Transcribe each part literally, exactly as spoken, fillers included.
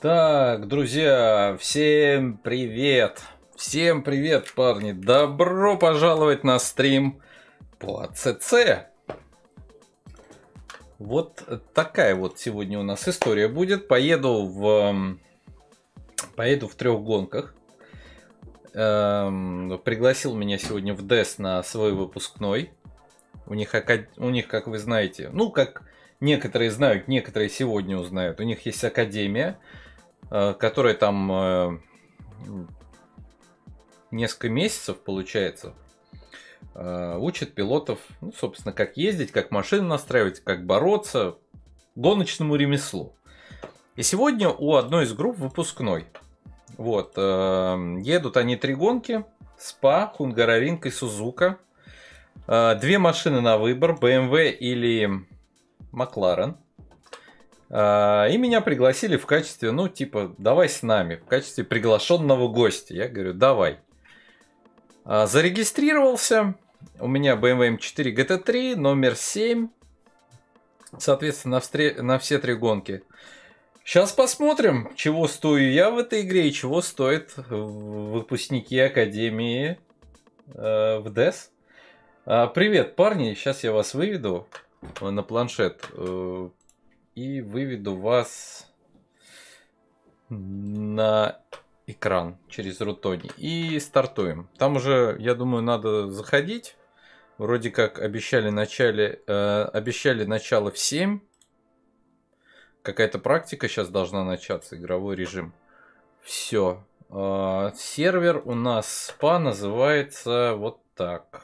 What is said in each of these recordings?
Так, друзья, всем привет! Всем привет, парни! Добро пожаловать на стрим по АЦЦ! Вот такая вот сегодня у нас история будет. Поеду в, поеду в трех гонках. Эм, пригласил меня сегодня в ДЭС на свой выпускной. У них, у них, как вы знаете, ну, как некоторые знают, некоторые сегодня узнают. У них есть академия, которая там несколько месяцев, получается, учит пилотов, ну, собственно, как ездить, как машину настраивать, как бороться, гоночному ремеслу. И сегодня у одной из групп выпускной. Вот, едут они три гонки: СПА, Хунгарорингг и Сузука. Две машины на выбор: бэ эм вэ или Макларен. И меня пригласили в качестве, ну, типа, давай с нами, в качестве приглашенного гостя. Я говорю, давай. Зарегистрировался. У меня бэ эм вэ эм четыре джи ти три, номер семь. Соответственно, на, встр... на все три гонки. Сейчас посмотрим, чего стою я в этой игре и чего стоят выпускники Академии э, в ДЭС. Привет, парни. Сейчас я вас выведу на планшет. И выведу вас на экран через Рутони. И стартуем. Там уже, я думаю, надо заходить. Вроде как обещали, начале, э, обещали начало в семь. Какая-то практика сейчас должна начаться. Игровой режим. Все. Э, сервер у нас СПА называется вот так.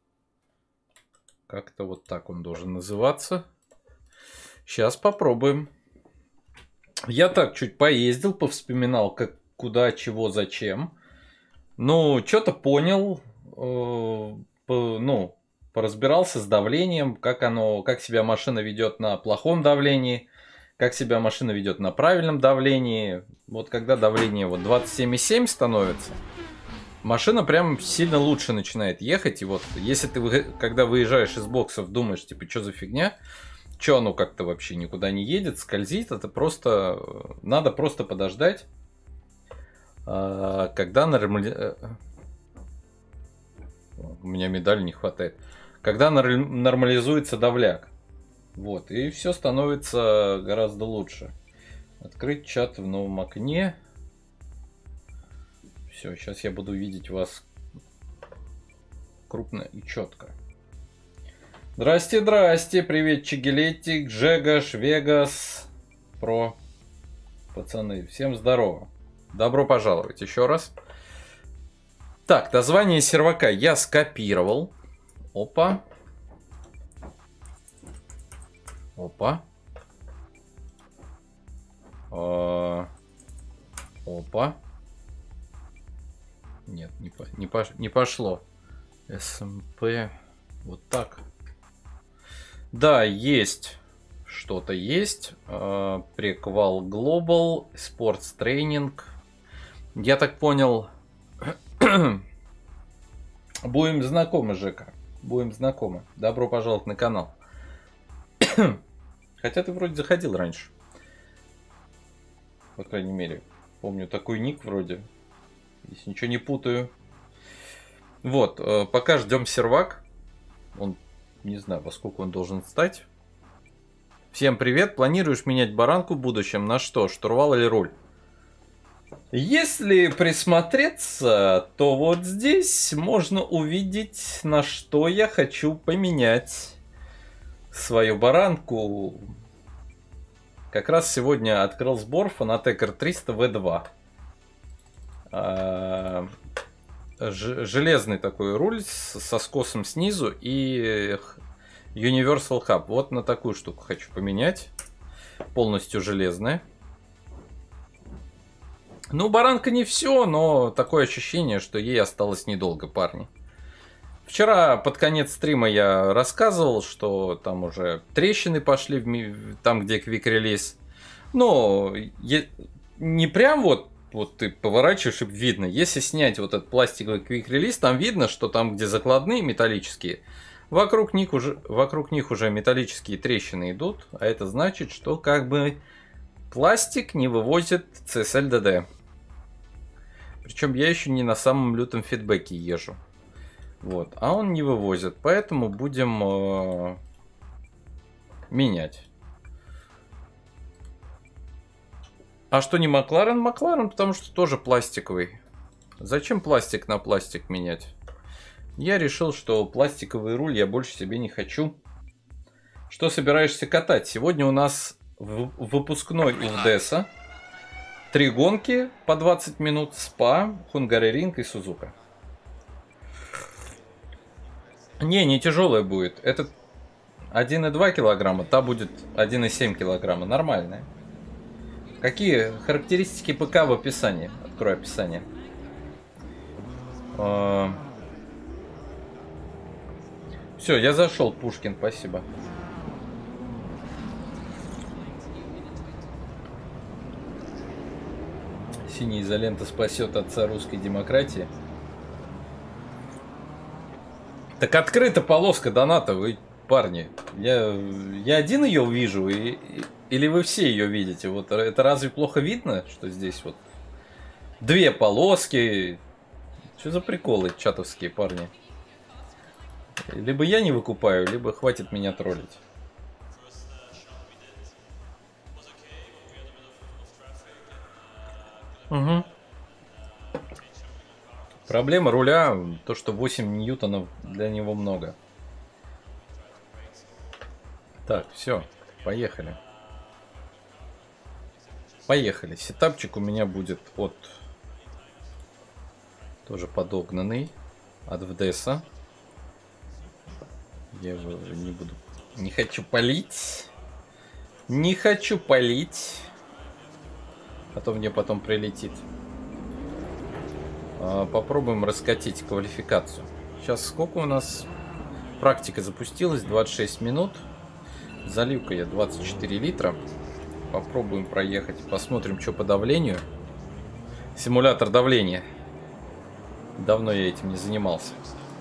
Как-то вот так он должен называться. Сейчас попробуем. Я так чуть поездил, повспоминал, как, куда, чего, зачем. Ну, что-то понял. Э, по, ну, поразбирался с давлением, как оно, как себя машина ведет на плохом давлении, как себя машина ведет на правильном давлении. Вот когда давление вот двадцать семь и семь становится, машина прям сильно лучше начинает ехать. И вот если ты, когда выезжаешь из боксов, думаешь, типа, что за фигня? Че оно как-то вообще никуда не едет, скользит, это просто... Надо просто подождать, когда нормали... У меня медали не хватает. Когда нормализуется давляк. Вот, и все становится гораздо лучше. Открыть чат в новом окне. Все, сейчас я буду видеть вас крупно и четко. Здрасте, здрасте, привет, Чигелетик, Джегаш, Вегас, Про, пацаны, всем здорово, добро пожаловать еще раз. Так, название сервака я скопировал, опа, опа, а, опа, нет, не, по, не, пош, не пошло, эс эм пэ, вот так. Да, есть. Что-то есть. Преквал Global, Sports Training. Я так понял, будем знакомы, Жека. Будем знакомы. Добро пожаловать на канал. Хотя ты вроде заходил раньше. По крайней мере. Помню такой ник вроде. Если ничего не путаю. Вот. Пока ждем сервак. Он... Не знаю, во сколько он должен стать. Всем привет. Планируешь менять баранку в будущем? На что? Штурвал или руль? Если присмотреться, то вот здесь можно увидеть, на что я хочу поменять свою баранку. Как раз сегодня открыл сбор Fanatec эр триста вэ два. Железный такой руль со скосом снизу и Universal Hub. Вот на такую штуку хочу поменять. Полностью железная. Ну, баранка не все, но такое ощущение, что ей осталось недолго, парни. Вчера под конец стрима я рассказывал, что там уже трещины пошли, в, там где Quick Release. Но не прям вот Вот ты поворачиваешь и видно. Если снять вот этот пластиковый Quick Release, там видно, что там, где закладные металлические, вокруг них уже, вокруг них уже металлические трещины идут. А это значит, что как бы Пластик не вывозит си эс эль ди ди. Причем я еще не на самом лютом фидбэке езжу. Вот. А он не вывозит. Поэтому будем э, менять. А что не Макларен? Макларен, потому что тоже пластиковый. Зачем пластик на пластик менять? Я решил, что пластиковый руль я больше себе не хочу. Что собираешься катать? Сегодня у нас выпускной у ДЭСа. Три гонки по двадцать минут. СПА, Хунгари-Ринг и Сузука. Не, не тяжелая будет. Это один и два килограмма, та будет один и семь килограмма. Нормальная. Какие характеристики ПК в описании? Открой описание. Все, я зашел, Пушкин, спасибо. Синяя изолента спасет отца русской демократии. Так открыта полоска доната, вы, парни. Я, я один ее вижу, и, и, или вы все ее видите? Вот это разве плохо видно, что здесь вот две полоски? Что за приколы чатовские, парни? Либо я не выкупаю, либо хватит меня троллить. Угу. Проблема руля, то что восемь ньютонов для него много. Так, все, поехали. Поехали. Сетапчик у меня будет от... Тоже подогнанный. От ВДСа. Я его не буду... Не хочу палить. Не хочу палить. А то мне потом прилетит. Попробуем раскатить квалификацию. Сейчас сколько у нас? Практика запустилась, двадцать шесть минут. Залью-ка я двадцать четыре литра. Попробуем проехать. Посмотрим, что по давлению. Симулятор давления. Давно я этим не занимался.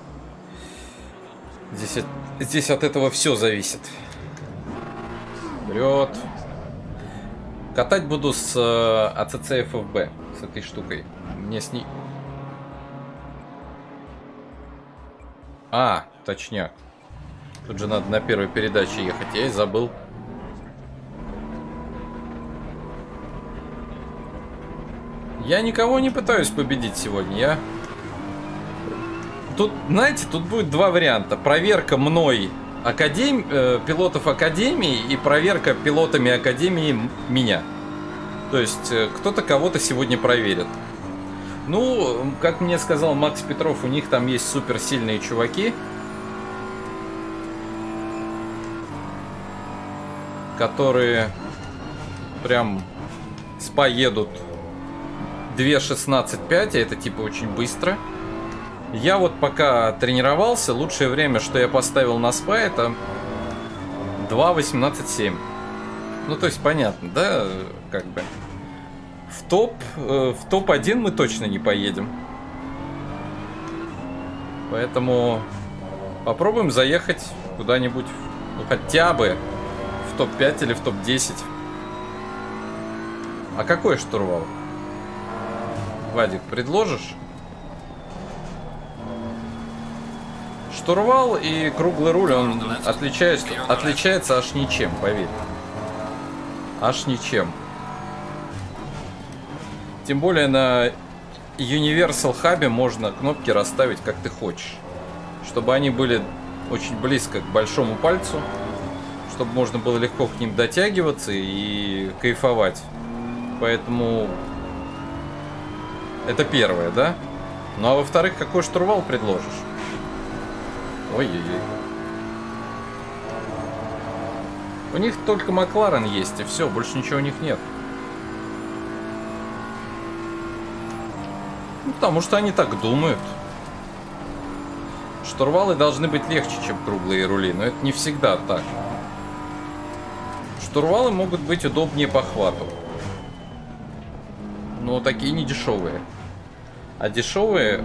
Здесь, здесь от этого все зависит. Вперед. Катать буду с эй си си эф эф би. С этой штукой. Мне с ней... А, точняк. Тут же надо на первой передаче ехать. Я и забыл. Я никого не пытаюсь победить сегодня. Я... Тут, знаете, тут будет два варианта. Проверка мной академ... э, пилотов Академии и проверка пилотами Академии меня. То есть э, кто-то кого-то сегодня проверит. Ну, как мне сказал Макс Петров, у них там есть суперсильные чуваки, которые прям СПА едут два шестнадцать пять, а это типа очень быстро. Я вот пока тренировался, лучшее время, что я поставил на СПА, это два восемнадцать семь. Ну, то есть понятно, да, как бы. В топ, э, в топ один мы точно не поедем. Поэтому попробуем заехать куда-нибудь, ну, хотя бы в топ пять или в топ десять. А какой штурвал? Вадик, предложишь? Штурвал и круглый руль, он отличается, отличается аж ничем, поверь. Аж ничем. Тем более на Universal Hub можно кнопки расставить как ты хочешь. Чтобы они были очень близко к большому пальцу. Чтобы можно было легко к ним дотягиваться и кайфовать. Поэтому это первое, да? Ну а во-вторых, какой штурвал предложишь? Ой-ой-ой. У них только Макларен есть, и все, больше ничего у них нет. Ну, потому что они так думают. Штурвалы должны быть легче, чем круглые рули, но это не всегда так. Штурвалы могут быть удобнее по хвату. Но такие не дешевые. А дешевые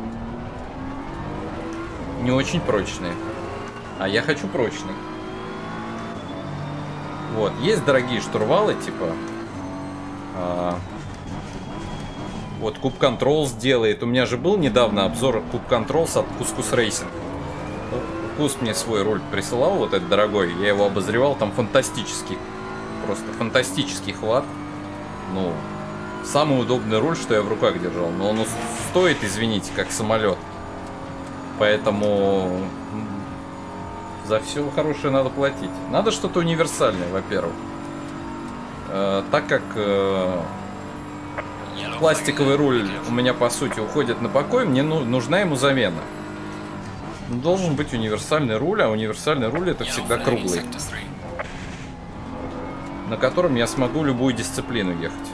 не очень прочные. А я хочу прочный. Вот, есть дорогие штурвалы, типа А, вот Cube Control сделает. У меня же был недавно обзор Cube Controls от Кускус Racing. Кус мне свой руль присылал, вот этот дорогой. Я его обозревал, там фантастический. Просто фантастический хват. Ну, самый удобный руль, что я в руках держал. Но он стоит, извините, как самолет. Поэтому за все хорошее надо платить. Надо что-то универсальное, во-первых. Э, так как э, пластиковый руль у меня, по сути, уходит на покой, мне ну, нужна ему замена. Должен быть универсальный руль, а универсальный руль это всегда круглый. На котором я смогу любую дисциплину ехать.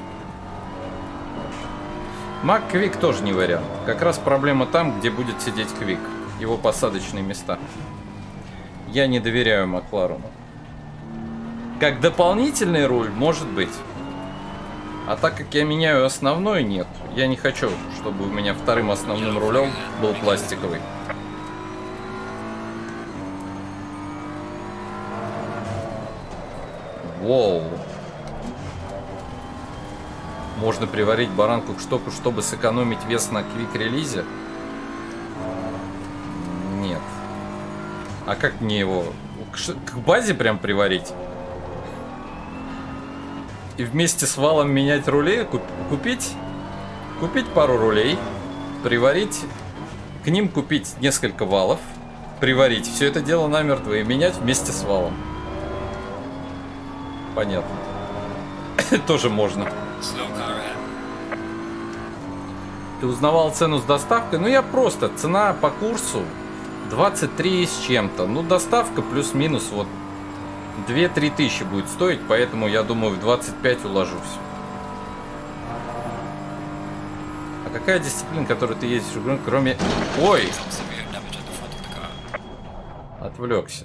Мак Квик тоже не вариант. Как раз проблема там, где будет сидеть Квик. Его посадочные места. Я не доверяю Макларену. Как дополнительный руль, может быть. А так как я меняю основной, нет. Я не хочу, чтобы у меня вторым основным рулем был пластиковый. Воу. Можно приварить баранку к штоку, чтобы сэкономить вес на квик-релизе? Нет. А как мне его? К, к базе прям приварить? И вместе с валом менять рули? Куп, купить? Купить пару рулей. Приварить. К ним купить несколько валов. Приварить. Все это дело намертво и менять вместе с валом. Понятно. Тоже можно. Ты узнавал цену с доставкой? Ну я просто, цена по курсу двадцать три с чем-то. Ну доставка плюс-минус вот две-три тысячи будет стоить, поэтому я думаю в двадцать пять уложусь. А какая дисциплина, которую ты ездишь в игру, кроме... Ой! Отвлекся.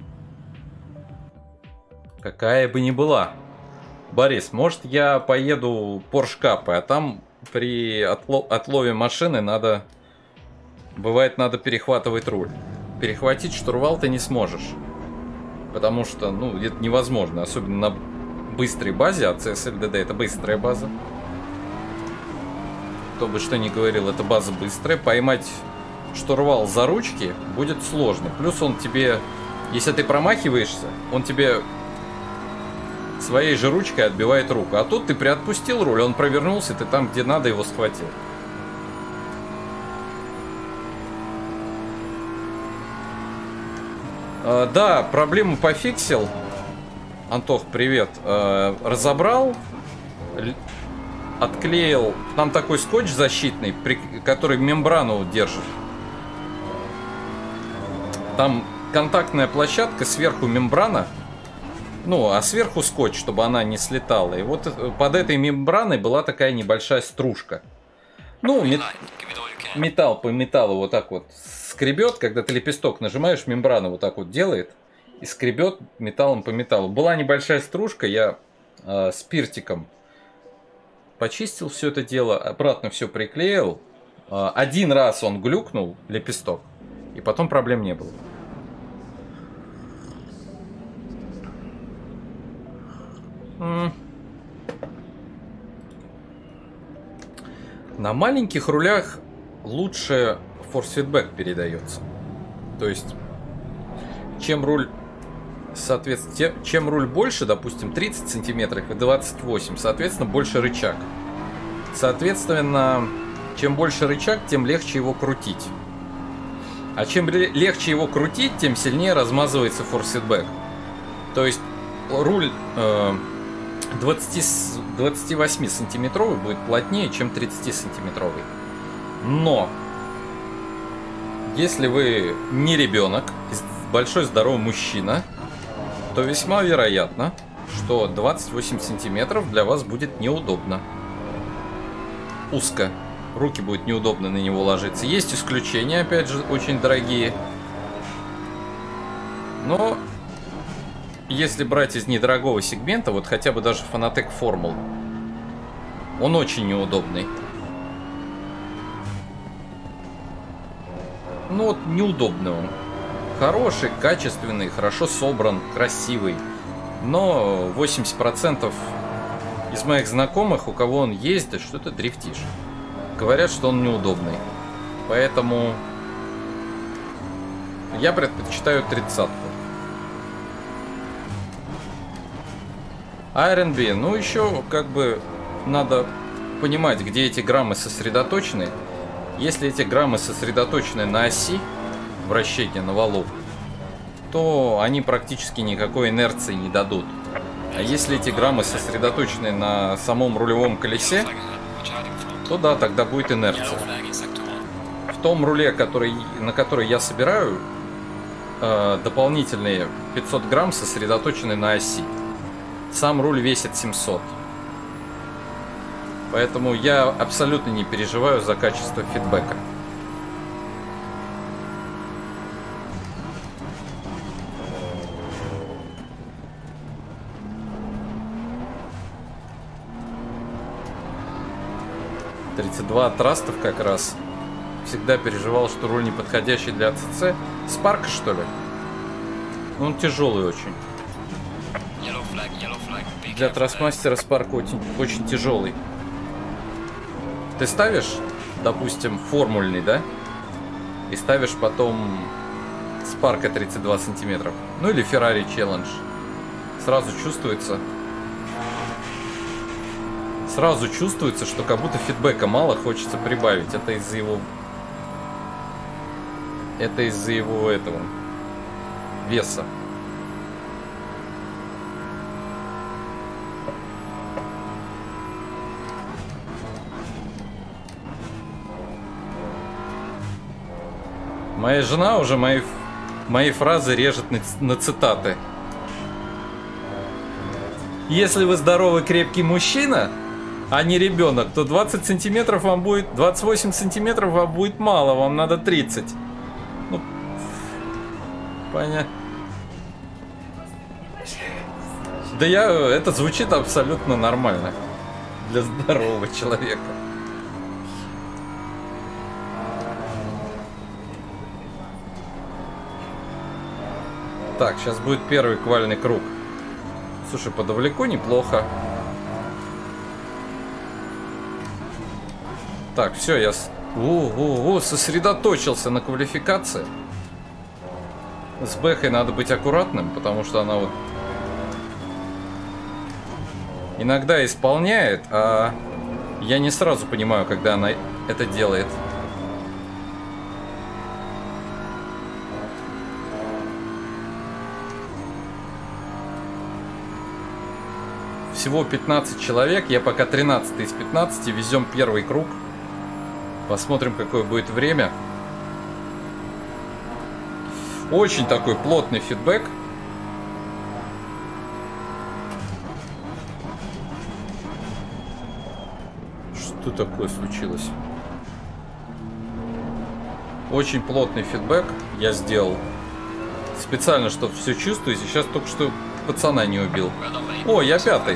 Какая бы ни была. Борис, может я поеду Porsche Cup, а там при отло отлове машины надо... Бывает, надо перехватывать руль. Перехватить штурвал ты не сможешь. Потому что, ну, это невозможно. Особенно на быстрой базе, а си эс эл ди ди это быстрая база. Кто бы что ни говорил, это база быстрая. Поймать штурвал за ручки будет сложно. Плюс он тебе... Если ты промахиваешься, он тебе... своей же ручкой отбивает руку. А тут ты приотпустил руль, он провернулся, ты там, где надо, его схватил. А, да, проблему пофиксил. Антох, привет. А, разобрал, отклеил. Там такой скотч защитный, при, который мембрану держит. Там контактная площадка, сверху мембрана. Ну, а сверху скотч, чтобы она не слетала. И вот под этой мембраной была такая небольшая стружка. Ну, мет... металл по металлу вот так вот скребет. Когда ты лепесток нажимаешь, мембрана вот так вот делает. И скребет металлом по металлу. Была небольшая стружка, я э, спиртиком почистил все это дело. Обратно все приклеил. Э, один раз он глюкнул, лепесток. И потом проблем не было. На маленьких рулях лучше форс-фидбэк передается. То есть, чем руль, соответственно, чем руль больше, допустим, тридцать сантиметров и двадцать восемь, соответственно, больше рычаг. Соответственно, чем больше рычаг, тем легче его крутить. А чем легче его крутить, тем сильнее размазывается форс-фидбэк. То есть, руль... Э двадцативосьмисантиметровый будет плотнее, чем тридцатисантиметровый. Но если вы не ребенок, большой здоровый мужчина, то весьма вероятно, что двадцать восемь сантиметров для вас будет неудобно. Узко. Руки будет неудобно на него ложиться. Есть исключения, опять же, очень дорогие. Но... Если брать из недорогого сегмента, вот хотя бы даже Fanatec Formula, он очень неудобный. Ну вот неудобный он. Хороший, качественный, хорошо собран, красивый. Но восемьдесят процентов из моих знакомых, у кого он ездит, что ты дрифтишь. Говорят, что он неудобный. Поэтому я предпочитаю тридцатку. ар энд би. Ну, еще как бы надо понимать, где эти граммы сосредоточены. Если эти граммы сосредоточены на оси вращения на валу, то они практически никакой инерции не дадут. А если эти граммы сосредоточены на самом рулевом колесе, то да, тогда будет инерция. В том руле, который, на который я собираю, э, дополнительные пятьсот грамм сосредоточены на оси. Сам руль весит семьсот. Поэтому я абсолютно не переживаю за качество фидбэка. тридцать два трастов как раз. Всегда переживал, что руль не подходящий для АЦЦ. Спарк, что ли? Ну, он тяжелый очень. Для трастмастера Спарк очень, очень тяжелый. Ты ставишь, допустим, формульный, да? И ставишь потом Спарка тридцать два сантиметра. Ну или Ferrari Challenge. Сразу чувствуется... Сразу чувствуется, что как будто фидбэка мало, хочется прибавить. Это из-за его... Это из-за его этого... веса. Моя жена уже мои, мои фразы режет на, на цитаты. Если вы здоровый, крепкий мужчина, а не ребенок, то двадцать сантиметров вам будет... двадцать восемь сантиметров вам будет мало, вам надо тридцать. Ну, понятно. Да я... Это звучит абсолютно нормально. Для здорового человека. Так, сейчас будет первый квальный круг. Слушай, по давляку неплохо. Так, все, я с... о, о, о, сосредоточился на квалификации. С Бэхой надо быть аккуратным, потому что она вот иногда исполняет, а я не сразу понимаю, когда она это делает. Всего пятнадцать человек, я пока тринадцатый из пятнадцати, везем первый круг. Посмотрим, какое будет время. Очень такой плотный фидбэк. Что такое случилось? Очень плотный фидбэк я сделал. Специально, чтобы все чувствовать. И сейчас только что пацана не убил. О, я пятый.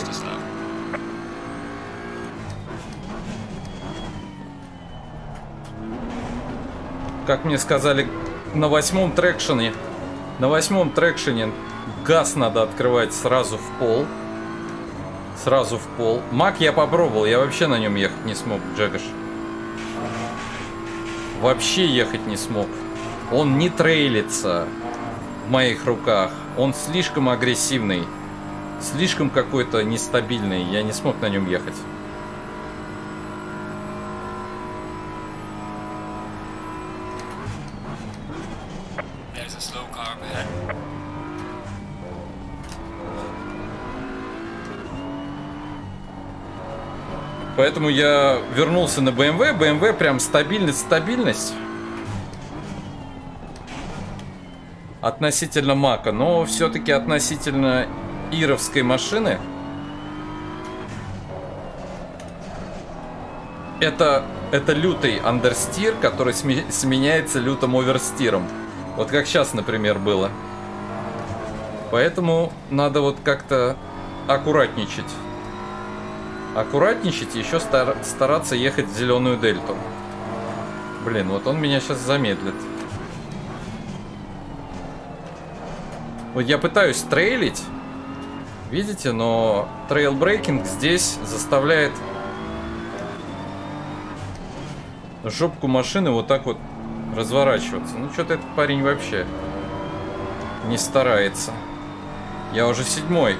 Как мне сказали, на восьмом трекшене, на восьмом трекшене газ надо открывать сразу в пол. Сразу в пол. Мак я попробовал, я вообще на нем ехать не смог, Джегаш. Вообще ехать не смог. Он не трейлится в моих руках. Он слишком агрессивный. Слишком какой-то нестабильный. Я не смог на нем ехать. Поэтому я вернулся на бэ эм вэ. бэ эм вэ прям стабильность, стабильность. Относительно Мака, но все-таки относительноИровской машины. Это, это лютый андерстир, который сме, сменяется лютым оверстиром. Вот как сейчас, например, было. Поэтому надо вот как-то аккуратничать. Аккуратничать и еще стар стараться ехать в зеленую дельту. Блин, вот он меня сейчас замедлит. Вот я пытаюсь трейлить, Видите, но трейлбрейкинг здесь заставляет жопку машины вот так вот разворачиваться. Ну, что-то этот парень вообще не старается. Я уже седьмой.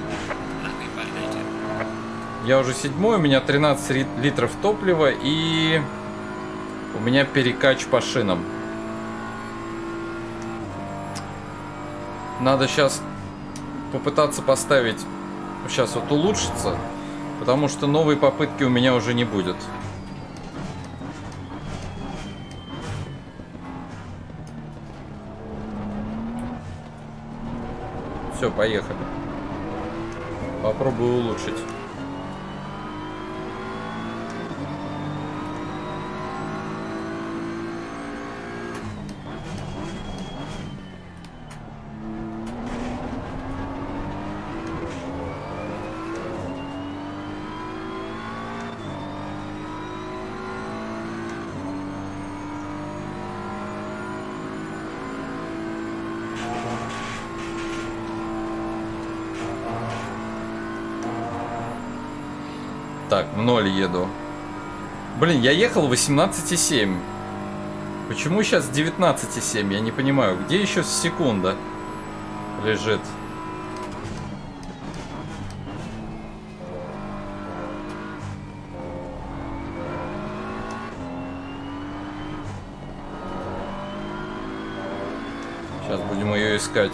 Я уже седьмой, у меня тринадцать литров топлива и у меня перекач по шинам. Надо сейчас попытаться поставить, сейчас вот улучшиться, потому что новой попытки у меня уже не будет. Все, поехали. Попробую улучшить. Так, в ноль еду. Блин, я ехал восемнадцать и семь. Почему сейчас девятнадцать и семь? Я не понимаю. Где еще секунда лежит? Сейчас будем ее искать.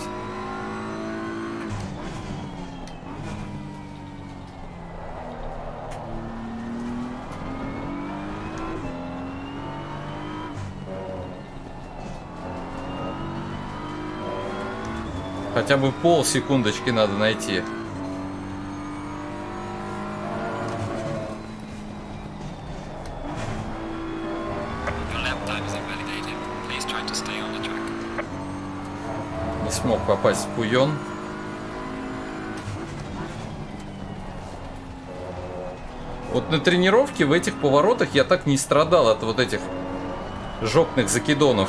Хотя бы полсекундочки надо найти. Не смог попасть в Пуйон. Вот на тренировке в этих поворотах я так не страдал от вот этих жопных закидонов.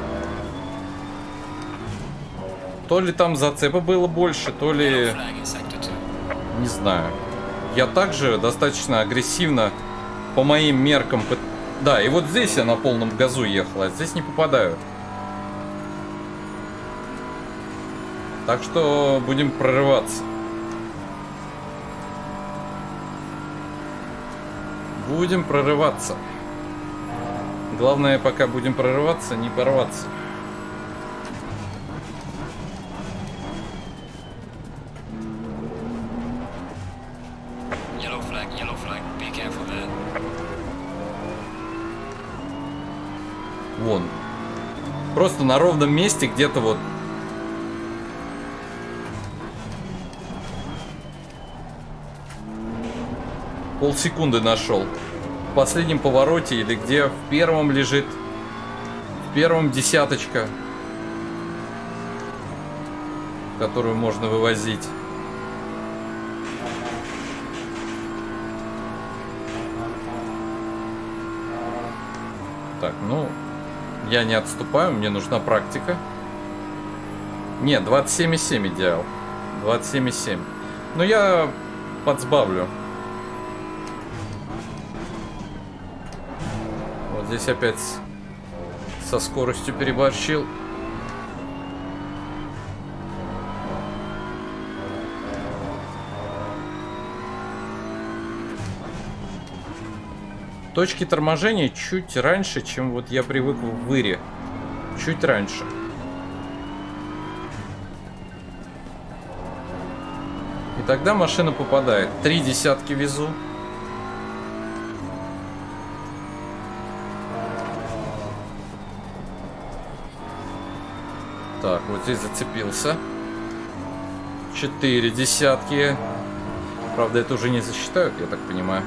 То ли там зацепа было больше, то ли... Не знаю. Я также достаточно агрессивно по моим меркам... Да, и вот здесь я на полном газу ехал, а здесь не попадаю. Так что будем прорываться. Будем прорываться. Главное, пока будем прорываться, не порваться. Вон. Просто на ровном месте где-то вот. Полсекунды нашел. В последнем повороте или где в первом лежит. В первом десяточка. Которую можно вывозить. Так, ну... Я не отступаю, мне нужна практика. Не, двадцать семь и семь идеал. двадцать семь и семь. Но я подсбавлю. Вот здесь опять со скоростью переборщил. Точки торможения чуть раньше, чем вот я привык в Выре. Чуть раньше. И тогда машина попадает. Три десятки везу. Так, вот здесь зацепился. Четыре десятки. Правда, это уже не засчитают, я так понимаю.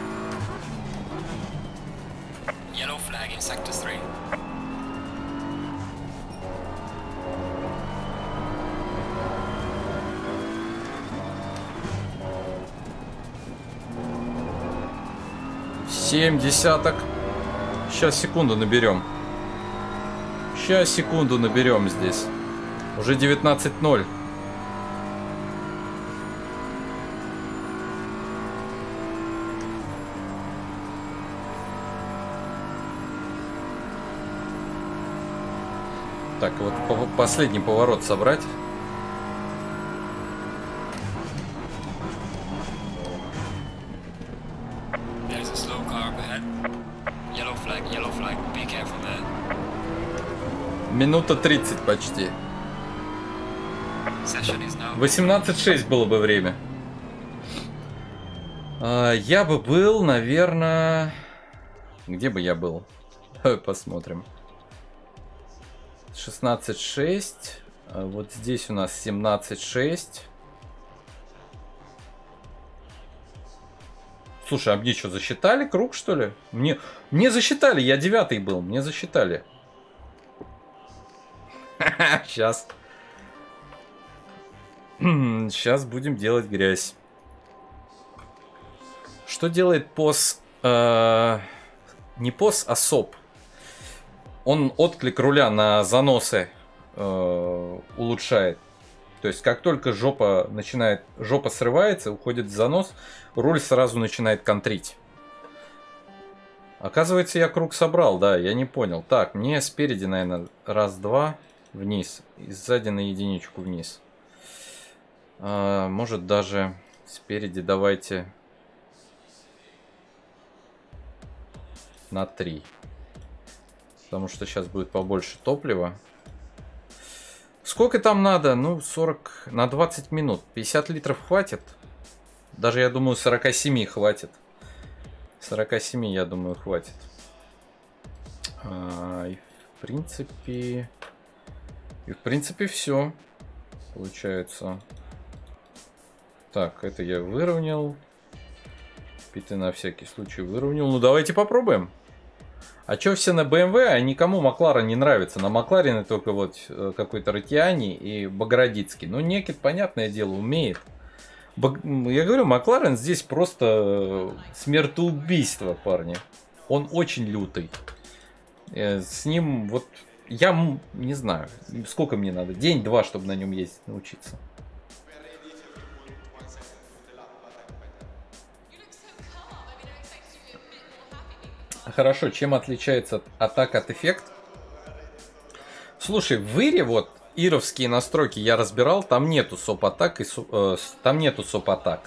Семь десяток. Сейчас секунду наберем. Сейчас секунду наберем здесь. Уже девятнадцать ноль. Так, вот по последний поворот собрать. Минута тридцать почти. восемнадцать шесть было бы время. А, я бы был, наверное... Где бы я был? Давай посмотрим. шестнадцать шесть. А вот здесь у нас семнадцать шесть. Слушай, а мне что, засчитали круг, что ли? Мне, мне засчитали, я девятый был, мне засчитали. Сейчас. Сейчас будем делать грязь. Что делает пос... Э, не пос, а соп. Он отклик руля на заносы э, улучшает. То есть, как только жопа начинает... Жопа срывается, уходит в занос, руль сразу начинает контрить. Оказывается, я круг собрал, да, я не понял. Так, мне спереди, наверное, раз-два вниз. И сзади на единичку вниз. А, может, даже спереди давайте на три. Потому что сейчас будет побольше топлива. Сколько там надо? Ну, сорок на двадцать минут. пятьдесят литров хватит. Даже, я думаю, сорок семь хватит. сорок семь, я думаю, хватит. А, и в принципе... И в принципе все. Получается. Так, это я выровнял. Питы на всякий случай выровнял. Ну, давайте попробуем. А чё все на бэ эм вэ, а никому Макларен не нравится? На Макларене только вот какой-то Ратиани и Богородицкий. Ну, Некит, понятное дело, умеет. Бог... Я говорю, Макларен здесь просто смертоубийство, парни. Он очень лютый. С ним вот... Я не знаю, сколько мне надо. День-два, чтобы на нем ездить, научиться. Хорошо, чем отличается атака от эффект? Слушай, в Ире вот ировские настройки я разбирал, там нету соп-атак и со, э, там нету соп-атак.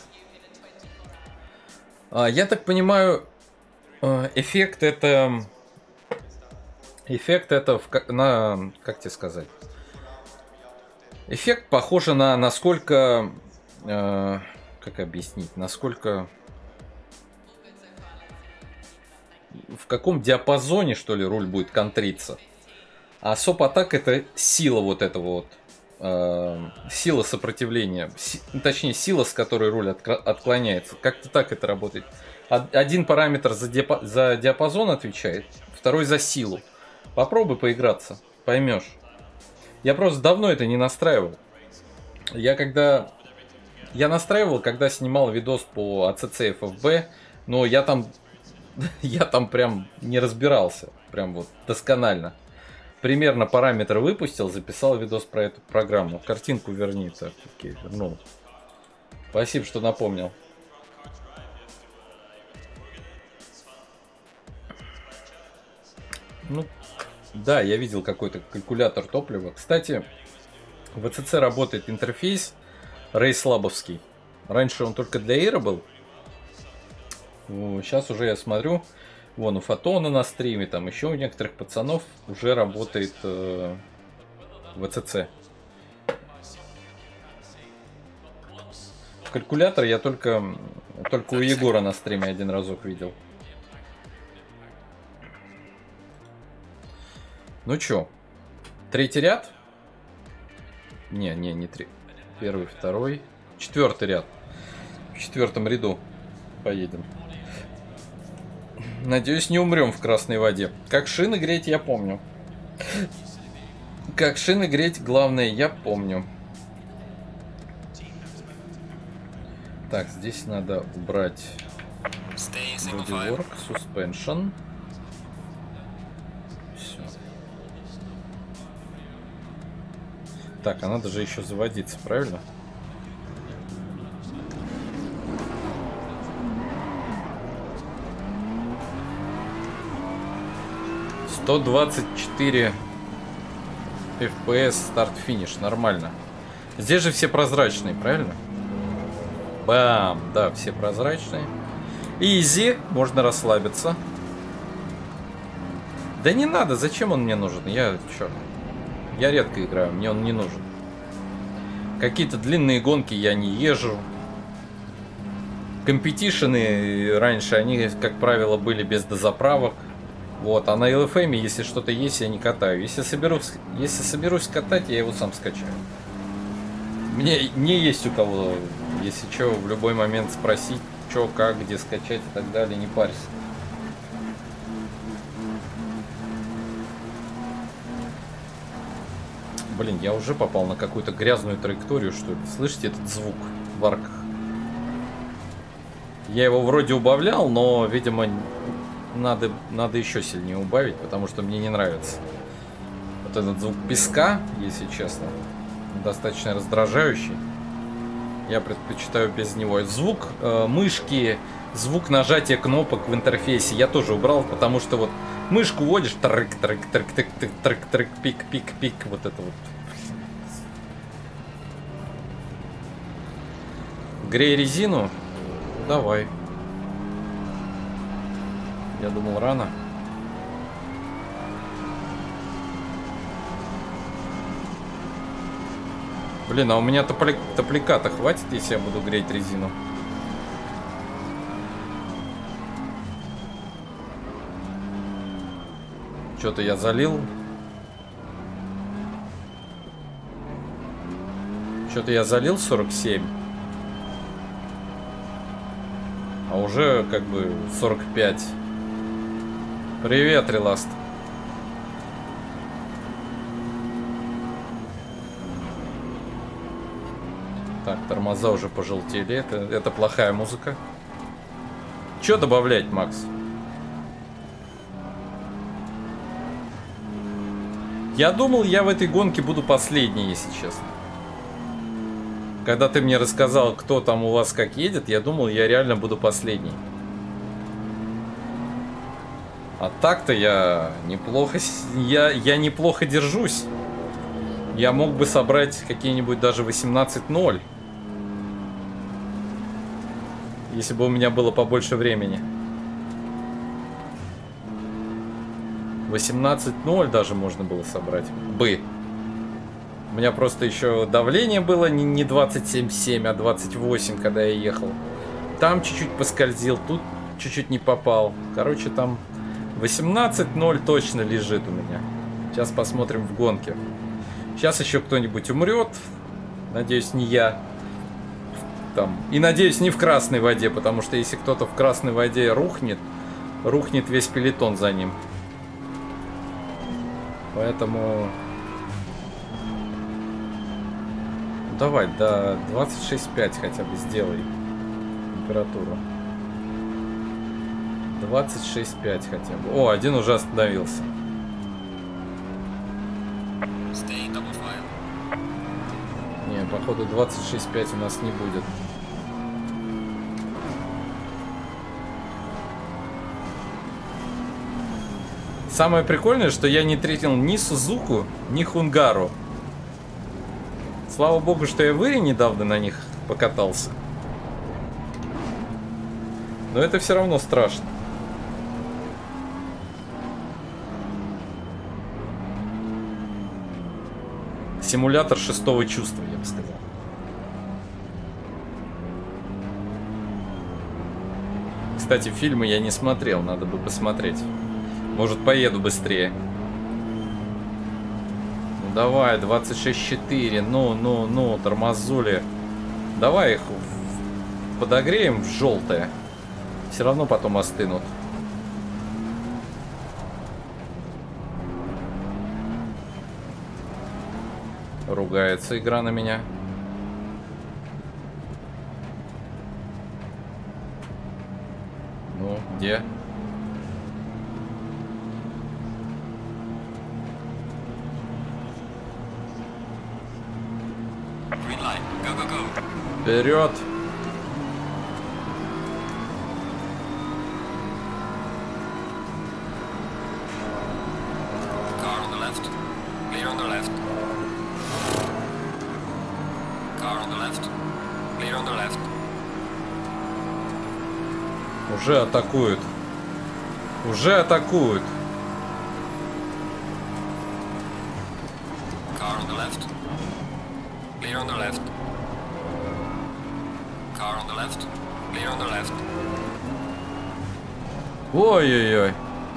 А, я так понимаю, э, эффект это эффект это в, на как тебе сказать? Эффект похоже на насколько э, как объяснить, насколько в каком диапазоне, что ли, руль будет контриться. А соп-атак это сила вот этого вот. Э, сила сопротивления. Си, точнее, сила, с которой руль от, отклоняется. Как-то так это работает. Один параметр за, диапа, за диапазон отвечает, второй за силу. Попробуй поиграться, поймешь. Я просто давно это не настраивал. Я когда... Я настраивал, когда снимал видос по эй си си эф эф би, но я там... Я там прям не разбирался, прям вот досконально. Примерно параметры выпустил, записал видос про эту программу. Картинку верни, так, окей, вернул. Спасибо, что напомнил. Ну, да, я видел какой-то калькулятор топлива. Кстати, в эй си си работает интерфейс рейслабовский. Раньше он только для Эйра был. Сейчас уже я смотрю, вон у Фотона на стриме, там еще у некоторых пацанов уже работает э, в эй си си. Калькулятор я только, только у Егора на стриме один разок видел. Ну чё, третий ряд? Не, не, не три. Первый, второй, четвертый ряд. В четвертом ряду поедем. Надеюсь, не умрем в красной воде. Как шины греть, я помню. Как шины греть, главное, я помню. Так, здесь надо убрать bodywork, suspension. Все. Так, а надо же еще заводиться, правильно? сто двадцать четыре эф пи эс, старт-финиш, нормально. Здесь же все прозрачные, правильно? Бам! Да, все прозрачные. Изи, можно расслабиться. Да не надо, зачем он мне нужен? Я, чё? Я редко играю, мне он не нужен. Какие-то длинные гонки я не езжу. Компетишены раньше, они, как правило, были без дозаправок. Вот, а на эл эф эм, если что-то есть, я не катаю. Если соберусь, если соберусь катать, я его сам скачаю. Мне не есть у кого, если что, в любой момент спросить, что, как, где скачать и так далее, не парься. Блин, я уже попал на какую-то грязную траекторию, что ли. Слышите этот звук в арках? Я его вроде убавлял, но, видимо, надо, надо еще сильнее убавить, потому что мне не нравится. Вот этот звук песка, если честно, достаточно раздражающий. Я предпочитаю без него. Звук э, мышки, звук нажатия кнопок в интерфейсе я тоже убрал, потому что вот мышку вводишь, трык, трык, трык, трык, трык, трык, трык, пик, пик, пик, вот это вот. Грей резину? Давай. Я думал, рано. Блин, а у меня топли... топляка-то хватит, если я буду греть резину? Что-то я залил. Что-то я залил сорок семь. А уже как бы сорок пять. Привет, Реласт. Так, тормоза уже пожелтели. Это, это плохая музыка. Что добавлять, Макс? Я думал, я в этой гонке буду последний, если честно. Когда ты мне рассказал, кто там у вас как едет, я думал, я реально буду последний. А так-то я неплохо, я, я неплохо держусь. Я мог бы собрать какие-нибудь даже восемнадцать ноль. Если бы у меня было побольше времени. восемнадцать ноль даже можно было собрать. Бы. У меня просто еще давление было не двадцать семь семь, а двадцать восемь, когда я ехал. Там чуть-чуть поскользил, тут чуть-чуть не попал. Короче, там восемнадцать ноль точно лежит у меня. Сейчас посмотрим в гонке. Сейчас еще кто-нибудь умрет. Надеюсь, не я. Там. И надеюсь, не в красной воде, потому что если кто-то в красной воде рухнет, рухнет весь пелотон за ним. Поэтому... Давай, до двадцать шесть пять хотя бы сделай температуру. двадцать шесть пять хотя бы. О, один уже остановился. Не, походу двадцать шесть пять у нас не будет. Самое прикольное, что я не третил ни Сузуку, ни Хунгару. Слава богу, что я в Ире недавно на них покатался. Но это все равно страшно. Симулятор шестого чувства, я бы сказал. Кстати, фильмы я не смотрел, надо бы посмотреть. Может, поеду быстрее. Ну давай, двадцать шесть четыре. Ну, ну, ну, тормозули. Давай их подогреем в желтое. Все равно потом остынут. Ругается игра на меня. Ну, где? Вперед! Car on the left. Clear on the left. Clear on the left. Уже атакуют. Уже атакуют. Car on the left. Clear on the left. Car on the left. Clear on the left. Ой-ой-ой.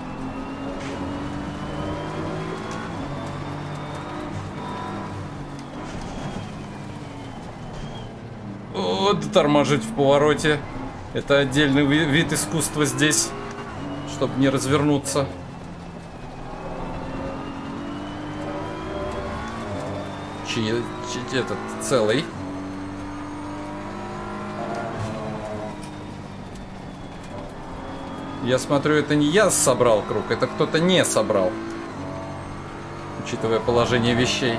Вот тормозить в повороте. Это отдельный ви- вид искусства здесь, чтобы не развернуться. Чьи, чьи этот целый. Я смотрю, это не я собрал круг, это кто-то не собрал, учитывая положение вещей.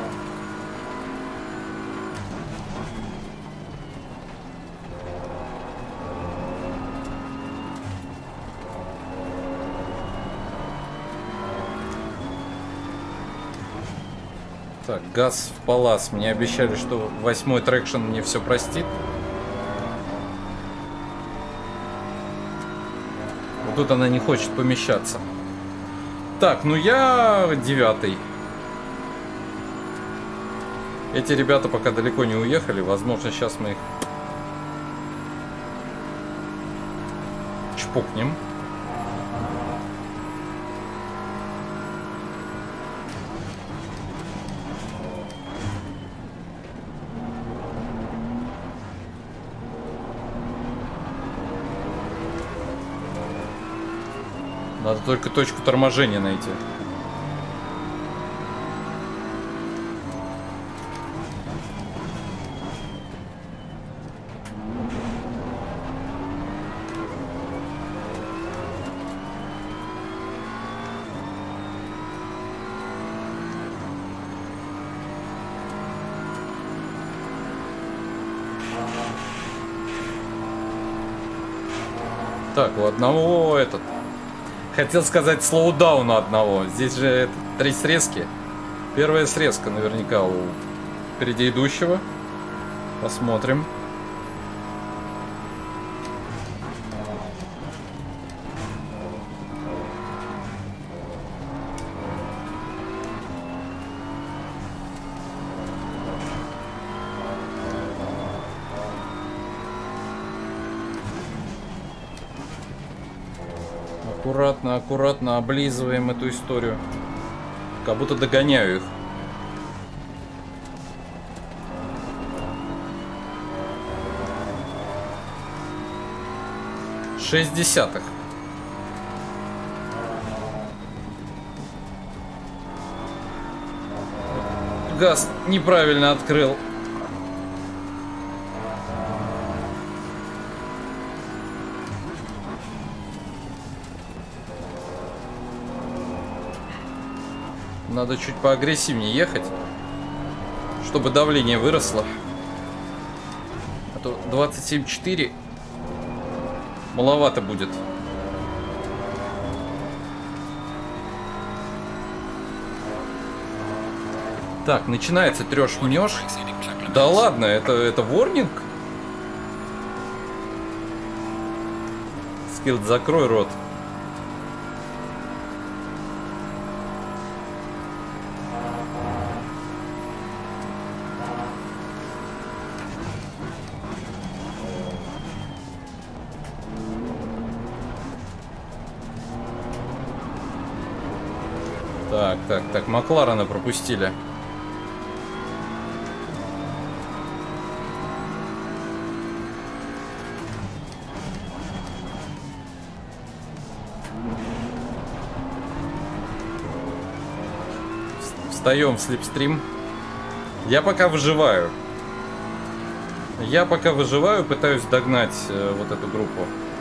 Так, газ в палас. Мне обещали, что восьмой трекшн мне все простит. Вот тут она не хочет помещаться. Так, ну я девятый. Эти ребята пока далеко не уехали. Возможно, сейчас мы их чпокнем. Надо только точку торможения найти. Так, у одного этот... Хотел сказать слоудаун одного. Здесь же это, три срезки. Первая срезка наверняка у впереди идущего. Посмотрим. Аккуратно, аккуратно облизываем эту историю. Как будто догоняю их. Шесть десятых. Газ неправильно открыл. Надо чуть поагрессивнее ехать, чтобы давление выросло. А то двадцать семь четыре маловато будет. Так, начинается трёшь-мнёшь. Да ладно, это, это ворнинг? Скилл, закрой рот. Так, так, так, Макларена пропустили. Встаем в слипстрим. Я пока выживаю. Я пока выживаю, пытаюсь догнать э, вот эту группу.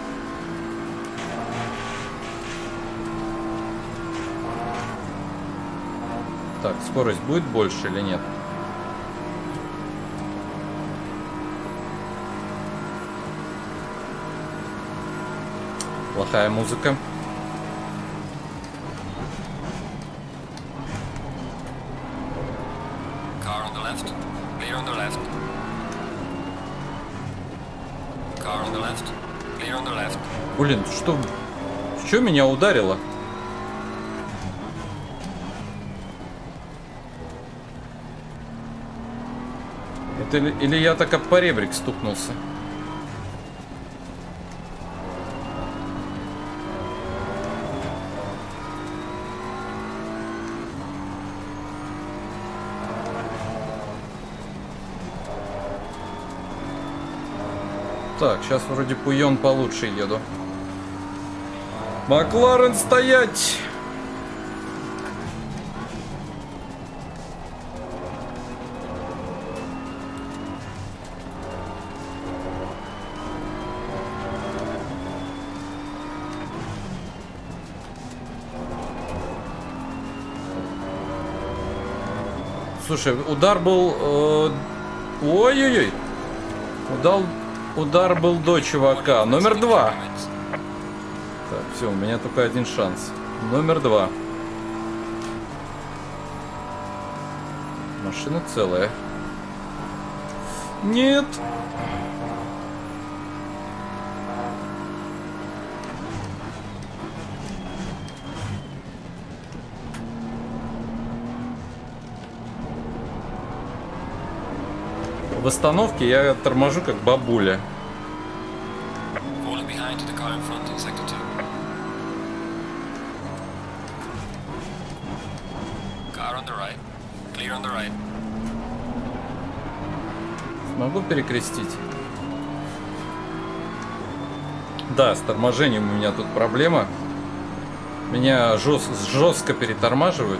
Так, скорость будет больше или нет? Плохая музыка. Блин, что... Что меня ударило? Это или, или я так об поребрик стукнулся? Так, сейчас вроде Пуйон получше еду. Макларен стоять! Слушай, удар был... э, Ой-ой-ой! Удар, удар был до чувака. Номер два. Так, все, у меня только один шанс. Номер два. Машина целая. Нет! В остановке я торможу как бабуля. Могу перекрестить? Да, с торможением у меня тут проблема. Меня жест, жестко перетормаживают.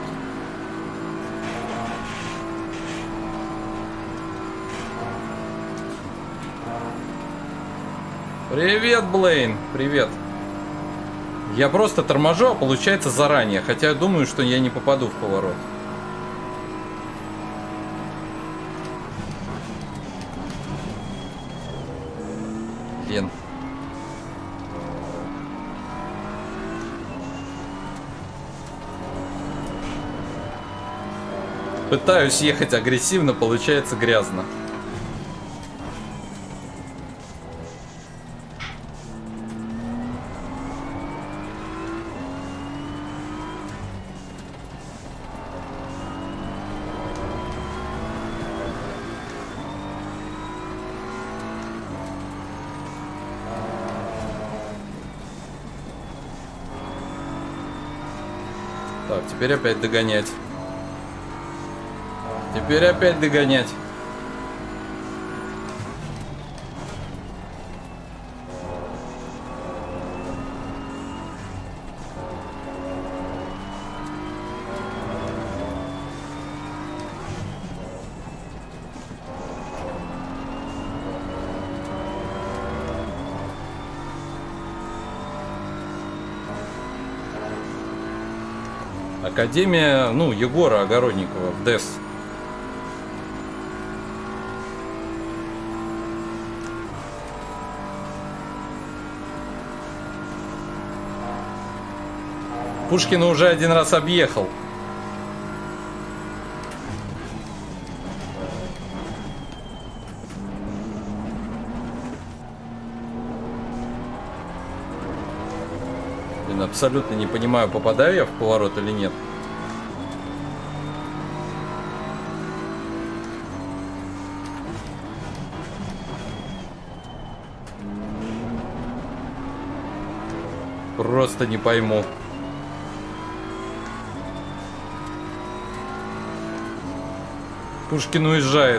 Привет, Блейн, привет. Я просто торможу, а получается заранее. Хотя я думаю, что я не попаду в поворот. Лен. Пытаюсь ехать агрессивно, получается грязно. Так, теперь опять догонять. Теперь опять догонять. Академия, ну, Егора Огородникова в ДЭС. Пушкина уже один раз объехал. Блин, абсолютно не понимаю, попадаю я в поворот или нет. Просто не пойму. Пушкин уезжает.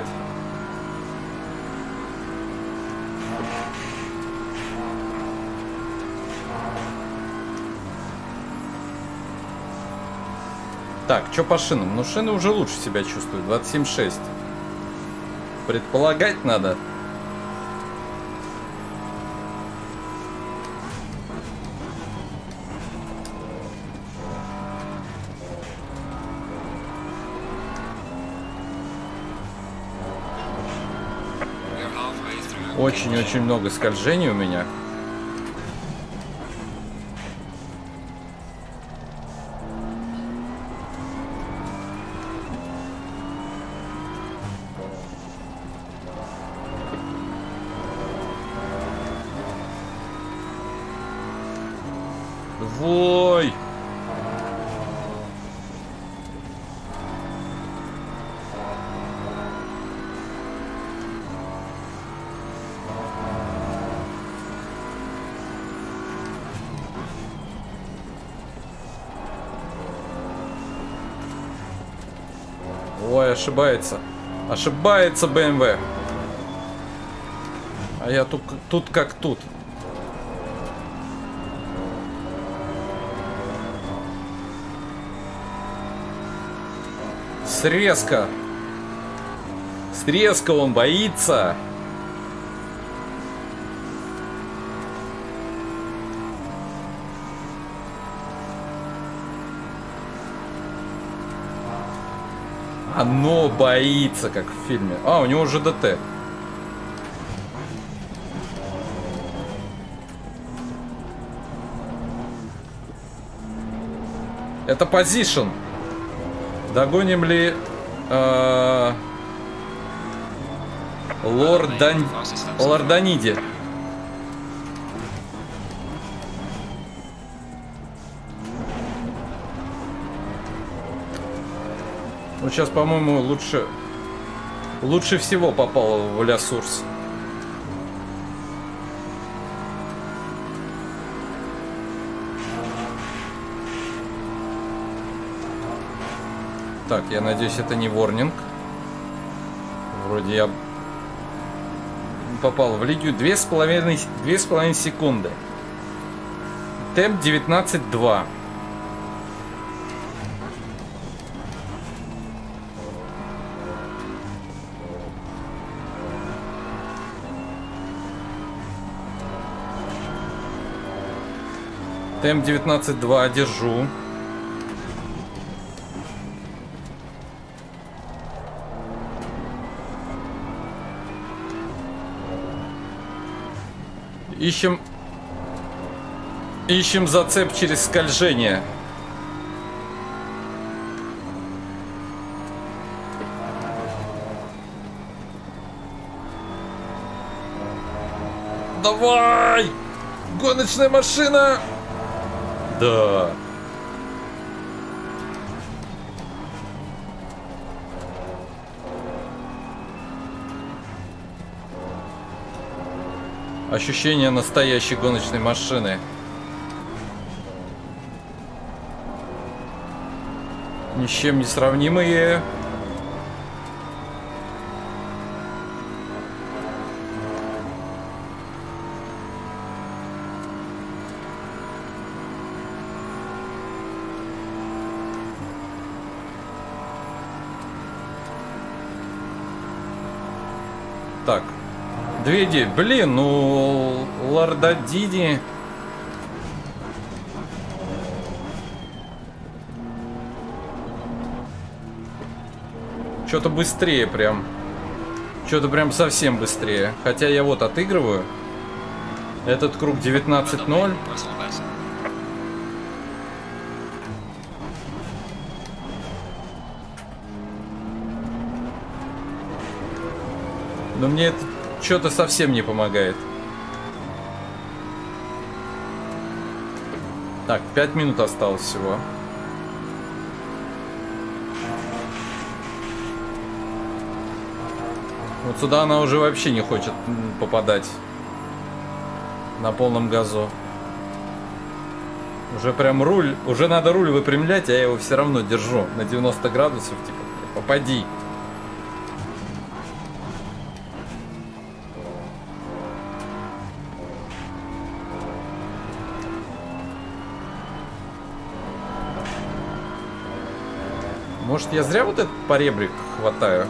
Так, что по шинам? Ну, шины уже лучше себя чувствуют. двадцать семь шесть. Предполагать надо. Очень-очень много скольжений у меня. Давай! Ой, ошибается. Ошибается бэ эм вэ. А я тут, тут как тут. Срезка. Срезка, он боится. Оно боится, как в фильме. А, у него уже ДТ. Это позишн. Догоним ли э, Лордан... Лорданиди? Ну, сейчас, по-моему, лучше... Лучше всего попал в Ля Сурс. Так, я надеюсь, это не ворнинг. Вроде я попал в лигу. Две с половиной, две с половиной секунды. Темп девятнадцать два. Темп девятнадцать два держу. Ищем... Ищем зацеп через скольжение. Давай! Гоночная машина! Да. Ощущение настоящей гоночной машины. Ни с чем не сравнимые. Так. Две идеи. Блин, ну... Лордадиди... Что-то быстрее прям. Что-то прям совсем быстрее. Хотя я вот отыгрываю. Этот круг девятнадцать ноль. Но мне это что-то совсем не помогает. Так, пять минут осталось всего. Вот сюда она уже вообще не хочет попадать на полном газу. Уже прям руль, уже надо руль выпрямлять, а я его все равно держу на девяносто градусов, типа, попади. Может, я зря вот этот поребрик хватаю?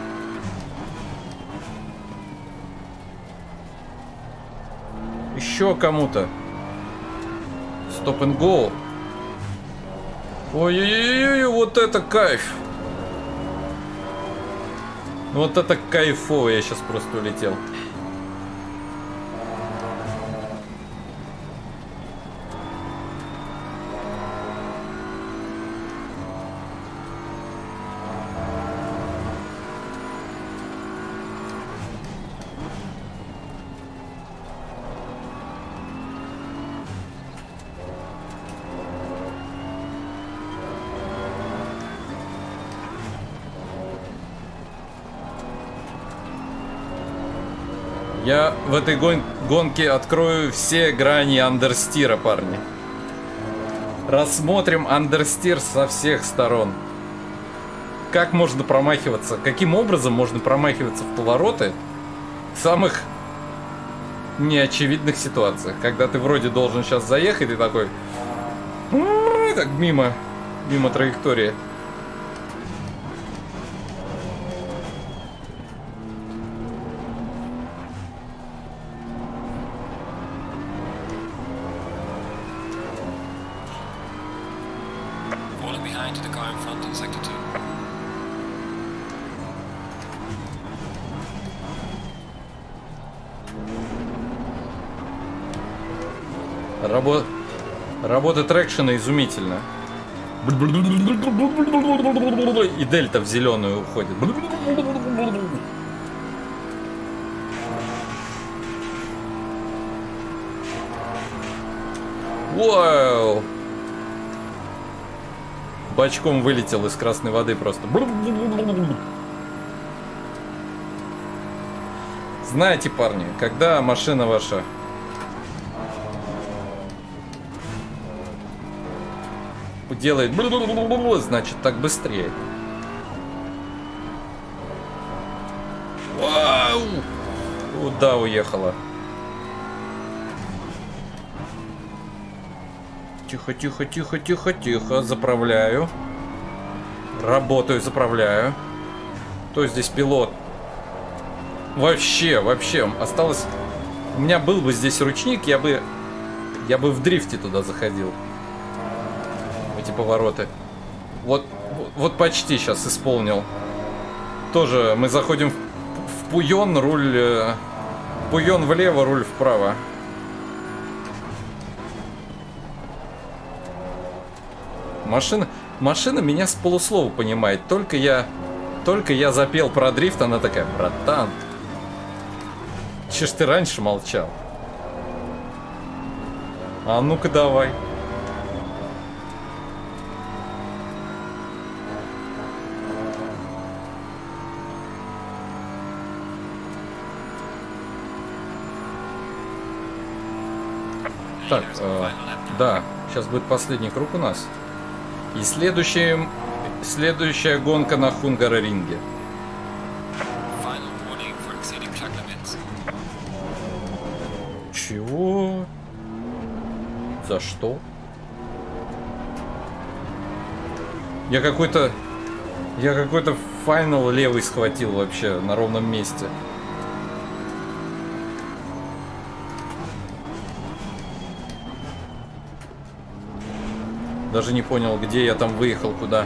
Еще кому-то. Stop and go. Ой-ой-ой, вот это кайф. Вот это кайфово, я сейчас просто улетел. Я в этой гон гонке открою все грани андерстира, парни. Рассмотрим андерстир со всех сторон. Как можно промахиваться? Каким образом можно промахиваться в повороты в самых неочевидных ситуациях? Когда ты вроде должен сейчас заехать, и такой... Так, мимо. Мимо траектории. Рабо... Работа трекшена изумительна. И дельта в зеленую уходит. Вау! Бочком вылетел из красной воды просто. Знаете, парни, когда машина ваша делает, значит, так быстрее. Вау! Куда уехала? Тихо, тихо, тихо, тихо, тихо. Заправляю. Работаю, заправляю. Кто здесь пилот? Вообще, вообще. Осталось... У меня был бы здесь ручник, я бы... Я бы в дрифте туда заходил. Эти повороты. Вот, вот почти сейчас исполнил. Тоже мы заходим в, в Пуйон, руль... Э, Пуйон влево, руль вправо. Машина, машина меня с полуслова понимает. Только я, только я запел про дрифт, она такая: братан, че ж ты раньше молчал? А ну-ка давай. Так, э, да, сейчас будет последний круг у нас. И следующая, следующая гонка на Хунгароринге. Чего? За что? Я какой-то... Я какой-то финал левый схватил вообще на ровном месте. Даже не понял, где я там выехал, куда.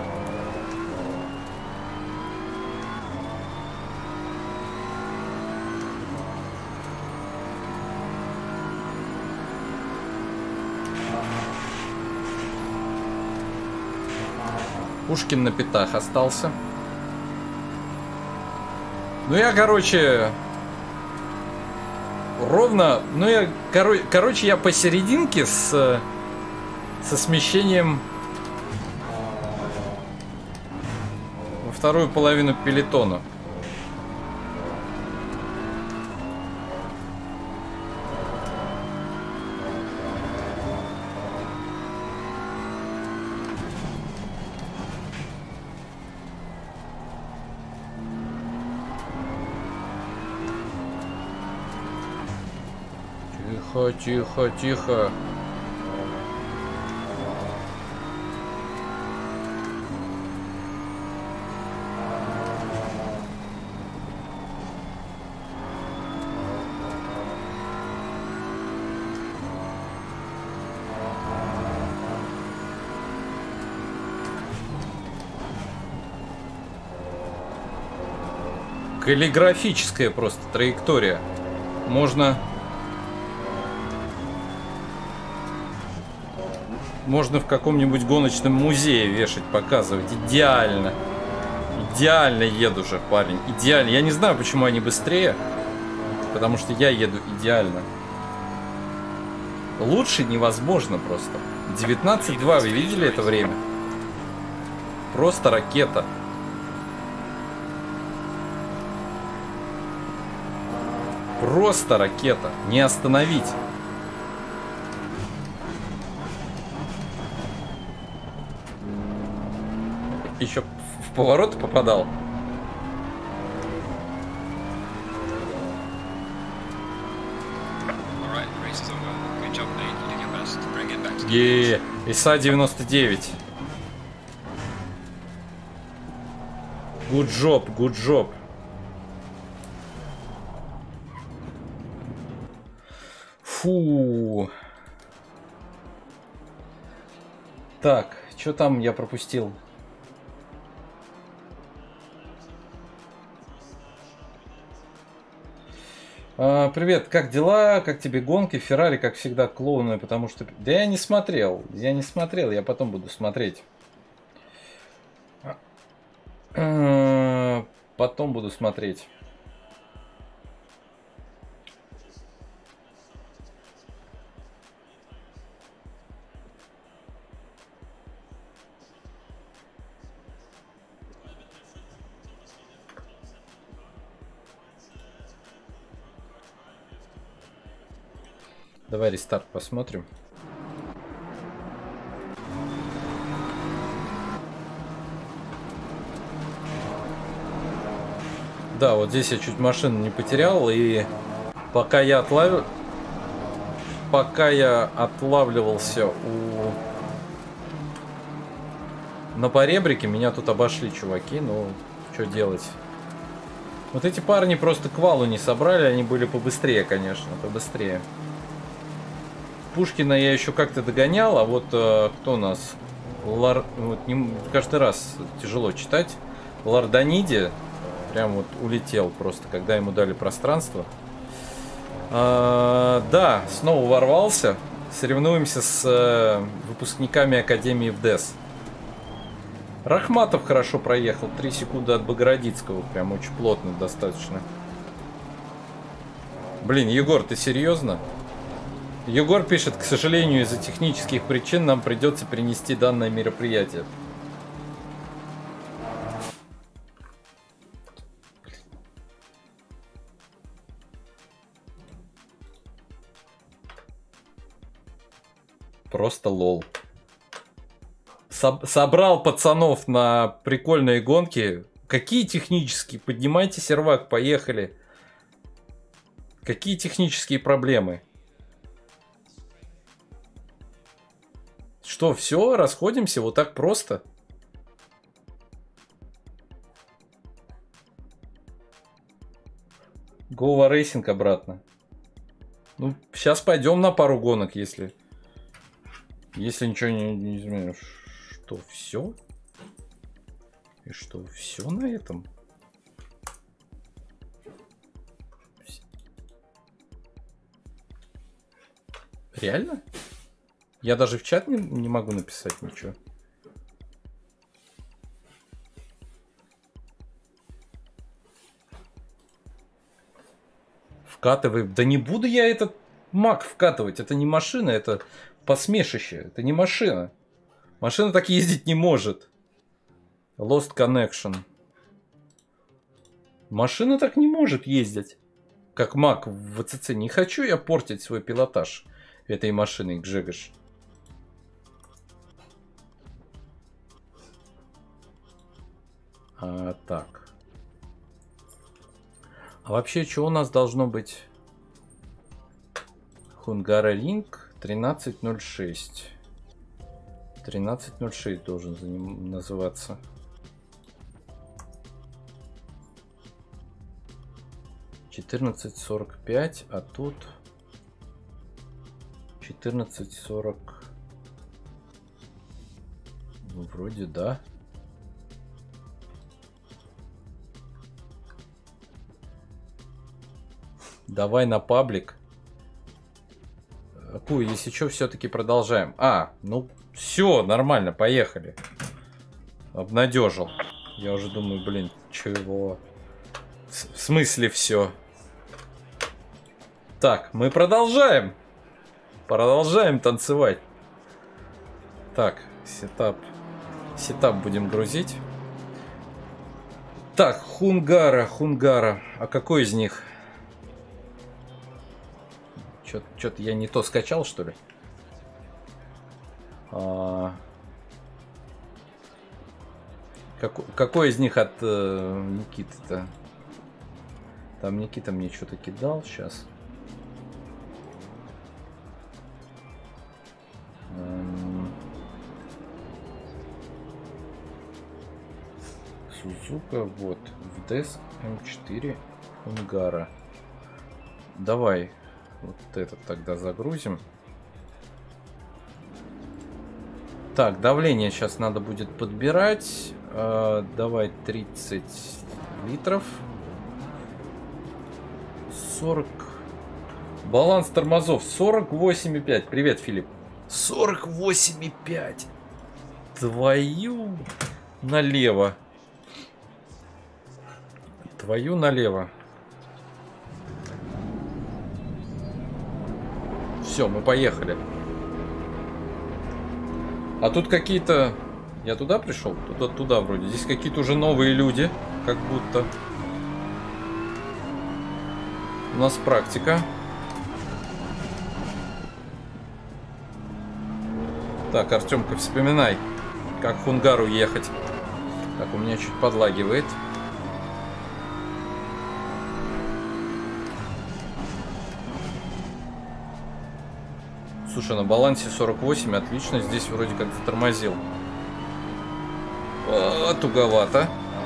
Пушкин на пятах остался. Ну я, короче... Ровно... Ну я, коро... короче, я посерединке с... Со смещением во вторую половину пелотона. Тихо, тихо, тихо. Каллиграфическая просто траектория. Можно... Можно в каком-нибудь гоночном музее вешать, показывать. Идеально. Идеально еду же, парень. Идеально. Я не знаю, почему они быстрее. Потому что я еду идеально. Лучше невозможно просто. девятнадцать два, вы видели это время? Просто ракета. Просто ракета. Не остановить. Еще в поворот попадал. Еее, ИСа девяносто девять. Good job, good job. Фу. Так, что там я пропустил? А, привет, как дела? Как тебе гонки? Феррари, как всегда, клоуны, потому что... Да я не смотрел, я не смотрел, я потом буду смотреть. Потом буду смотреть. Давай рестарт посмотрим. Да, вот здесь я чуть машину не потерял, и пока я отлавил, пока я отлавливался у на поребрике, меня тут обошли чуваки, ну что делать? Вот эти парни просто к валу не собрали, они были побыстрее, конечно, побыстрее. Пушкина я еще как-то догонял, а вот э, кто у нас? Лар... Вот не... Каждый раз тяжело читать. Ларданиди прям вот улетел просто, когда ему дали пространство. А, да, снова ворвался. Соревнуемся с э, выпускниками Академии в ДЭС. Рахматов хорошо проехал. три секунды от Богородицкого. Прям очень плотно достаточно. Блин, Егор, ты серьезно? Егор пишет, к сожалению, из-за технических причин нам придется перенести данное мероприятие. Просто лол. Соб- собрал пацанов на прикольные гонки. Какие технические? Поднимайте сервак, поехали. Какие технические проблемы? Что, все, расходимся вот так просто? Go Racing обратно. Ну, сейчас пойдем на пару гонок, если... Если ничего не, не изменишь. Что, все? И что, все на этом? Реально? Я даже в чат не, не могу написать ничего. Вкатывай. Да не буду я этот маг вкатывать. Это не машина, это посмешище. Это не машина. Машина так ездить не может. Lost Connection. Машина так не может ездить. Как маг в ВЦЦ. Не хочу я портить свой пилотаж этой машиной, Гжегош. А, так. А вообще, что у нас должно быть? Хунгароринг тринадцать ноль шесть. тринадцать ноль шесть должен за ним называться. четырнадцать сорок пять, а тут четырнадцать сорок. Ну, вроде да. Давай на паблик. Пу, если что, все-таки продолжаем. А, ну все, нормально, поехали. Обнадежил. Я уже думаю, блин, чего? В смысле все? Так, мы продолжаем. Продолжаем танцевать. Так, сетап. Сетап будем грузить. Так, Хунгара, Хунгара. А какой из них? Что-то я не то скачал, что ли? А... Как... Какой из них от э, Никиты-то? Там Никита мне что-то кидал сейчас. Эм... Сузука, вот. В ДЭС эм четыре Унгара. Давай вот этот тогда загрузим. Так, давление сейчас надо будет подбирать. Э, давай тридцать литров. сорок. Баланс тормозов сорок восемь и пять. Привет, Филипп. сорок восемь и пять. Твою налево. Твою налево. Все, мы поехали. А тут какие-то... Я туда пришел? Туда, туда вроде. Здесь какие-то уже новые люди. Как будто. У нас практика. Так, Артемка, вспоминай, как в Хунгару ехать. Так, у меня чуть подлагивает. Слушай, на балансе сорок восемь, отлично. Здесь вроде как затормозил. А, туговато.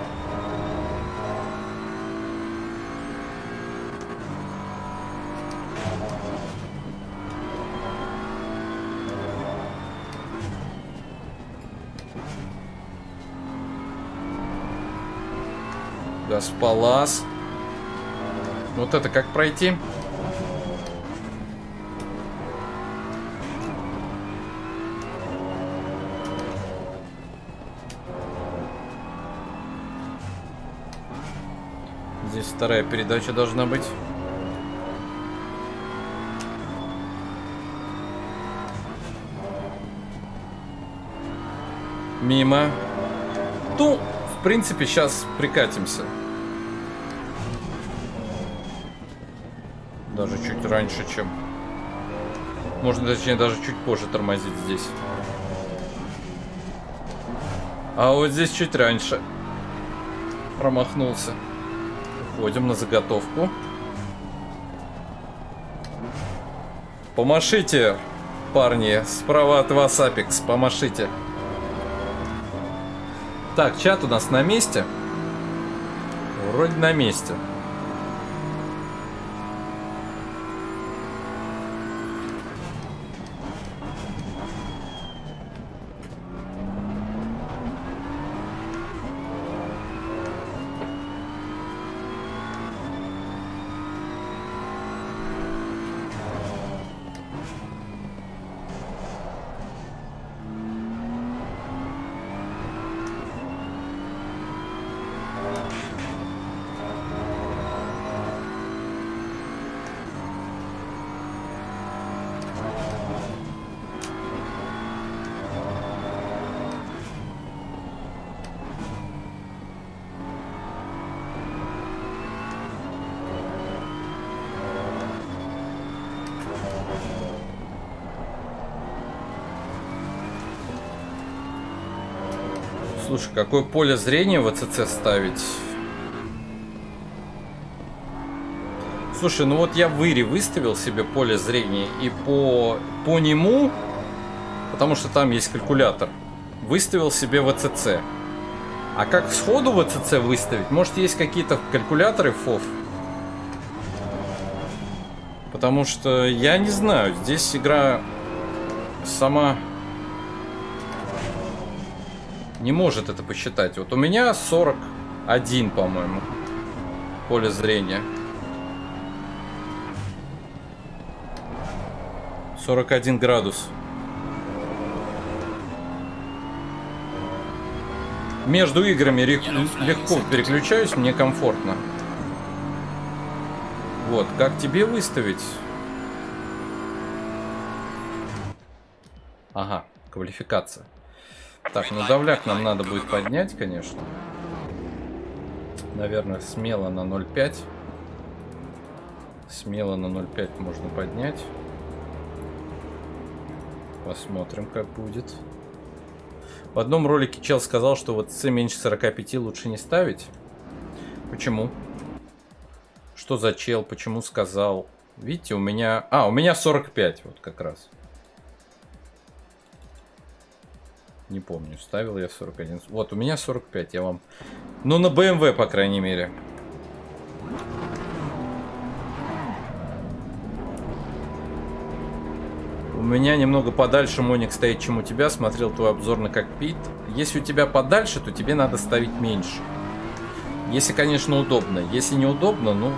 Гаспалас. Вот это как пройти? Здесь вторая передача должна быть. Мимо. Ну, в принципе, сейчас прикатимся. Даже чуть раньше, чем... Можно, точнее, даже чуть позже тормозить здесь. А вот здесь чуть раньше. Промахнулся. Входим на заготовку. Помашите, парни. Справа от вас Апекс. Помашите. Так, чат у нас на месте. Вроде на месте. Слушай, какое поле зрения в АЦЦ ставить? Слушай, ну вот я в Ире выставил себе поле зрения, и по, по нему, потому что там есть калькулятор, выставил себе в АЦЦ. А как сходу в АЦЦ выставить? Может, есть какие-то калькуляторы ФОВ? Потому что я не знаю, здесь игра сама... не может это посчитать. Вот у меня сорок один, по-моему, поле зрения. сорок один градус. Между играми легко переключаюсь, мне комфортно. Вот, как тебе выставить? Ага, квалификация. Так, ну давляк нам надо будет поднять, конечно. Наверное, смело на ноль пять. Смело на ноль пять можно поднять. Посмотрим, как будет. В одном ролике чел сказал, что вот С меньше сорока пяти лучше не ставить. Почему? Что за чел? Почему сказал? Видите, у меня... А, у меня сорок пять вот как раз. Не помню, ставил я сорок один. Вот, у меня сорок пять, я вам... Ну, на бэ эм вэ, по крайней мере. У меня немного подальше моник стоит, чем у тебя. Смотрел твой обзор на кокпит. Если у тебя подальше, то тебе надо ставить меньше. Если, конечно, удобно. Если неудобно, ну...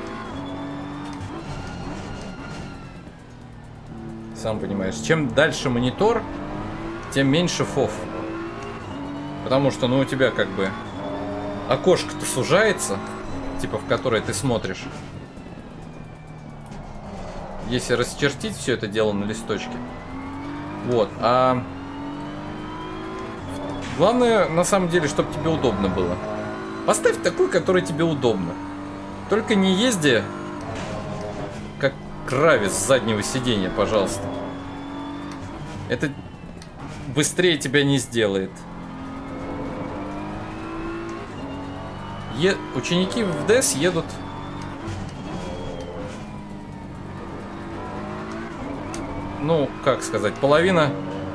Сам понимаешь. Чем дальше монитор, тем меньше фов. Потому что, ну, у тебя как бы... Окошко-то сужается, типа, в которое ты смотришь. Если расчертить все это дело на листочке. Вот, а... Главное, на самом деле, чтобы тебе удобно было. Поставь такой, который тебе удобно. Только не езди, как кравец с заднего сиденья, пожалуйста. Это быстрее тебя не сделает. Е... Ученики в ДЭС едут... Ну, как сказать, половина...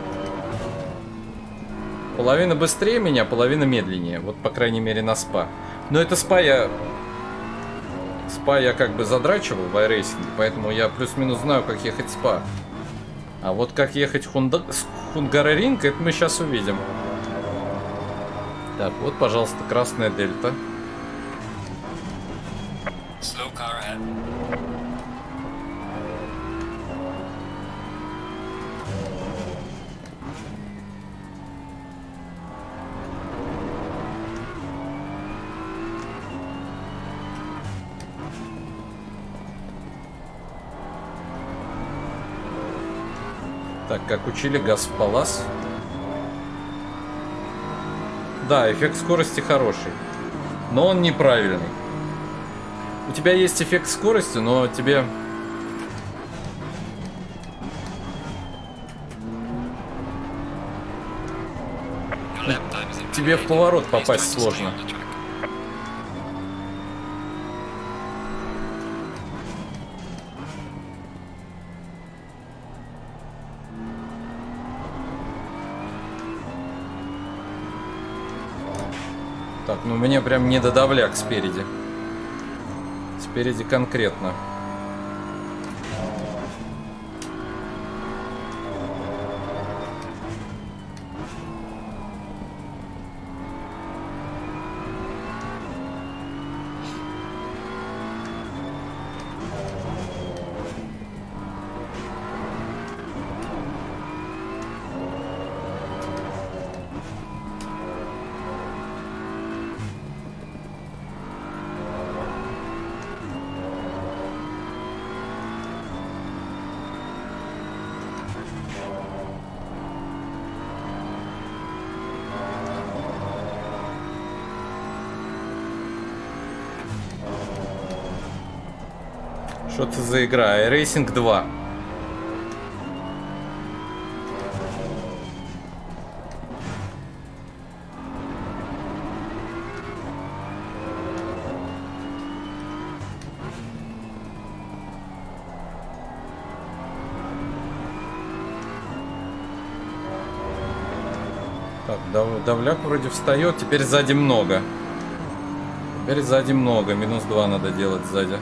Половина быстрее меня, половина медленнее. Вот, по крайней мере, на СПА. Но это СПА я... СПА я как бы задрачивал в iRacing, поэтому я плюс-минус знаю, как ехать СПА. А вот как ехать Хунда... с Хунгарорингом, это мы сейчас увидим. Так, вот, пожалуйста, красная дельта. Slow car ahead. Так, как учили, газ в палас. Да, эффект скорости хороший, но он неправильный. У тебя есть эффект скорости, но тебе... Тебе в поворот попасть сложно. Так, ну мне прям не додавляк спереди. Спереди конкретно. Что это за игра? iRacing два. Так, дав давляк вроде встает. Теперь сзади много. Теперь сзади много. Минус два надо делать сзади.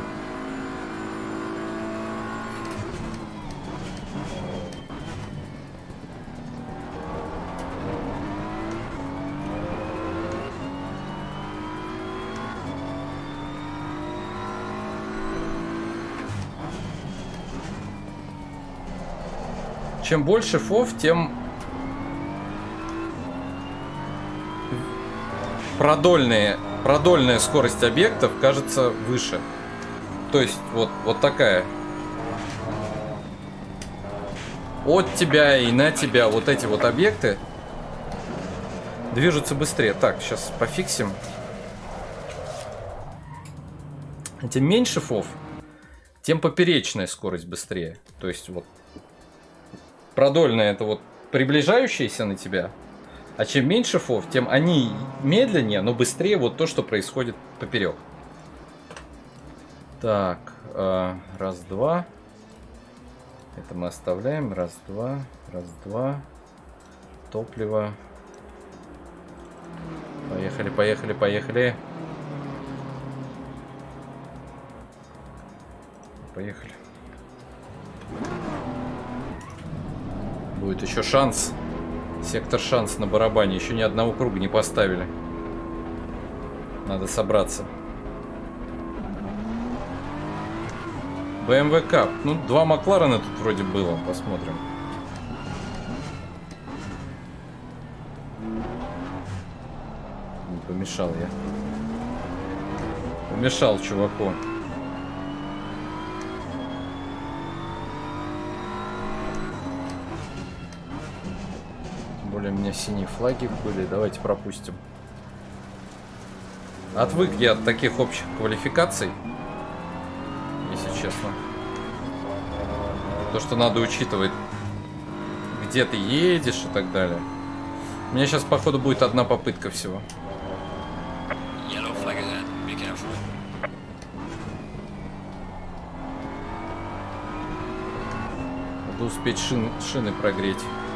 Чем больше фов, тем продольные, продольная скорость объектов кажется выше. То есть вот, вот такая. От тебя и на тебя вот эти вот объекты движутся быстрее. Так, сейчас пофиксим. Тем меньше фов, тем поперечная скорость быстрее. То есть вот продольная — это вот приближающаяся на тебя, а чем меньше фов, тем они медленнее, но быстрее вот то, что происходит поперек. Так, э, раз, два. Это мы оставляем. Раз, два, раз, два. Топливо. Поехали, поехали, поехали. Поехали. Будет еще шанс. Сектор шанс на барабане. Еще ни одного круга не поставили. Надо собраться. бэ эм вэ Cup. Ну, два Макларена тут вроде было. Посмотрим. Не помешал я. Помешал чуваку. Тем более у меня синие флаги были. Давайте пропустим. Отвык я от таких общих квалификаций. Если честно. То, что надо учитывать, где ты едешь и так далее. У меня сейчас, походу, будет одна попытка всего. Надо успеть шин, шины прогреть.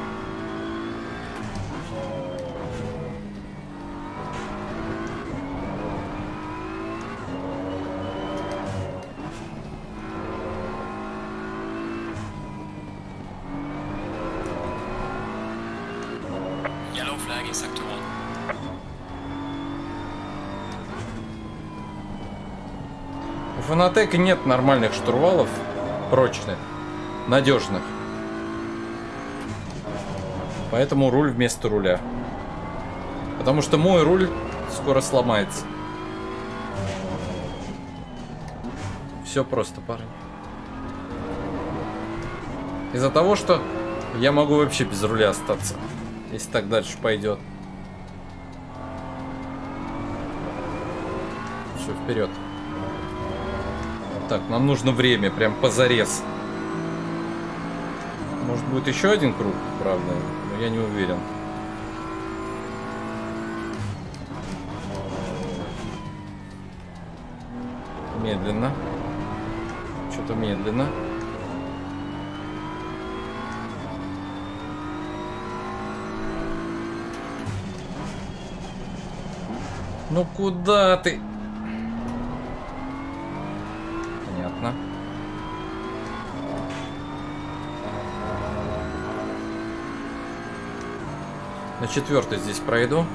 У Фанатека нет нормальных штурвалов, прочных, надежных. Поэтому руль вместо руля. Потому что мой руль скоро сломается. Все просто, парни. Из-за того, что я могу вообще без руля остаться, если так дальше пойдет. Все, вперед. Так, нам нужно время, прям позарез. Может, будет еще один круг, правда, но я не уверен. Медленно. Что-то медленно. Ну куда ты? Понятно. На четвертый здесь пройду.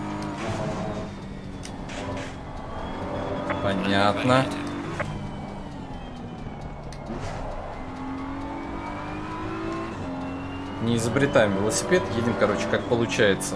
Понятно. Не изобретаем велосипед, едем, короче, как получается.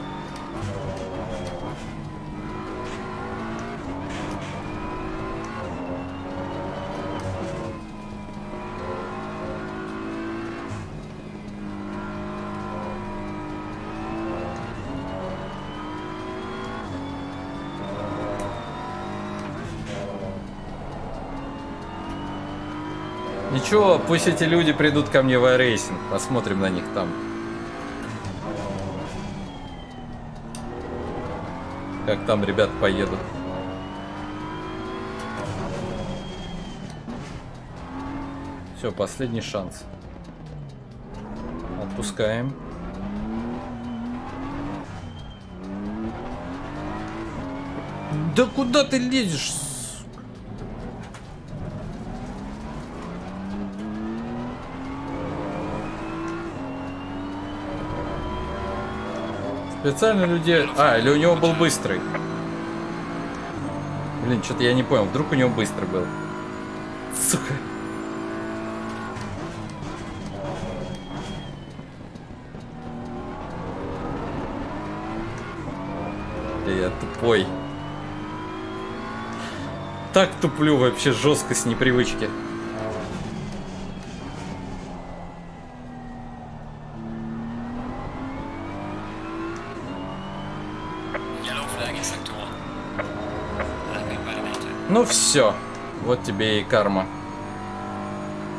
Ничего, пусть эти люди придут ко мне в iRacing. Посмотрим на них там. Как там ребят поедут. Все, последний шанс. Отпускаем. Да куда ты лезешь? Специально людей... А, или у него был быстрый. Блин, что-то я не понял. Вдруг у него быстрый был. Сука. Да я тупой. Так туплю вообще жестко с непривычки. Ну все, вот тебе и карма.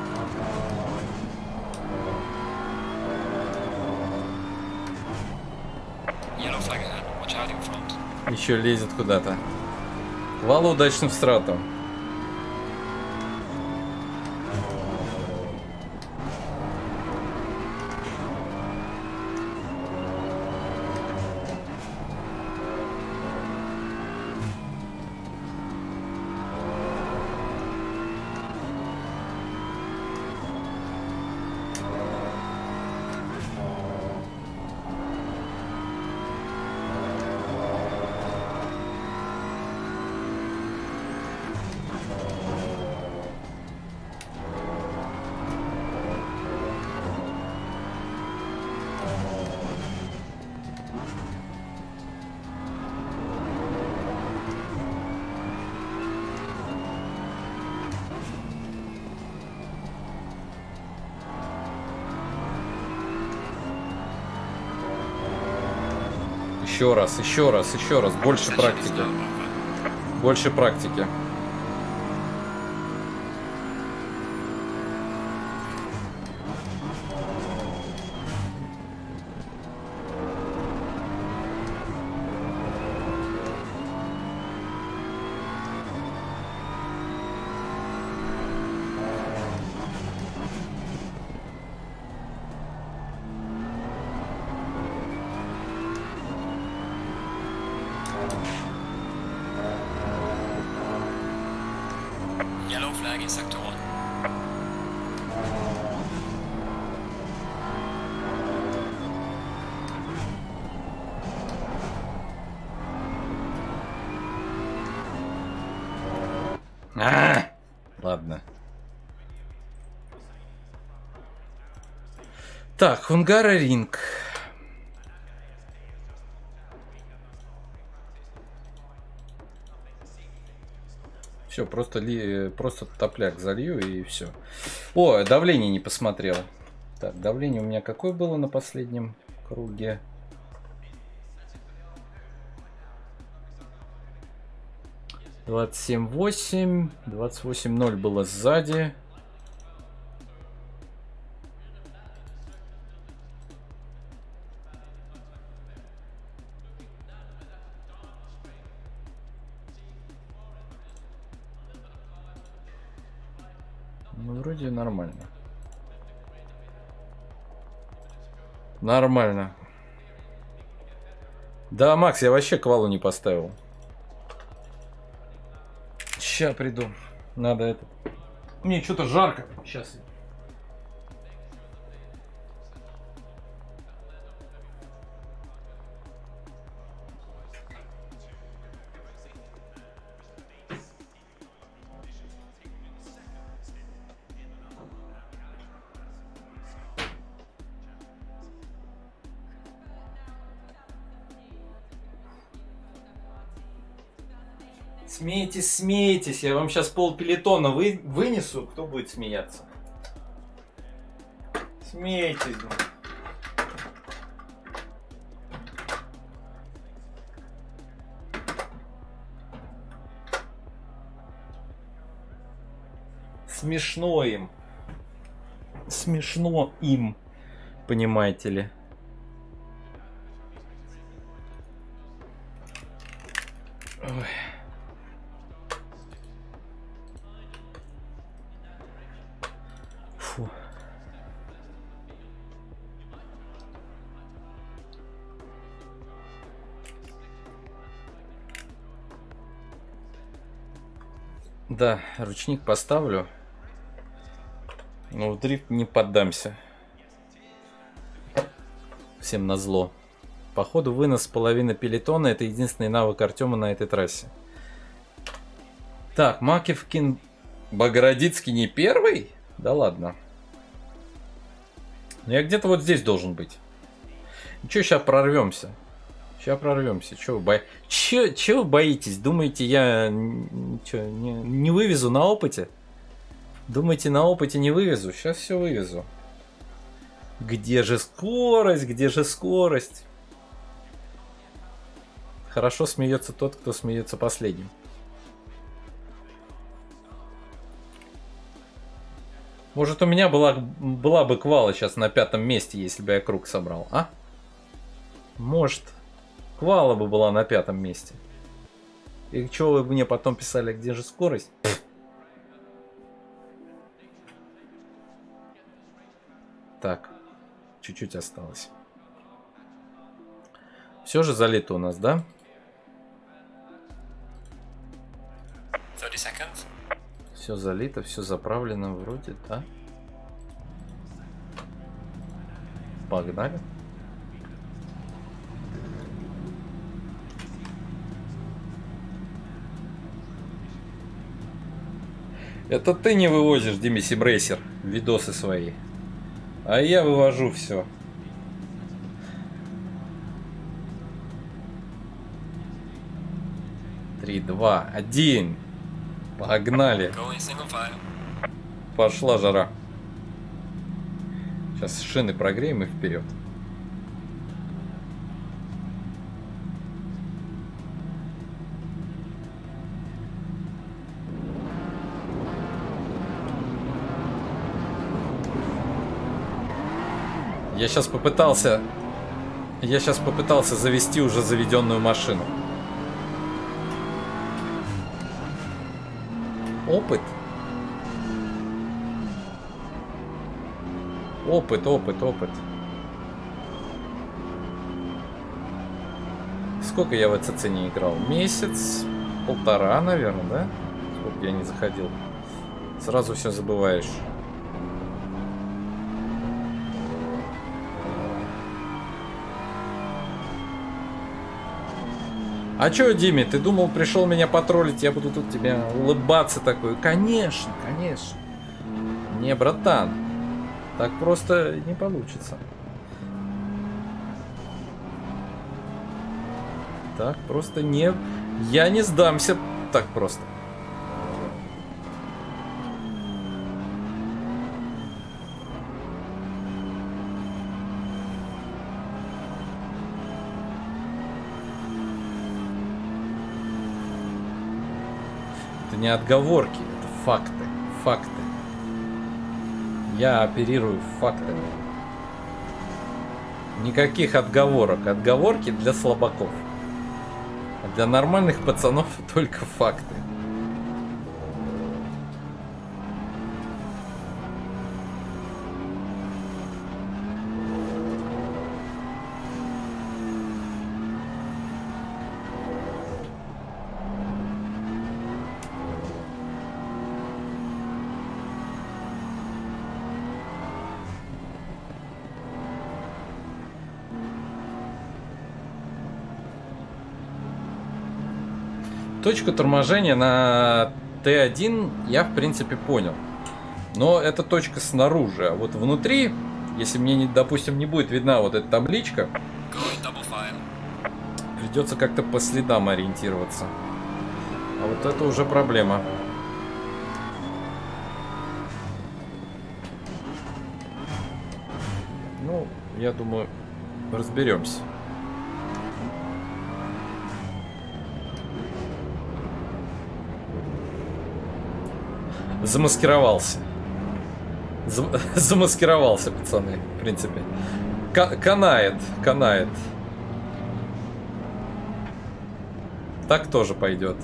еще лезет куда-то. Квала удачным стратом. Еще раз, еще раз, еще раз. Больше практики. Больше практики. Yellow flag in sector one. А, ладно. Так, Hungaroring. Все, просто, ли, просто топляк залью и все. О, давление не посмотрел. Так, давление у меня какое было на последнем круге? двадцать семь восемь. двадцать восемь ноль было сзади. Ну, вроде нормально. Нормально. Да, Макс, я вообще квалу не поставил. Сейчас приду. Надо это... Мне что-то жарко. Сейчас. Смейтесь, смейтесь, я вам сейчас пол пелетона вы, вынесу, кто будет смеяться. Смейтесь. Смешно им. Смешно им, понимаете ли. Ой. Фу. Да, ручник поставлю. Но в дрифт не поддамся. Всем назло. Походу вынос половины пелетона — это единственный навык Артема на этой трассе. Так, Макевкин Богородицкий не первый? Да ладно. Я где-то вот здесь должен быть. Че, сейчас прорвемся. Сейчас прорвемся. Че вы, бо... че, че вы боитесь? Думаете, я че, не, не вывезу на опыте? Думаете, на опыте не вывезу? Сейчас все вывезу. Где же скорость? Где же скорость? Хорошо смеется тот, кто смеется последним. Может, у меня была, была бы квала сейчас на пятом месте, если бы я круг собрал, а? Может, квала бы была на пятом месте. И что вы мне потом писали, где же скорость? Так, чуть-чуть осталось. Все же залито у нас, да? thirty seconds. Все залито, все заправлено вроде, да? Погнали. Это ты не вывозишь, Дими Симрейсер, видосы свои. А я вывожу все. Три, два, один. Погнали. Going single file. Пошла жара. Сейчас шины прогреем и вперед. Я сейчас попытался... Я сейчас попытался завести уже заведенную машину. Опыт. Опыт, опыт, опыт. Сколько я в ЭЦЦ не играл? Месяц, полтора, наверное, да? Сколько я не заходил. Сразу все забываешь. А чё, Диме, ты думал, пришел меня потроллить, я буду тут тебе улыбаться такой? Конечно, конечно. Не, братан, так просто не получится. Так просто не... Я не сдамся так просто. Это не отговорки, это факты. Факты. Я оперирую фактами. Никаких отговорок. Отговорки для слабаков. А для нормальных пацанов только факты. Точку торможения на Т один я в принципе понял. Но это точка снаружи. А вот внутри, если мне, не, допустим, не будет видна вот эта табличка, придется как-то по следам ориентироваться. А вот это уже проблема. Ну, я думаю, разберемся. Замаскировался. Зам... Замаскировался, пацаны, в принципе. К канает, канает. Так тоже пойдет.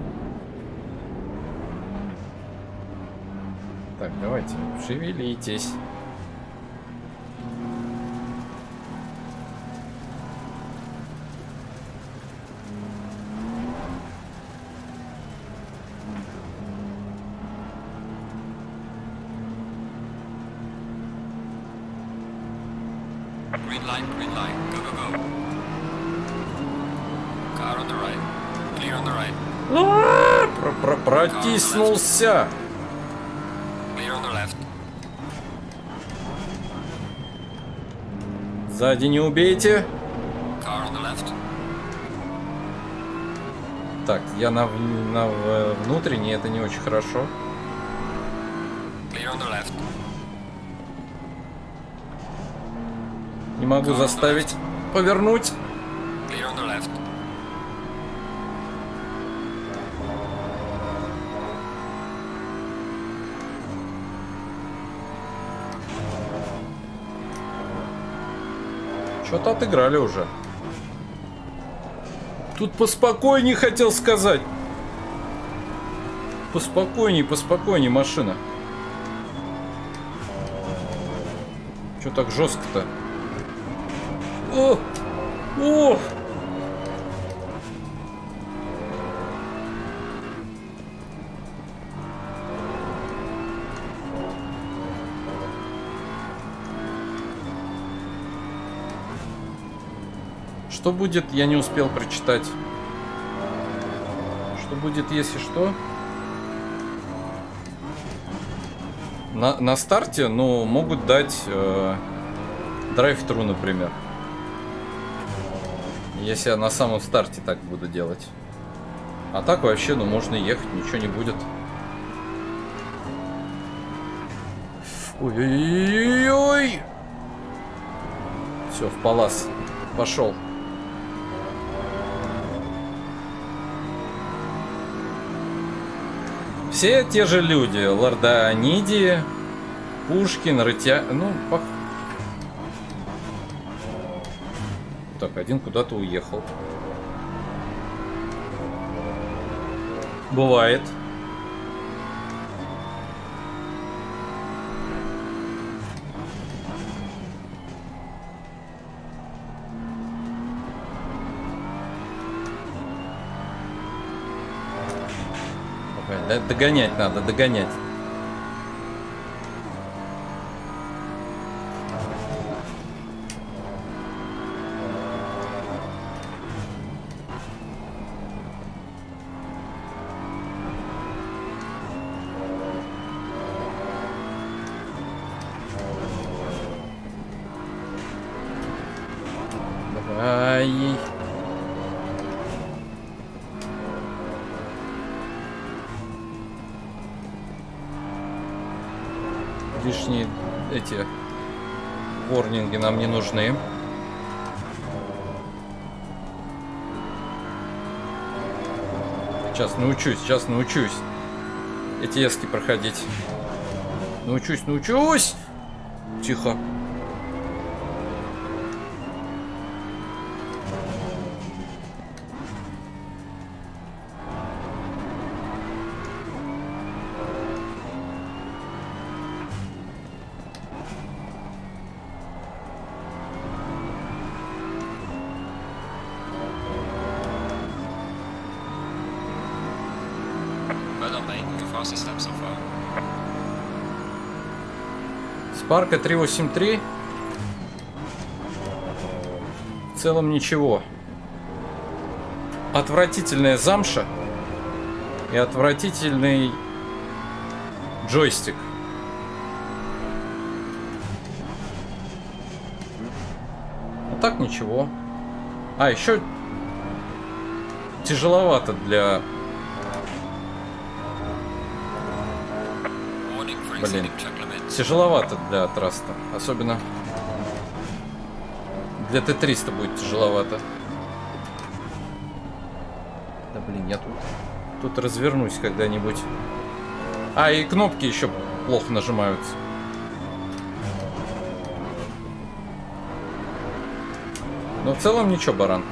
Так, давайте, шевелитесь. Green light, green light. Go, go, go. Car on the right. Clear on the right. А, про про протиснулся. Clear on the left. Сзади не убейте. Car on the left. Так, я на, на внутренней, это не очень хорошо. Clear on the left. Не могу заставить повернуть. Clear on the left. Что-то отыграли уже. Тут поспокойней хотел сказать. Поспокойней, поспокойней, машина. Чё так жестко-то? О! О! Что будет, я не успел прочитать. Что будет, если что? На, на старте, ну, могут дать э, драйв-тру, например. Если я на самом старте так буду делать. А так вообще, ну, можно ехать, ничего не будет. Ой-ой-ой-ой! Все, в палас. Пошел. Все те же люди. Лорданиди, Пушкин, Рытя... Ну, пох... Так, один куда-то уехал. Бывает. Догонять надо, догонять. Давай. Лишние эти ворнинги нам не нужны. Сейчас научусь, сейчас научусь эти эски проходить. Научусь, научусь. Тихо. Спарка три восемь три. В целом ничего. Отвратительная замша и отвратительный джойстик. А так ничего. А, еще тяжеловато для... Блин. Тяжеловато для траста. Особенно для Т триста будет тяжеловато. Да блин, я тут, тут развернусь когда-нибудь. А, и кнопки еще плохо нажимаются. Но в целом ничего, баран.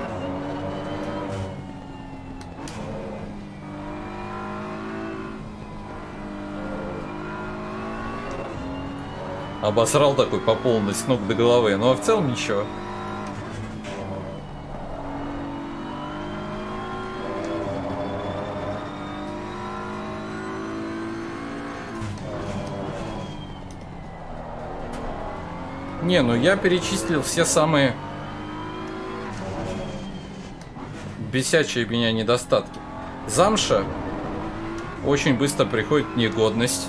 Обосрал такой по полной с ног до головы. Ну а в целом ничего. Не, ну я перечислил все самые бесячие меня недостатки. Замша очень быстро приходит в негодность.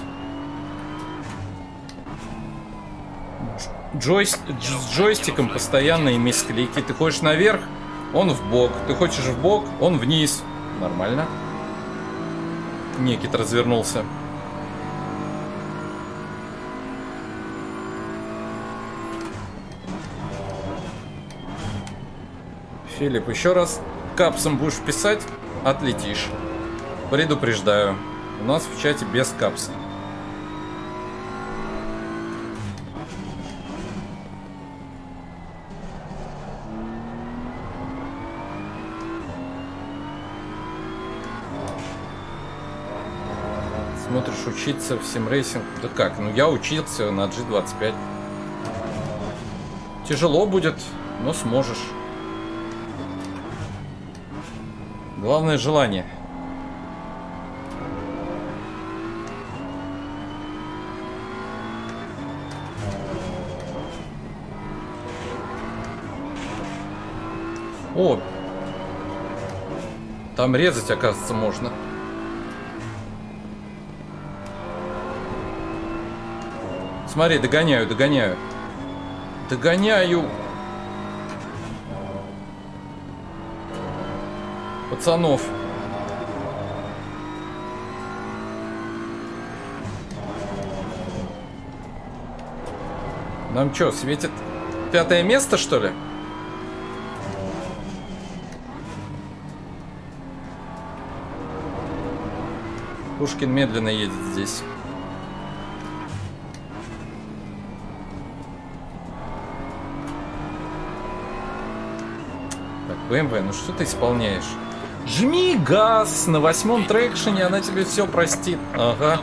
Джойс... С джойстиком постоянные мисклики. Ты хочешь наверх, он в бок. Ты хочешь в бок, он вниз. Нормально. Некит развернулся. Филипп, еще раз капсом будешь писать, отлетишь. Предупреждаю. У нас в чате без капса. Смотришь учиться в симрейсинг. Да как? Ну я учился на джи двадцать пять. Тяжело будет, но сможешь. Главное желание. О! Там резать, оказывается, можно. Смотри, догоняю, догоняю. Догоняю. Пацанов. Нам что, светит пятое место, что ли? Пушкин медленно едет здесь. Так, бэ эм вэ, ну что ты исполняешь? Жми газ на восьмом трекшене, она тебе все простит. Ага.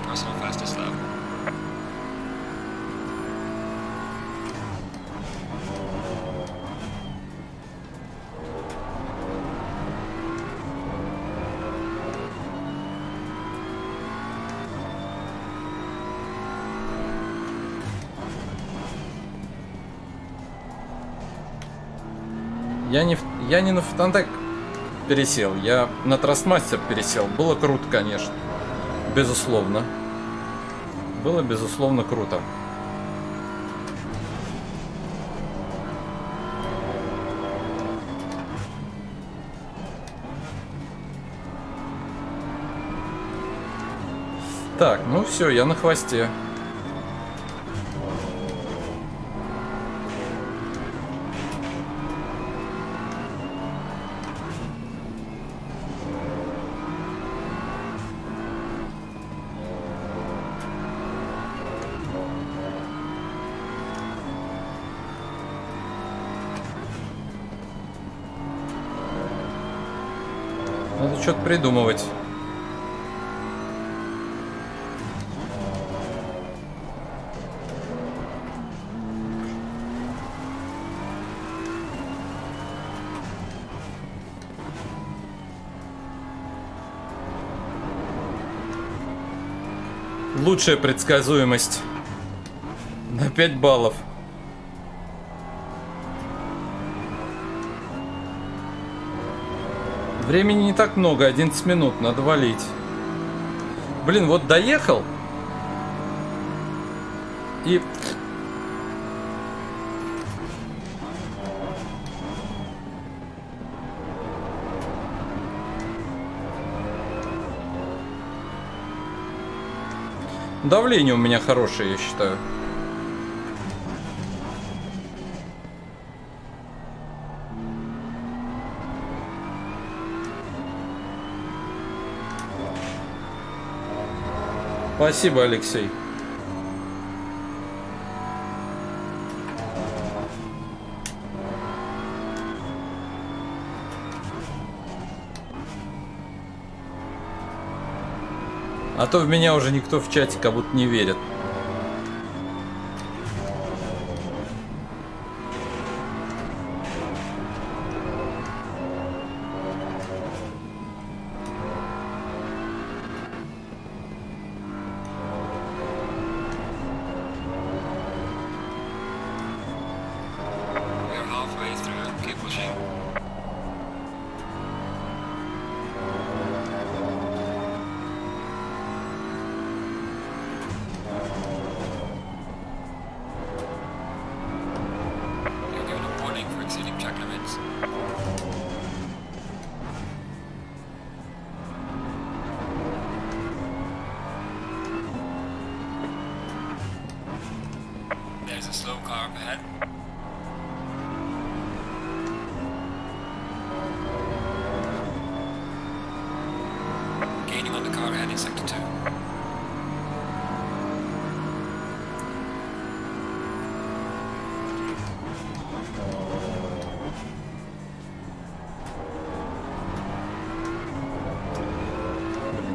Я не, я не на Фотонтек пересел, я на Трастмастер пересел. Было круто, конечно. Безусловно. Было, безусловно, круто. Так, ну все, я на хвосте. Надо что-то придумывать. Лучшая предсказуемость. На пять баллов. Времени не так много, одиннадцать минут, надо валить. Блин, вот доехал. И... Давление у меня хорошее, я считаю. Спасибо, Алексей. А то в меня уже никто в чате как будто не верит.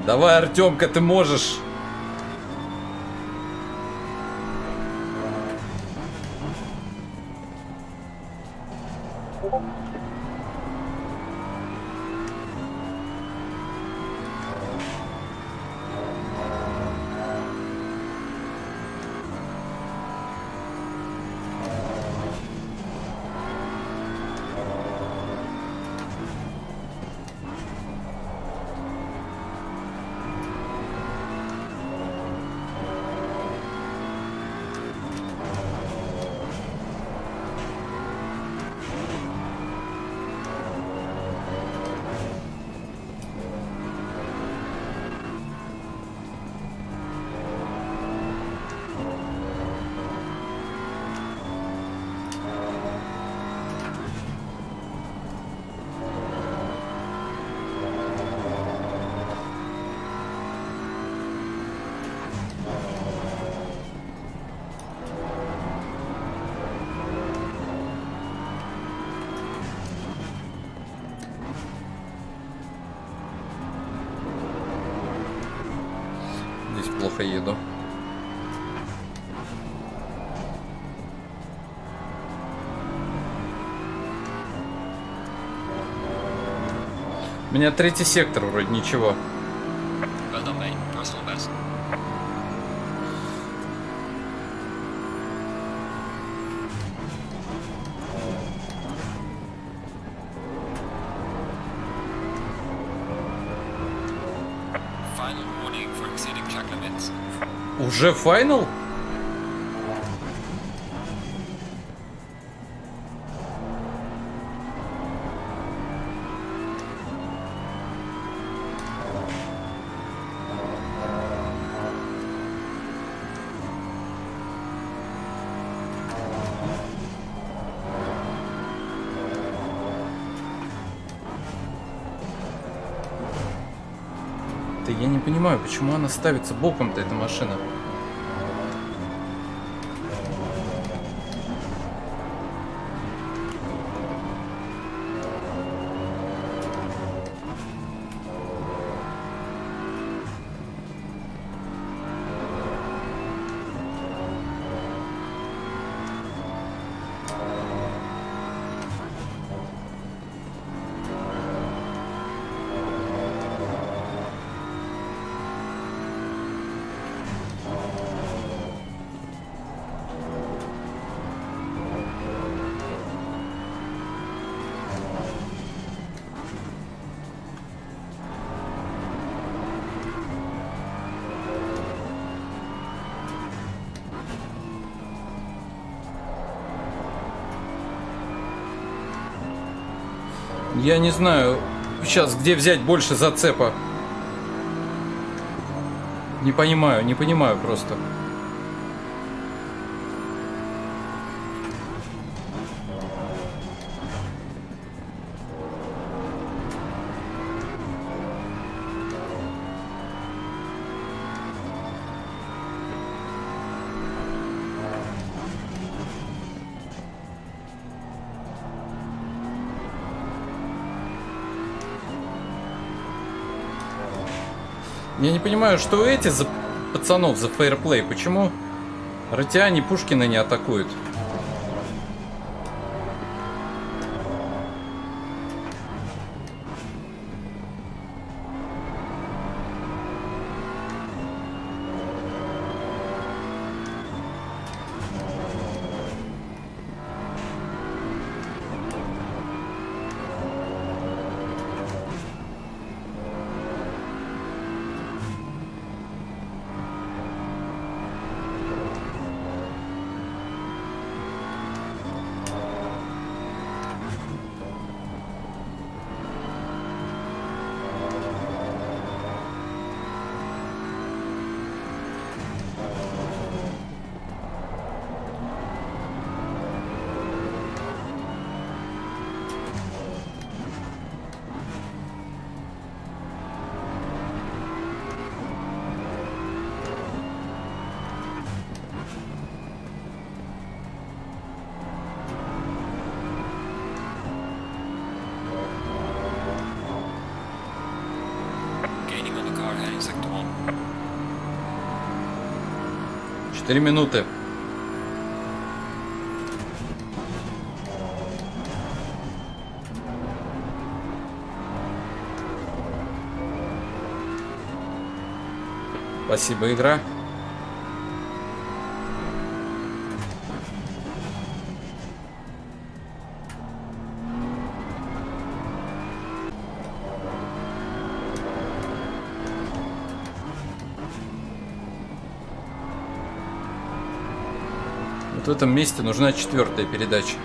Давай, Артемка, ты можешь. Плохо еду. У меня третий сектор, вроде ничего. Well done, mate. Personal best. Final warning for exceeding track limits. Уже финал? Да я не понимаю, почему она ставится боком-то, эта машина. Я не знаю сейчас, где взять больше зацепа. Не понимаю, не понимаю просто. Я не понимаю, что эти за пацанов за фейерплей, почему Ратиане Пушкина не атакуют? car heading sector one. Четыре минуты. Спасибо, игра. Вот в этом месте нужна четвертая передача.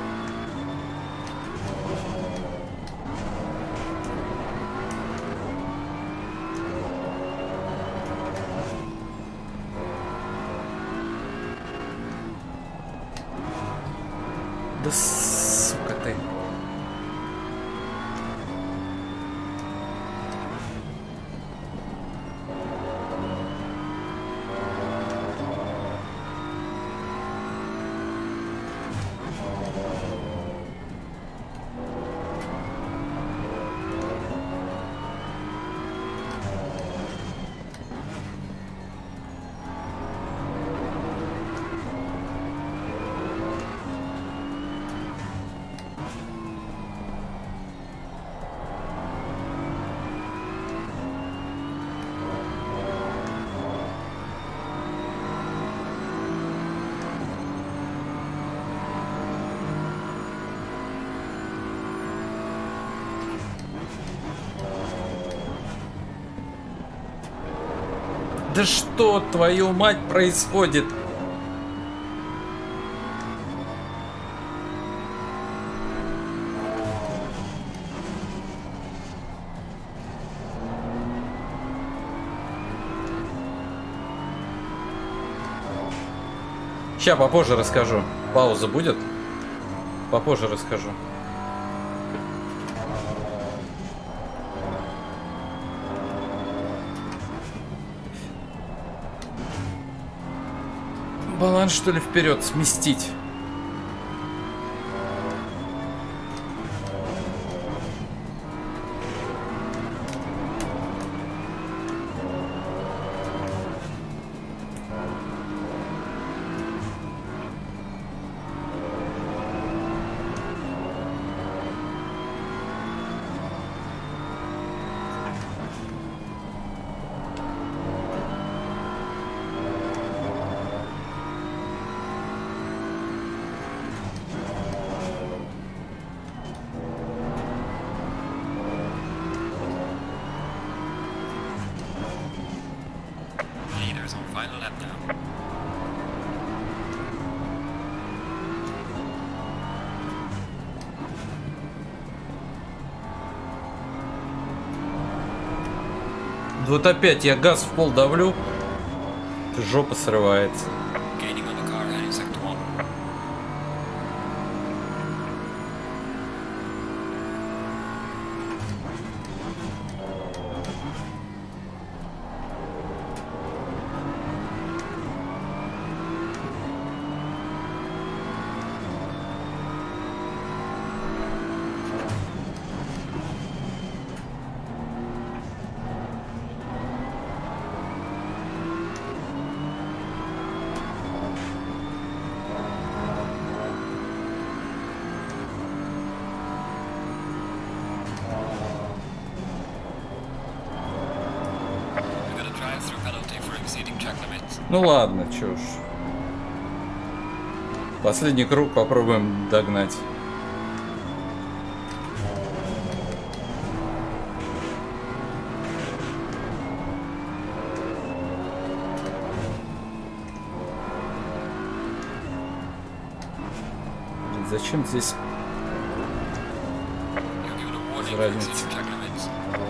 Да сука ты. Да что, твою мать, происходит? Ща попозже расскажу. Пауза будет? Попозже расскажу. Баланс, что ли, вперед сместить? Leaders on final lap now. Вот опять я газ в пол давлю, жопа срывается. Gaining on the car heading sector one. We're gonna drive through penalty for exceeding track limits. Ну ладно, чё уж. Последний круг попробуем догнать. Блин, зачем здесь You're given a warning for разница? exceeding track limits.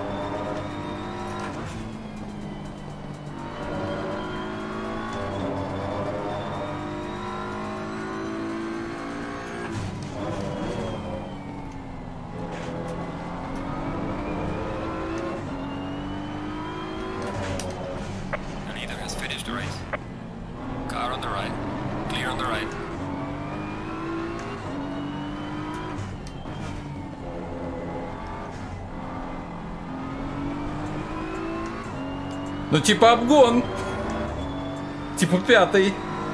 The leader has finished the race. Car on the right. Clear on the right. Ну, типа обгон. Типа пятый.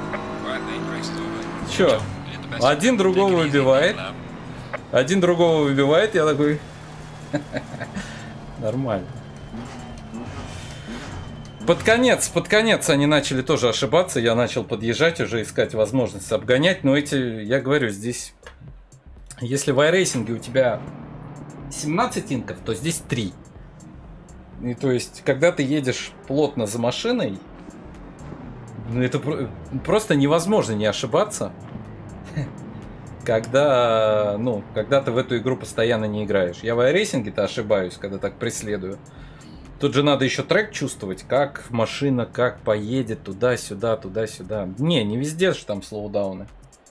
Чё? Один другого выбивает. Один другого выбивает, я такой... Нормально. Под конец, под конец они начали тоже ошибаться. Я начал подъезжать, уже искать возможность обгонять. Но эти, я говорю, здесь... Если в iRacing у тебя семнадцать инков, то здесь три. И то есть, когда ты едешь плотно за машиной, ну это просто невозможно не ошибаться. Когда, ну, когда ты в эту игру постоянно не играешь. Я в iRacing-то ошибаюсь, когда так преследую. Тут же надо еще трек чувствовать, как машина, как поедет туда-сюда, туда-сюда. Не, не везде же там слоудауны.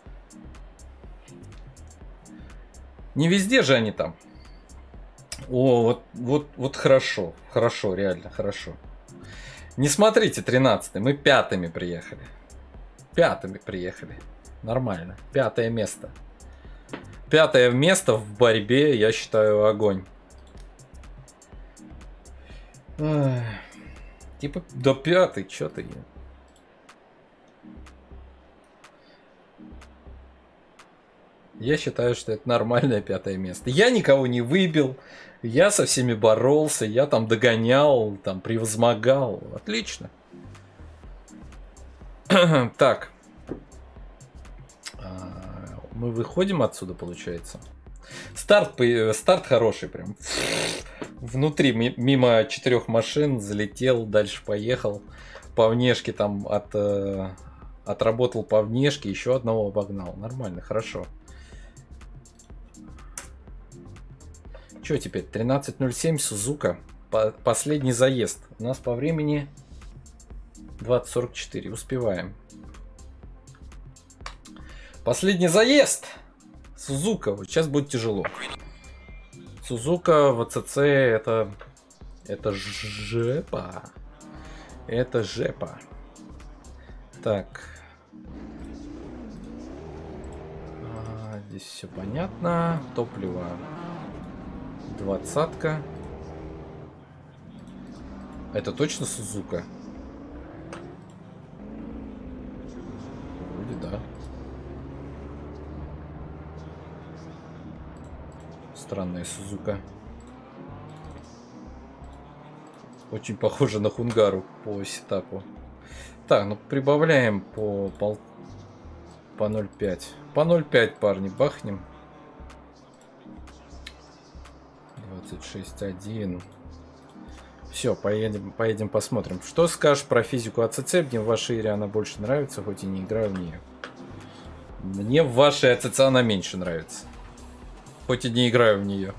Не везде же они там. О, вот, вот, вот хорошо, хорошо, реально хорошо. Не смотрите тринадцатый, мы пятыми приехали. Пятыми приехали. Нормально. Пятое место. Пятое место в борьбе, я считаю, огонь. Эх, типа, до пятый, чё ты? Я считаю, что это нормальное пятое место. Я никого не выбил, я со всеми боролся, я там догонял, там превозмогал. Отлично. Так. Мы выходим отсюда, получается. Старт, старт хороший прям. Внутри, мимо четырех машин, залетел, дальше поехал. По внешке там от, отработал по внешке, еще одного обогнал. Нормально, хорошо. Че теперь? тринадцать ноль семь, Сузука. По последний заезд. У нас по времени двадцать сорок четыре. Успеваем. Последний заезд! Сузука. Вот сейчас будет тяжело. Сузука в АЦЦ это... Это жепа. Это жепа. Так. А, здесь все понятно. Топливо. Двадцатка. Это точно Сузука? Вроде да. Странная Сузука. Очень похоже на Хунгару по сетапу. Так, ну прибавляем по, по, по ноль пять. По ноль пять, парни, бахнем. двадцать шесть один. Все, поедем, поедем посмотрим. Что скажешь про физику АЦЦ? Мне в вашей игре она больше нравится, хоть и не играю в нее. Мне в вашей АЦЦ она меньше нравится. Хоть и не играю в нее.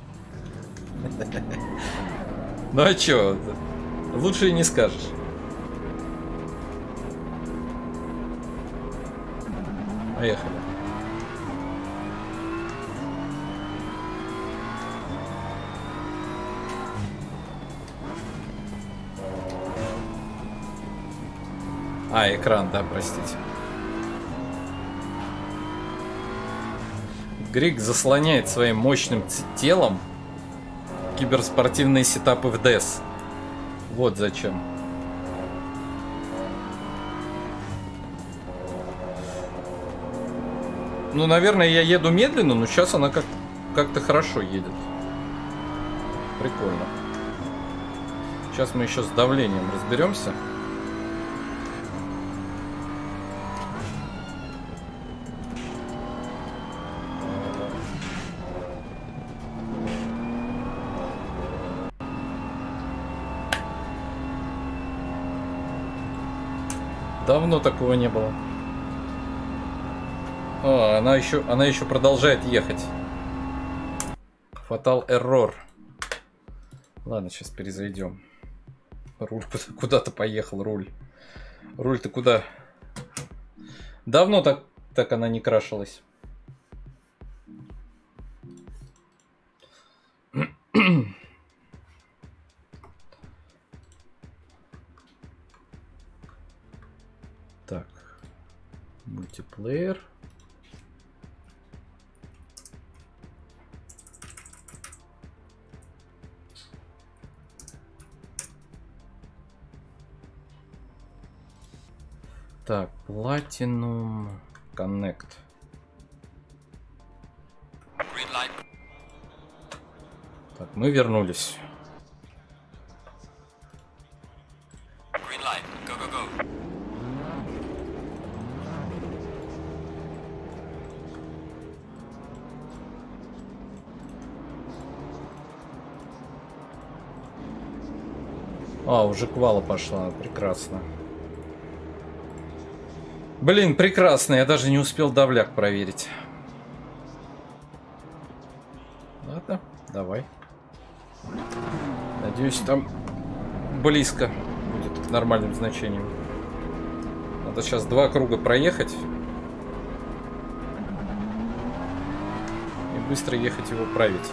Ну а чё? Лучше и не скажешь. Поехали. А, экран, да, простите. Григ заслоняет своим мощным телом киберспортивные сетапы в ди эс. Вот зачем. Ну, наверное, я еду медленно, но сейчас она как- как-то хорошо едет. Прикольно. Сейчас мы еще с давлением разберемся. Давно такого не было. О, она еще, она еще продолжает ехать. Fatal Error. Ладно, сейчас перезайдем. Руль куда-то поехал, руль. Руль ты куда? Давно так, так она не крашилась. Так, мультиплеер. Так, Platinum Connect. Green light. Так, мы вернулись. Green light. Go, go, go. А, уже квала пошла, прекрасно. Блин, прекрасно, я даже не успел давляк проверить. Ладно, давай. Надеюсь, там близко будет к нормальным значениям. Надо сейчас два круга проехать. И быстро ехать его править.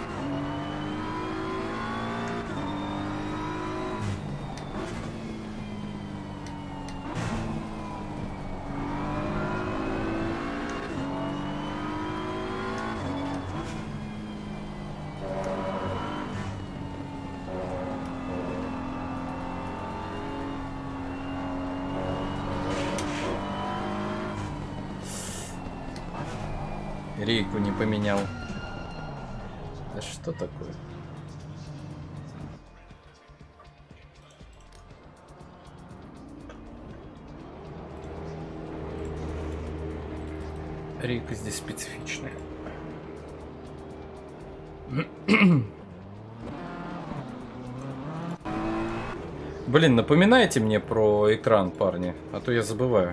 Рейку не поменял. Да что такое? Рейка здесь специфичная. Блин, напоминайте мне про экран, парни, а то я забываю.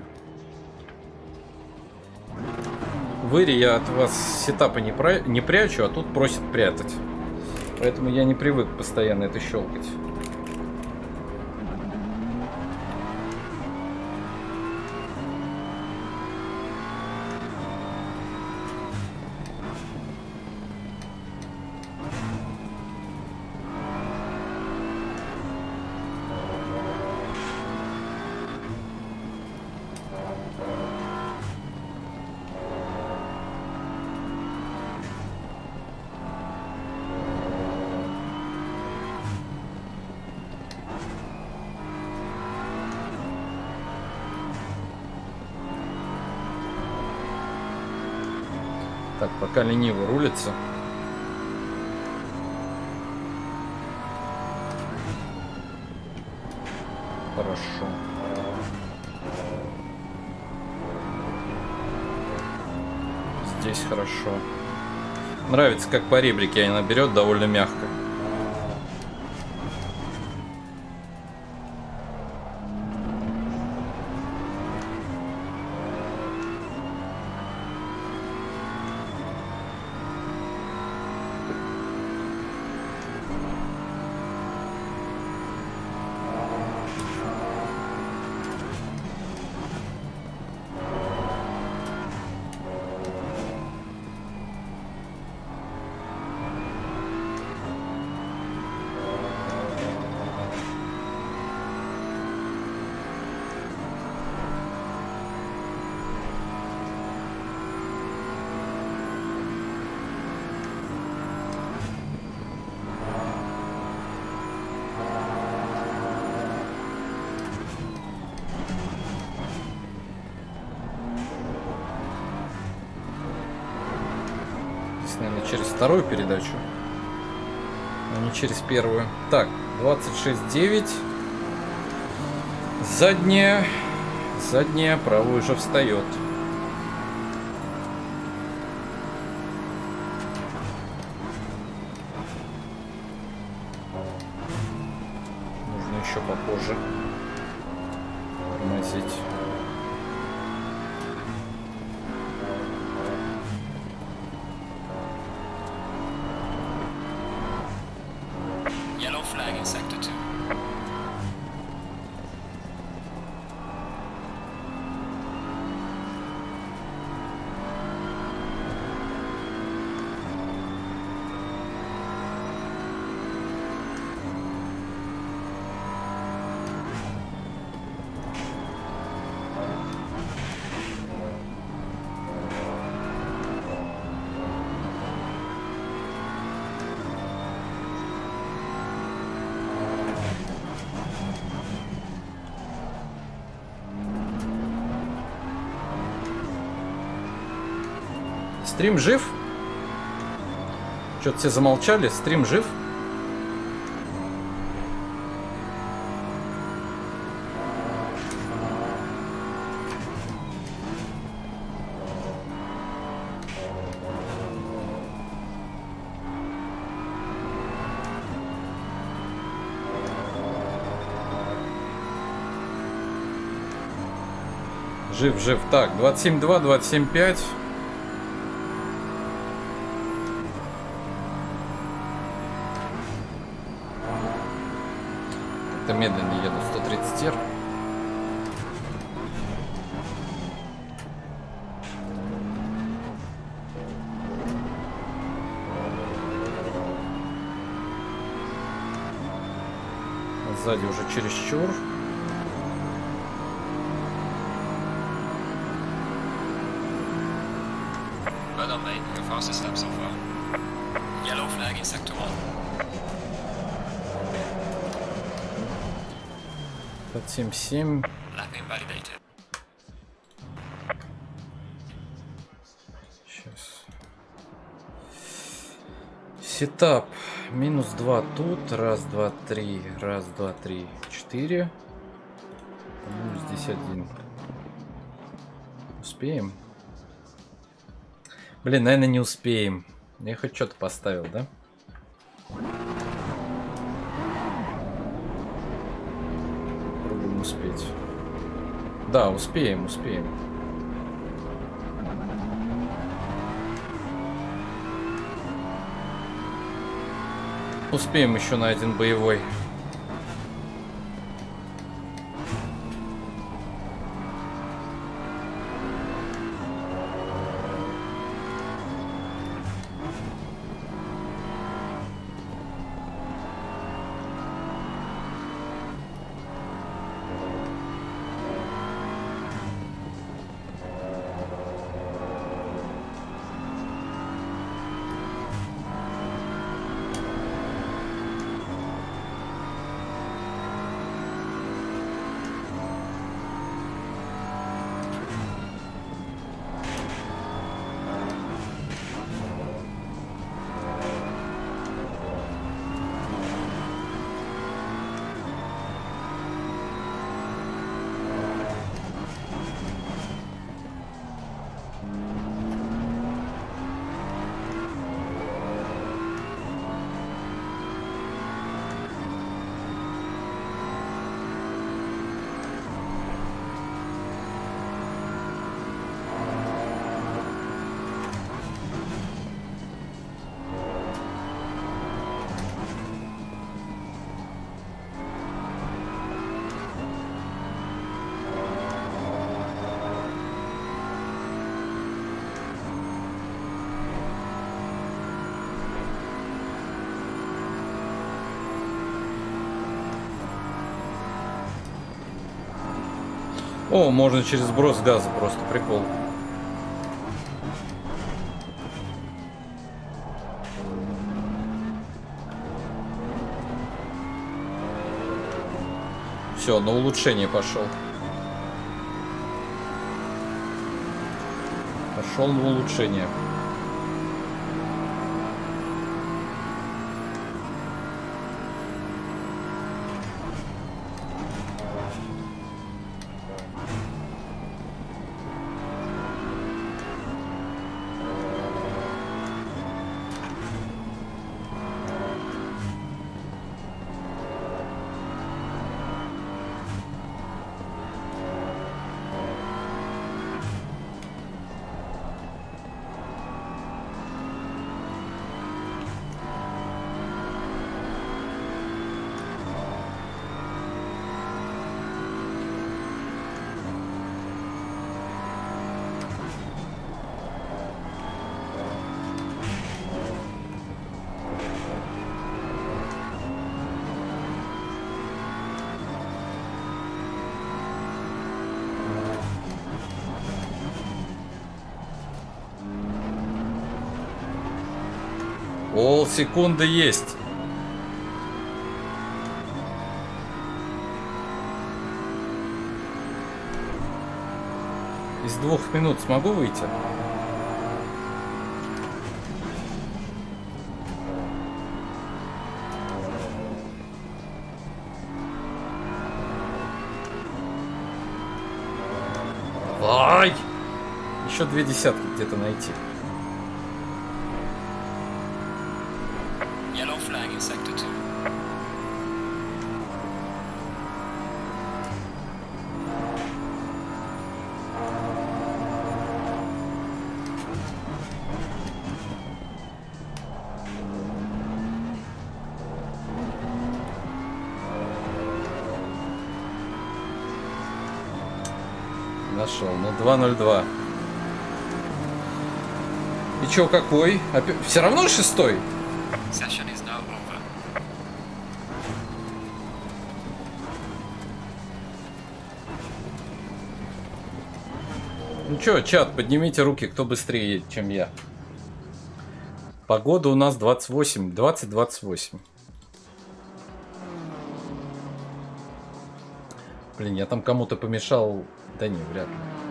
В Ире я от вас сетапа не, про... не прячу, а тут просят прятать. Поэтому я не привык постоянно это щелкать. Так, пока лениво рулится. Хорошо. Здесь хорошо. Нравится, как по ребрике она берет довольно мягко. Наверное, через вторую передачу, а не через первую. Так, двадцать шесть девять. Задняя. Задняя, правая уже встает. Нужно еще попозже тормозить. Yellow flag in sector two. Стрим жив? Что-то все замолчали. Стрим жив? Жив, жив. Так, двадцать семь два, двадцать семь пять. Как-то медленно еду. сто тридцать эр. Сзади уже чересчур. Well done, mate. Your fastest lap so far. Yellow flag in sector one. двадцать семь семь. Lap invalidated. Сейчас. Сетап. Минус два тут. Раз, два, три. Раз, два, три, четыре. Минус здесь один. Успеем? Блин, наверное, не успеем. Я хоть что-то поставил, да? Пробуем успеть. Да, успеем, успеем. Успеем еще на один боевой. О, можно через сброс газа, просто прикол. Все, на улучшение пошел. Пошел на улучшение. Пол секунды есть. Из двух минут смогу выйти? Ай! Еще две десятки где-то найти. Yellow flag in sector two. Нашел, ну два ноль два. И чё, какой? Опять... Все равно шестой? Session is now over. Ну чё, чат, поднимите руки, кто быстрее едет, чем я. Погода у нас двадцать восемь, двадцать двадцать восемь. Блин, я там кому-то помешал. Да не, вряд ли.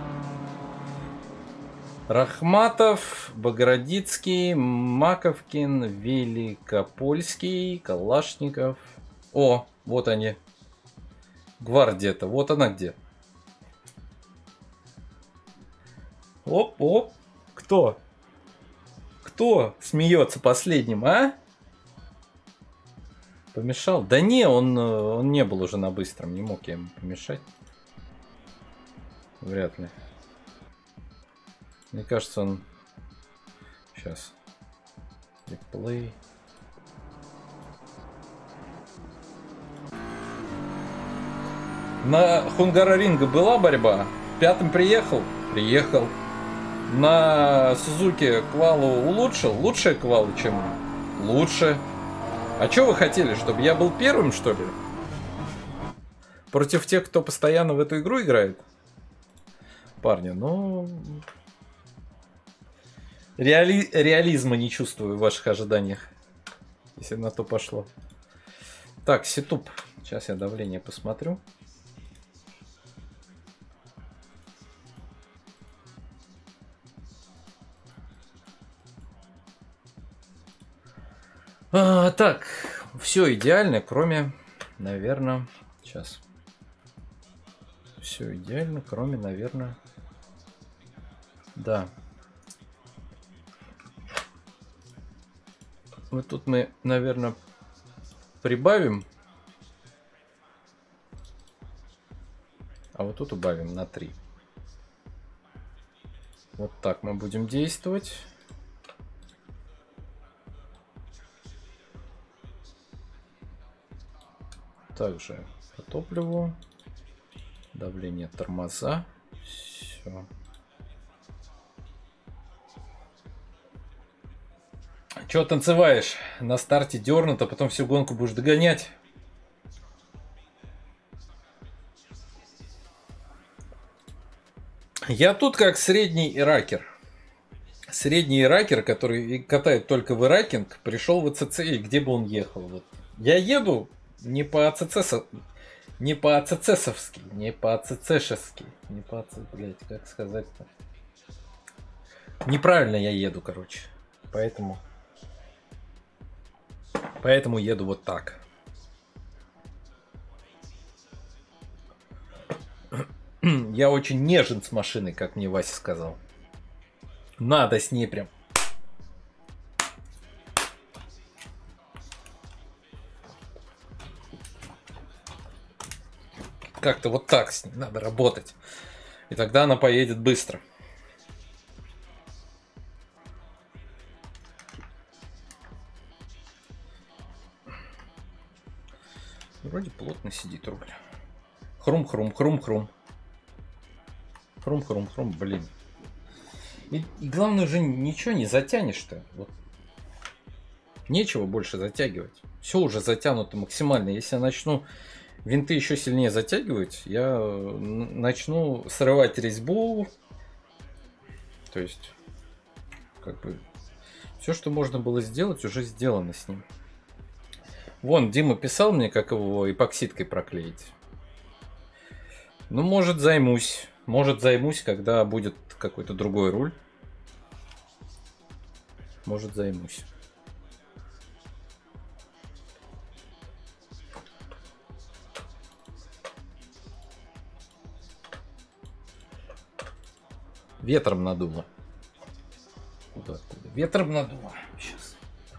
Рахматов, Богородицкий, Маковкин, Великопольский, Калашников. О, вот они. Гвардия-то, вот она где. Оп, оп. Кто? Кто смеется последним, а? Помешал? Да не, он, он не был уже на быстром, не мог я ему помешать. Вряд ли. Мне кажется, он... Сейчас. Реплей. На Хунгароринга была борьба? Пятым приехал? Приехал. На Сузуки квалу улучшил? Лучше квалу, чем лучше. А что вы хотели, чтобы я был первым, что ли? Против тех, кто постоянно в эту игру играет? Парни, ну... Реали... Реализма не чувствую в ваших ожиданиях. Если на то пошло. Так, сетуп. Сейчас я давление посмотрю. А, так, все идеально, кроме, наверное, сейчас. Все идеально, кроме, наверное, да. Вот тут мы, наверное, прибавим. А вот тут убавим на три. Вот так мы будем действовать. Также по топливу. Давление, тормоза. Все. Чё танцеваешь? На старте дернуто, потом всю гонку будешь догонять. Я тут как средний иракер. Средний иракер, который катает только в иракинг, пришел в АЦЦ, и где бы он ехал. Вот. Я еду не по АЦЦ, не по АЦЦовски, не по АЦЦшески, не по АЦ, блять, как сказать-то. Неправильно я еду, короче. Поэтому... Поэтому еду вот так. Я очень нежен с машиной, как мне Вася сказал. Надо с ней прям. Как-то вот так с ней надо работать. И тогда она поедет быстро. Вроде плотно сидит руль. Хрум-хрум-хрум-хрум. Хрум-хрум-хрум, блин. И, и главное же ничего не затянешь-то. Вот. Нечего больше затягивать. Все уже затянуто максимально. Если я начну винты еще сильнее затягивать, я начну срывать резьбу. То есть, как бы, все, что можно было сделать, уже сделано с ним. Вон, Дима писал мне, как его эпоксидкой проклеить. Ну, может, займусь. Может, займусь, когда будет какой-то другой руль. Может, займусь. Ветром надуло. Куда, откуда? Ветром надуло. Сейчас.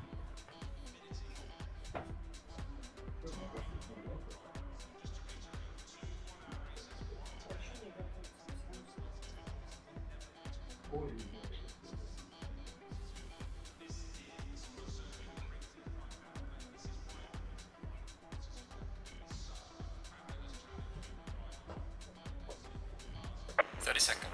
thirty seconds.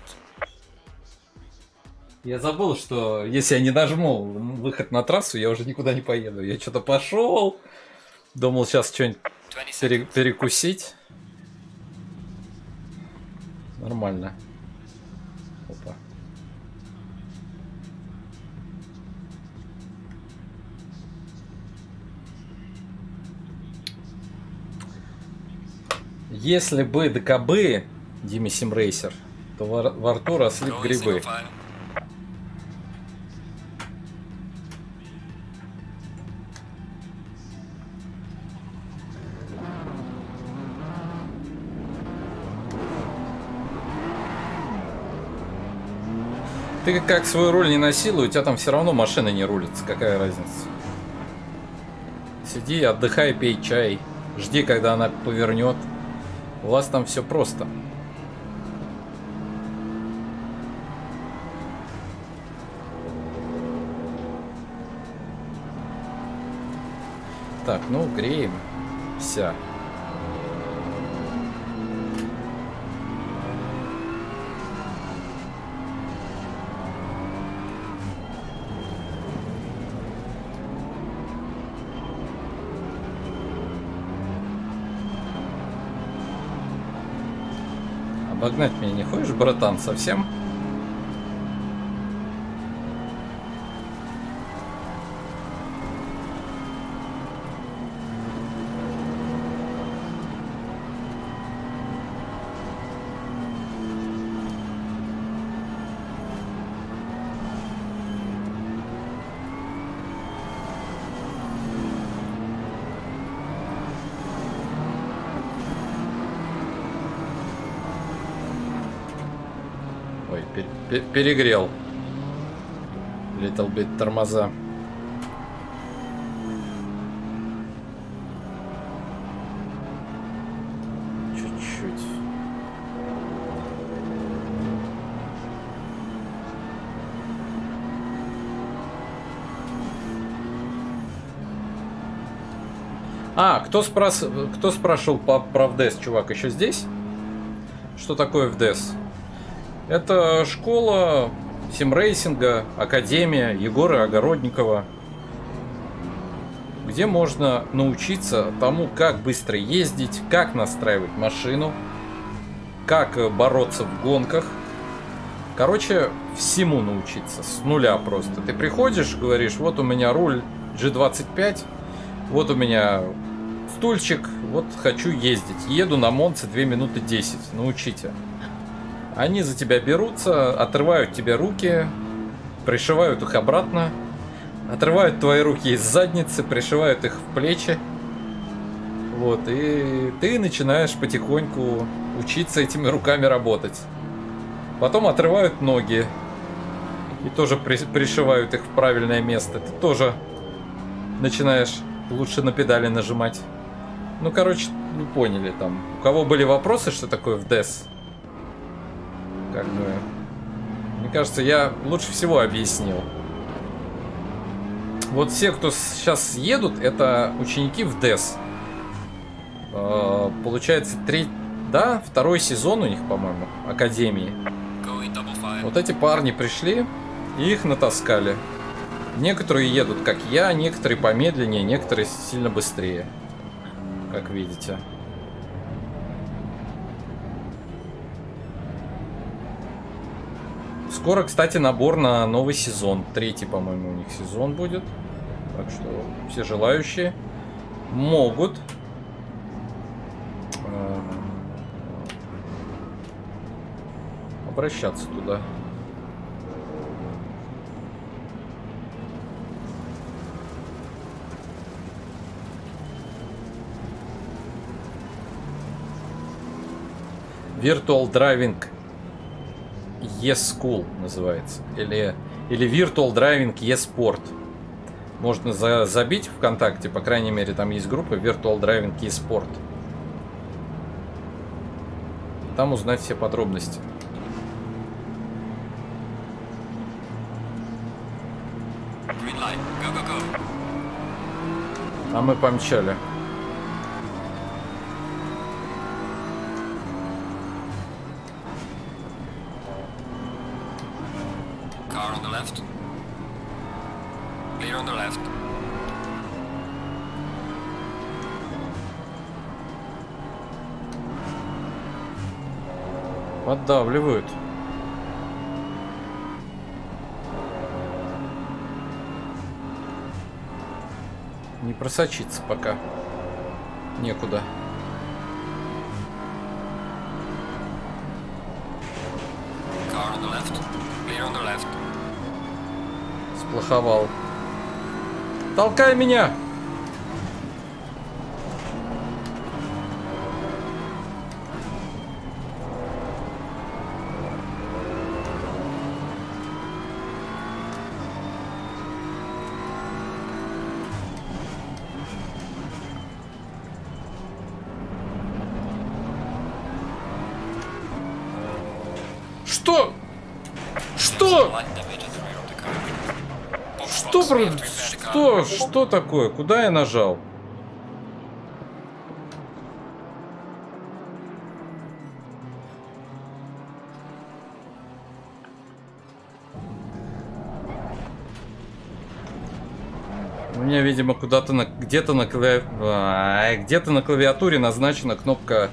Я забыл, что если я не нажму выход на трассу, я уже никуда не поеду. Я что-то пошел. Думал сейчас что-нибудь пере- перекусить. Нормально. Опа. Если бы ДКБ Диме Симрейсер, то во, во рту росли б грибы. Ты как свою руль не насилуй, у тебя там все равно машина не рулится. Какая разница? Сиди, отдыхай, пей чай. Жди, когда она повернет. У вас там все просто. Так, ну, греемся. Обогнать меня не хочешь, братан, совсем? Перегрел. Little bit тормоза. Чуть-чуть. А, кто, спрас... кто спрашивал по... про эф ди эс, чувак, еще здесь? Что такое эф ди эс? Это школа симрейсинга, академия Егора Огородникова, где можно научиться тому, как быстро ездить, как настраивать машину, как бороться в гонках. Короче, всему научиться, с нуля просто. Ты приходишь, говоришь, вот у меня руль джи двадцать пять, вот у меня стульчик, вот хочу ездить. Еду на Монце две минуты десять, научите. Они за тебя берутся, отрывают тебе руки, пришивают их обратно, отрывают твои руки из задницы, пришивают их в плечи. Вот, и ты начинаешь потихоньку учиться этими руками работать. Потом отрывают ноги и тоже при, пришивают их в правильное место. Ты тоже начинаешь лучше на педали нажимать. Ну, короче, вы поняли там. У кого были вопросы, что такое эф ди эс? Как бы, мне кажется, я лучше всего объяснил. Вот все, кто сейчас едут, это ученики эф ди эс. Э, получается, три, да, второй сезон у них, по-моему, академии. Вот эти парни пришли и их натаскали. Некоторые едут, как я, некоторые помедленнее, некоторые сильно быстрее, как видите. Скоро, кстати, набор на новый сезон. Третий, по-моему, у них сезон будет. Так что все желающие могут э, обращаться туда. Virtual Driving E-School называется. Или, или Virtual Driving E-Sport. Можно за, забить ВКонтакте, по крайней мере, там есть группа Virtual Driving E-Sport. Там узнать все подробности. Green light. Go, go, go. А мы помчали. Car on the left. Clear on the left. Поддавливают. Не просочиться пока. Некуда. Car on the left. Clear on the left. Сплоховал. Толкай меня! Что? Что? Light damage at the rear of the car. Box, Что, box. про- We have to repair the car. что, что такое? Куда я нажал? У меня, видимо, куда-то на где-то на клави... а, где-то на клавиатуре назначена кнопка,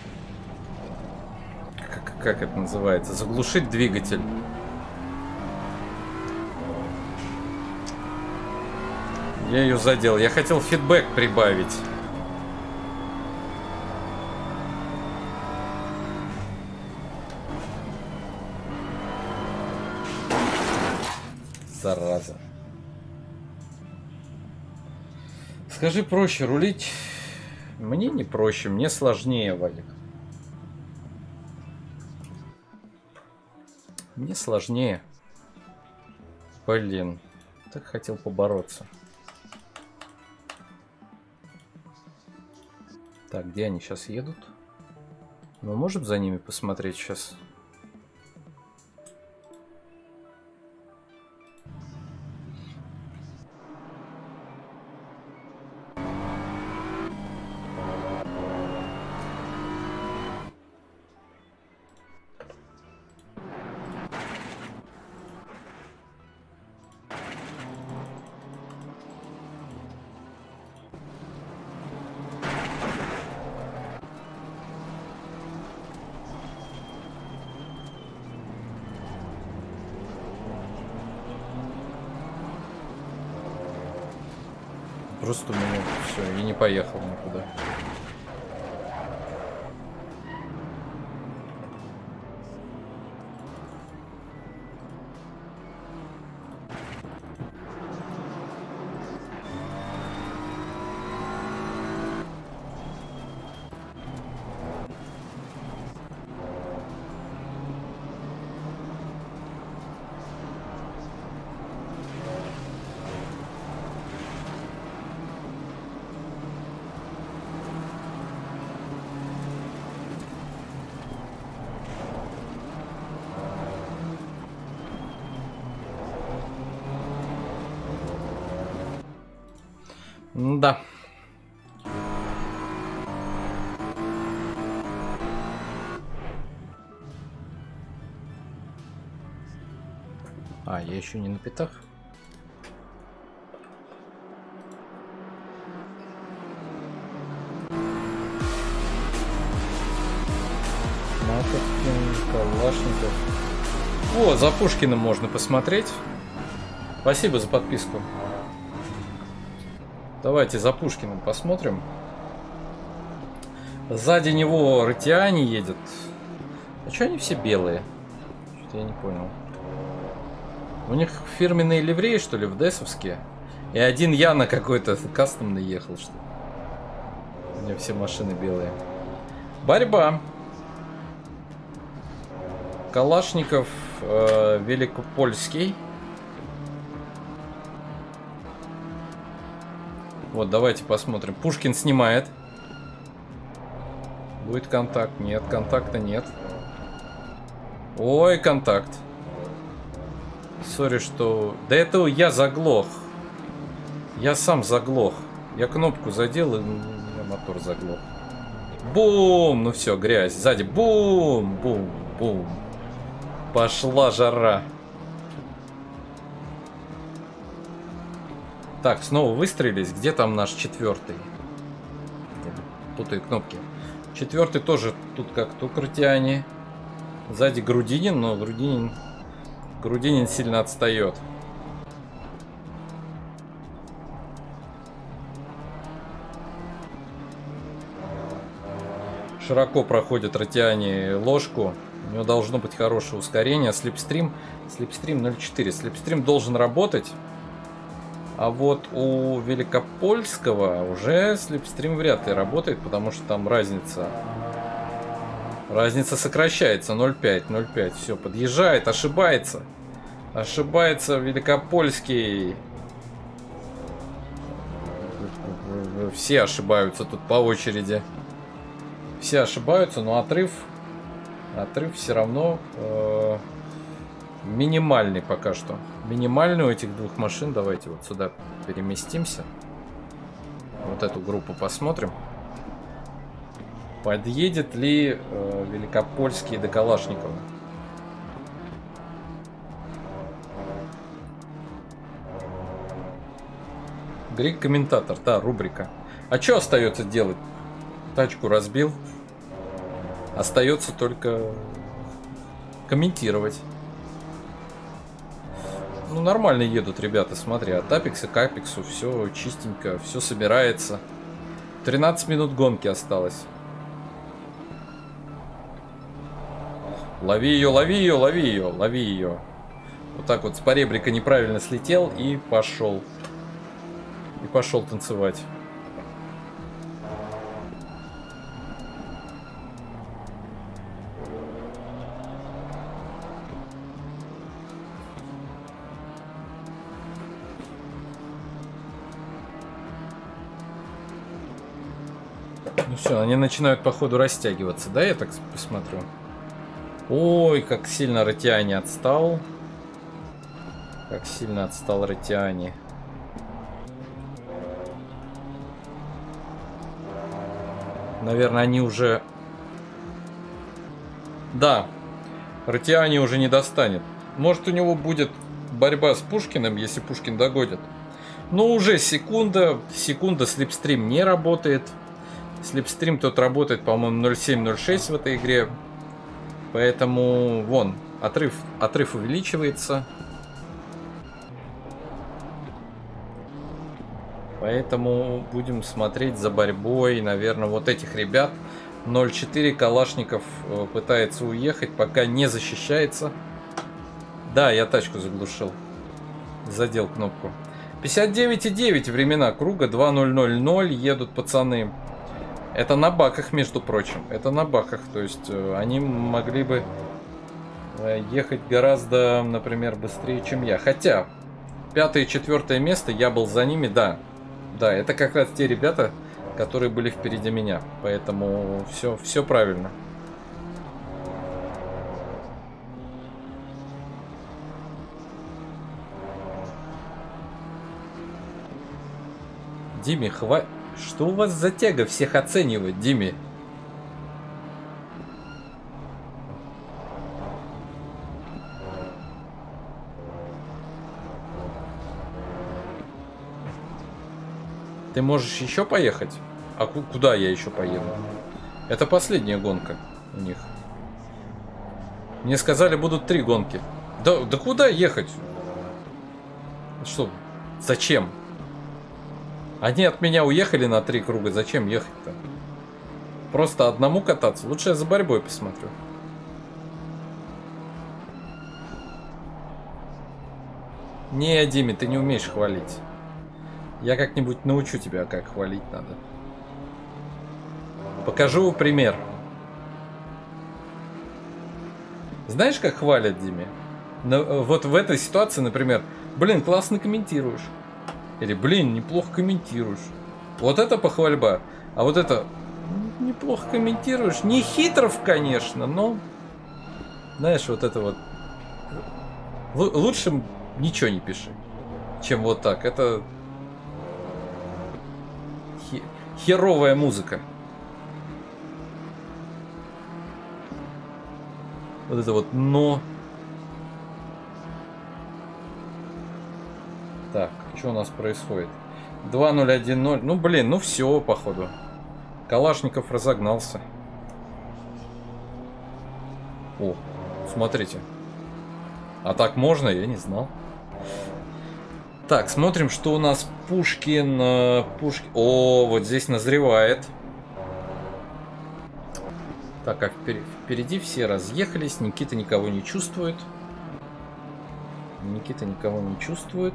как, как это называется, заглушить двигатель. Я ее задел. Я хотел фидбэк прибавить. Зараза. Скажи, проще рулить? Мне не проще, мне сложнее, Валик. Мне сложнее. Блин, так хотел побороться. Так, где они сейчас едут? Мы можем за ними посмотреть сейчас? Просто у меня все, и не поехал никуда. Да. А, я еще не на пятах. Маковкин, Калашников. О, за Пушкиным можно посмотреть. Спасибо за подписку. Давайте за Пушкиным посмотрим. Сзади него Ратиани едет. А что они все белые? Что-то я не понял. У них фирменные ливреи, что ли, в десовские? И один Яна какой-то кастомный ехал, что ли? У меня все машины белые. Борьба. Калашников, э, Великопольский. Вот, давайте посмотрим. Пушкин снимает. Будет контакт? Нет, контакта нет. Ой, контакт. Сори, что... Да это я заглох. Я сам заглох. Я кнопку задел, и мотор заглох. Бум! Ну все, грязь. Сзади бум! Бум! Бум! Пошла жара. Так, снова выстрелились. Где там наш четвертый? Путаю кнопки. Четвертый тоже тут как Тукртяне. Сзади Грудинин, но Грудинин... Грудинин сильно отстает. Широко проходит Ратиане ложку. У него должно быть хорошее ускорение. Слипстрим. Слипстрим ноль четыре. Слипстрим должен работать. А вот у Великопольского уже слипстрим вряд ли работает, потому что там разница. Разница сокращается. ноль пять. ноль пять. Все, подъезжает. Ошибается. Ошибается Великопольский. Все ошибаются тут по очереди. Все ошибаются, но отрыв, отрыв все равно э, минимальный пока что. Минимальный у этих двух машин. Давайте вот сюда переместимся. Вот эту группу посмотрим. Подъедет ли э, Великопольский до Калашникова? Грик комментатор, да, рубрика. А что остается делать? Тачку разбил. Остается только комментировать. Ну, нормально едут ребята, смотри. От апекса к апексу все чистенько, все собирается. тринадцать минут гонки осталось. Лови ее, лови ее, лови ее, лови ее. Вот так вот с поребрика неправильно слетел и пошел. И пошел танцевать. Ну все, они начинают походу растягиваться, да, я так посмотрю. Ой, как сильно Ратиане отстал. Как сильно отстал Ратиане. Наверное, они уже... Да, Ратиане уже не достанет. Может, у него будет борьба с Пушкиным, если Пушкин догонит. Но уже секунда. Секунда слипстрим не работает. Слипстрим тут работает, по-моему, ноль семь ноль шесть в этой игре. Поэтому, вон, отрыв, отрыв увеличивается. Поэтому будем смотреть за борьбой, наверное, вот этих ребят. ноль четыре Калашников пытается уехать, пока не защищается. Да, я тачку заглушил. Задел кнопку. пятьдесят девять и девять времена круга, два ноль ноль ноль едут пацаны. Это на баках, между прочим. Это на баках. То есть они могли бы ехать гораздо, например, быстрее, чем я. Хотя, пятое и четвертое место, я был за ними, да. Да, это как раз те ребята, которые были впереди меня. Поэтому все, все правильно. Диме, хватит. Что у вас за тяга всех оценивать, Диме? Ты можешь еще поехать? А куда я еще поеду? Это последняя гонка у них. Мне сказали, будут три гонки. Да, да куда ехать? Что? Зачем? Они от меня уехали на три круга. Зачем ехать-то? Просто одному кататься. Лучше я за борьбой посмотрю. Не, Диме, ты не умеешь хвалить. Я как-нибудь научу тебя, как хвалить надо. Покажу пример. Знаешь, как хвалят, Диме? Но, вот в этой ситуации, например, блин, классно комментируешь. Или, блин, неплохо комментируешь. Вот это похвальба. А вот это неплохо комментируешь. Не хитров, конечно, но... Знаешь, вот это вот... Л- лучше ничего не пиши, чем вот так. Это... Хи- херовая музыка. Вот это вот «но». Так, что у нас происходит? два ноль один ноль. Ну, блин, ну все, походу. Калашников разогнался. О, смотрите. А так можно? Я не знал. Так, смотрим, что у нас Пушкин. Пушкин. О, вот здесь назревает. Так, а впереди все разъехались. Никита никого не чувствует. Никита никого не чувствует.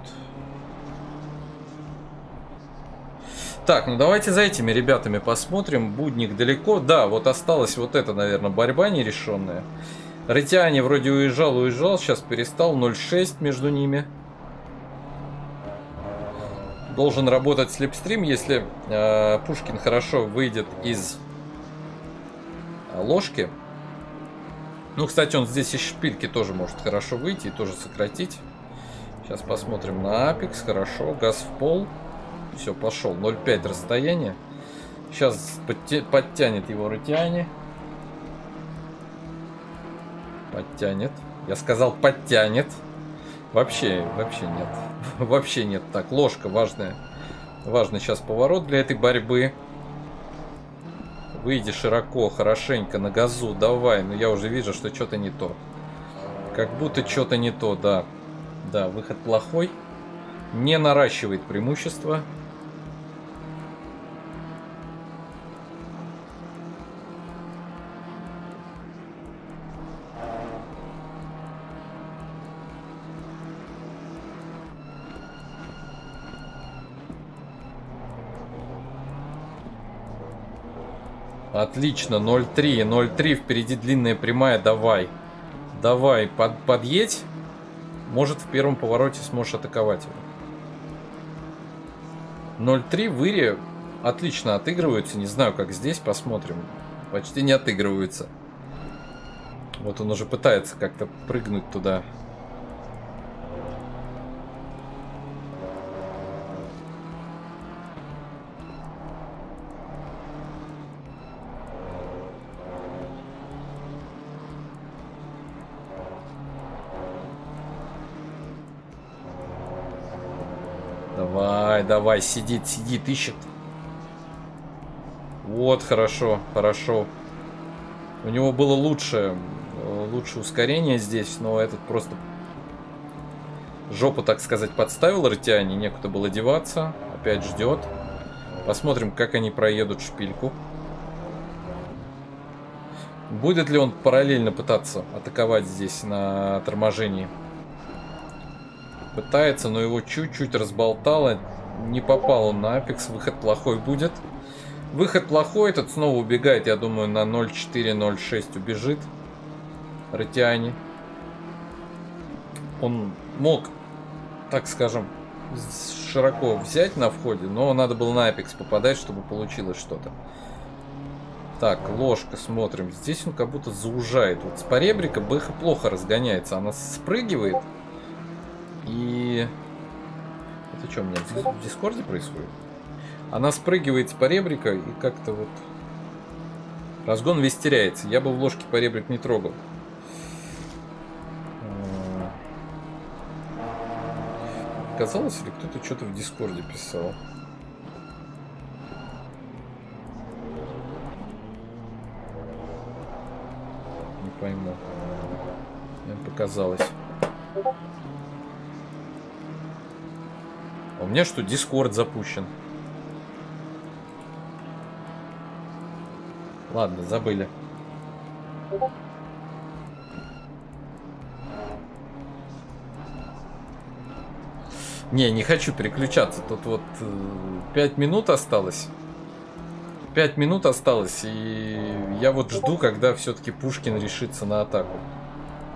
Так, ну давайте за этими ребятами посмотрим. Будник далеко. Да, вот осталась вот эта, наверное, борьба нерешенная. Рытяни вроде уезжал, уезжал. Сейчас перестал. ноль шесть между ними. Должен работать слепстрим, если э, Пушкин хорошо выйдет из э, ложки. Ну, кстати, он здесь из шпильки тоже может хорошо выйти и тоже сократить. Сейчас посмотрим на Апекс. Хорошо, газ в пол. Все, пошел. ноль пять расстояние. Сейчас подтянет его Рытяни. Подтянет. Я сказал подтянет. Вообще, вообще нет. Вообще нет. Так, ложка важная. Важный сейчас поворот для этой борьбы. Выйди широко, хорошенько на газу. Давай. Но я уже вижу, что что-то не то. Как будто что-то не то, да. Да, выход плохой. Не наращивает преимущество. Отлично, ноль три, ноль три, впереди длинная прямая, давай. Давай, под, подъедь. Может, в первом повороте сможешь атаковать его. ноль три в Ире отлично отыгрываются. Не знаю, как здесь, посмотрим. Почти не отыгрываются. Вот он уже пытается как-то прыгнуть туда. Давай, давай, сидит, сидит, ищет. Вот, хорошо, хорошо. У него было лучше, лучше ускорение здесь, но этот просто жопу, так сказать, подставил Рытяни. Некуда было деваться. Опять ждет. Посмотрим, как они проедут шпильку. Будет ли он параллельно пытаться атаковать здесь на торможении? Пытается, но его чуть-чуть разболтало. Не попал он на Апекс. Выход плохой будет. Выход плохой. Этот снова убегает, я думаю, на ноль четыре ноль шесть убежит. Рытяни. Он мог, так скажем, широко взять на входе, но надо было на Апекс попадать, чтобы получилось что-то. Так, ложка, смотрим. Здесь он как будто заужает. Вот с поребрика Бэха плохо разгоняется. Она спрыгивает. И... Это что у меня в Дискорде происходит? Она спрыгивает с поребрика и как-то вот... Разгон весь теряется. Я бы в ложке поребрик не трогал. Казалось, ли кто-то что-то в Дискорде писал? Не пойму. Мне показалось. А у меня что, Дискорд запущен? Ладно, забыли. Не, не хочу переключаться. Тут вот пять минут осталось. пять минут осталось. И я вот жду, когда все-таки Пушкин решится на атаку.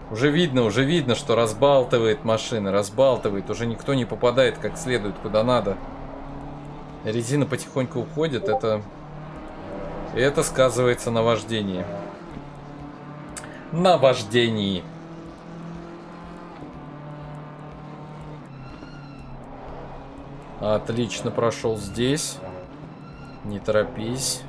Уже видно, уже видно, что разбалтывает машины, разбалтывает. Уже никто не попадает как следует, куда надо. Резина потихоньку уходит. Это, это сказывается на вождении. На вождении. Отлично прошел здесь. Не торопись.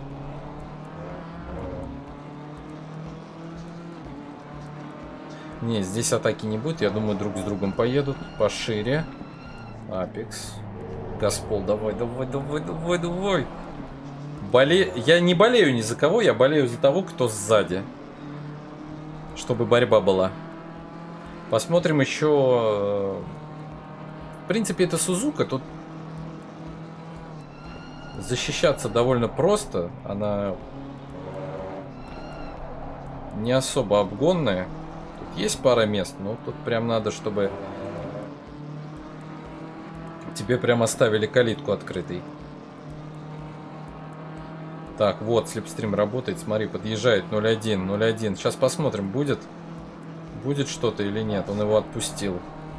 Не, здесь атаки не будет. Я думаю, друг с другом поедут. Пошире. Апекс. Газпол, давай, давай, давай, давай, давай. Боле... Я не болею ни за кого, я болею за того, кто сзади. Чтобы борьба была. Посмотрим еще. В принципе, это Сузука. Тут защищаться довольно просто. Она не особо обгонная. Тут есть пара мест, но тут прям надо, чтобы тебе прям оставили калитку открытой. Так, вот, слепстрим работает. Смотри, подъезжает ноль один, ноль один. Сейчас посмотрим, будет, будет что-то или нет. Он его отпустил.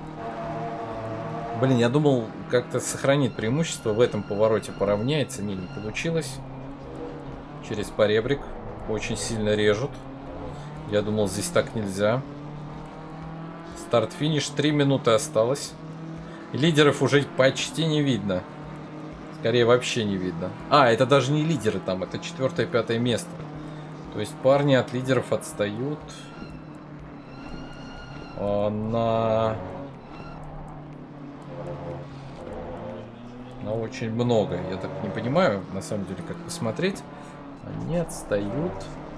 Блин, я думал, как-то сохранит преимущество. В этом повороте поравняется. Не, не получилось. Через поребрик. Очень сильно режут. Я думал, здесь так нельзя. Старт-финиш. Три минуты осталось. Лидеров уже почти не видно. Скорее, вообще не видно. А, это даже не лидеры там. Это четвертое-пятое место. То есть парни от лидеров отстают. А, на... на очень много. Я так не понимаю, на самом деле, как посмотреть. Они отстают.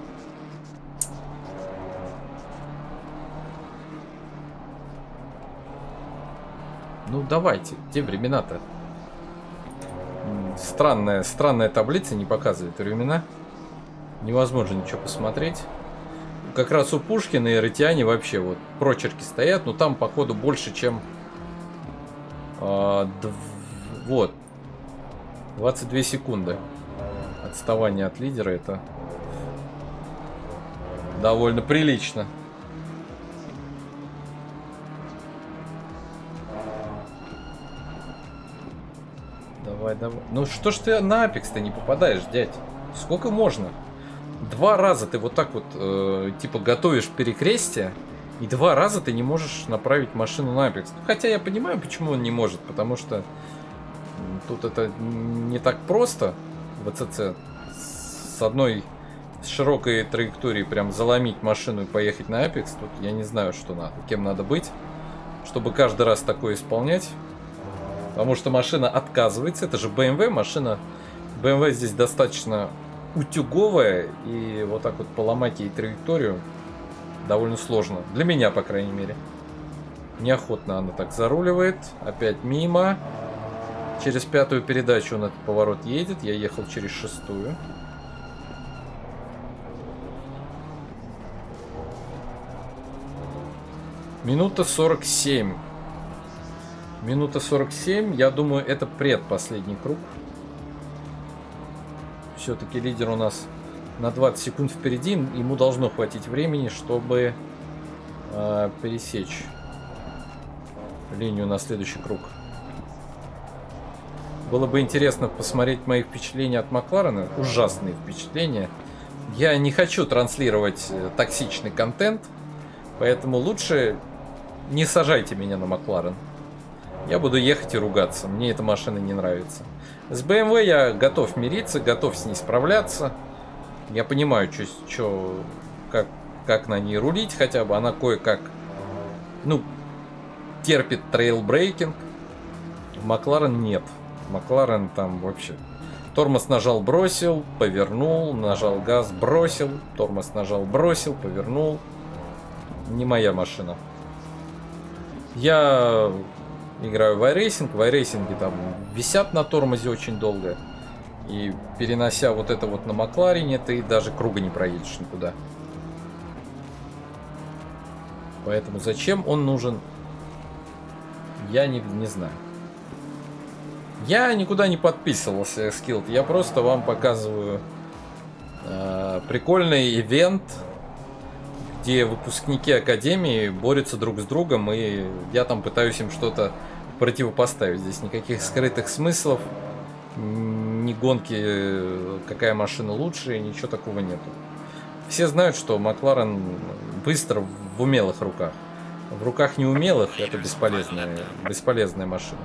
Ну, давайте. Где времена-то? Странная, странная таблица не показывает времена. Невозможно ничего посмотреть. Как раз у Пушкина и Ратиане вообще вот прочерки стоят. Но там, походу, больше, чем... А, дв... Вот. двадцать две секунды. Отставание от лидера. Это довольно прилично. Давай, давай. Ну что ж ты на Апекс-то не попадаешь, дядь? Сколько можно? Два раза ты вот так вот, э, типа, готовишь перекрестие, и два раза ты не можешь направить машину на Апекс. Хотя я понимаю, почему он не может, потому что тут это не так просто в ВЦЦ с одной широкой траекторией прям заломить машину и поехать на Апекс. Тут я не знаю, что надо, кем надо быть, чтобы каждый раз такое исполнять. Потому что машина отказывается. Это же бэ эм вэ. Машина бэ эм вэ здесь достаточно утюговая. И вот так вот поломать ей траекторию довольно сложно. Для меня, по крайней мере. Неохотно она так заруливает. Опять мимо. Через пятую передачу он этот поворот едет. Я ехал через шестую. Минута сорок семь. Минута сорок семь. Я думаю, это предпоследний круг. Все-таки лидер у нас на двадцать секунд впереди. Ему должно хватить времени, чтобы э, пересечь линию на следующий круг. Было бы интересно посмотреть мои впечатления от Макларена. Ужасные впечатления. Я не хочу транслировать токсичный контент. Поэтому лучше не сажайте меня на Макларен. Я буду ехать и ругаться. Мне эта машина не нравится. С бэ эм вэ я готов мириться, готов с ней справляться. Я понимаю, чё, чё, как, как на ней рулить хотя бы. Она кое-как, ну, терпит трейлбрейкинг. Макларен нет. Макларен там вообще... Тормоз нажал, бросил, повернул, нажал газ, бросил. Тормоз нажал, бросил, повернул. Не моя машина. Я... играю в iRacing. В iRacing там висят на тормозе очень долго. И перенося вот это вот на Макларене, ты даже круга не проедешь никуда. Поэтому зачем он нужен, я не, не знаю. Я никуда не подписывался, Skilled. Я просто вам показываю э, прикольный ивент, где выпускники академии борются друг с другом, и я там пытаюсь им что-то противопоставить. Здесь никаких скрытых смыслов, ни гонки, какая машина лучше, ничего такого нету. Все знают, что Макларен быстро в умелых руках. В руках неумелых это бесполезная, бесполезная машина.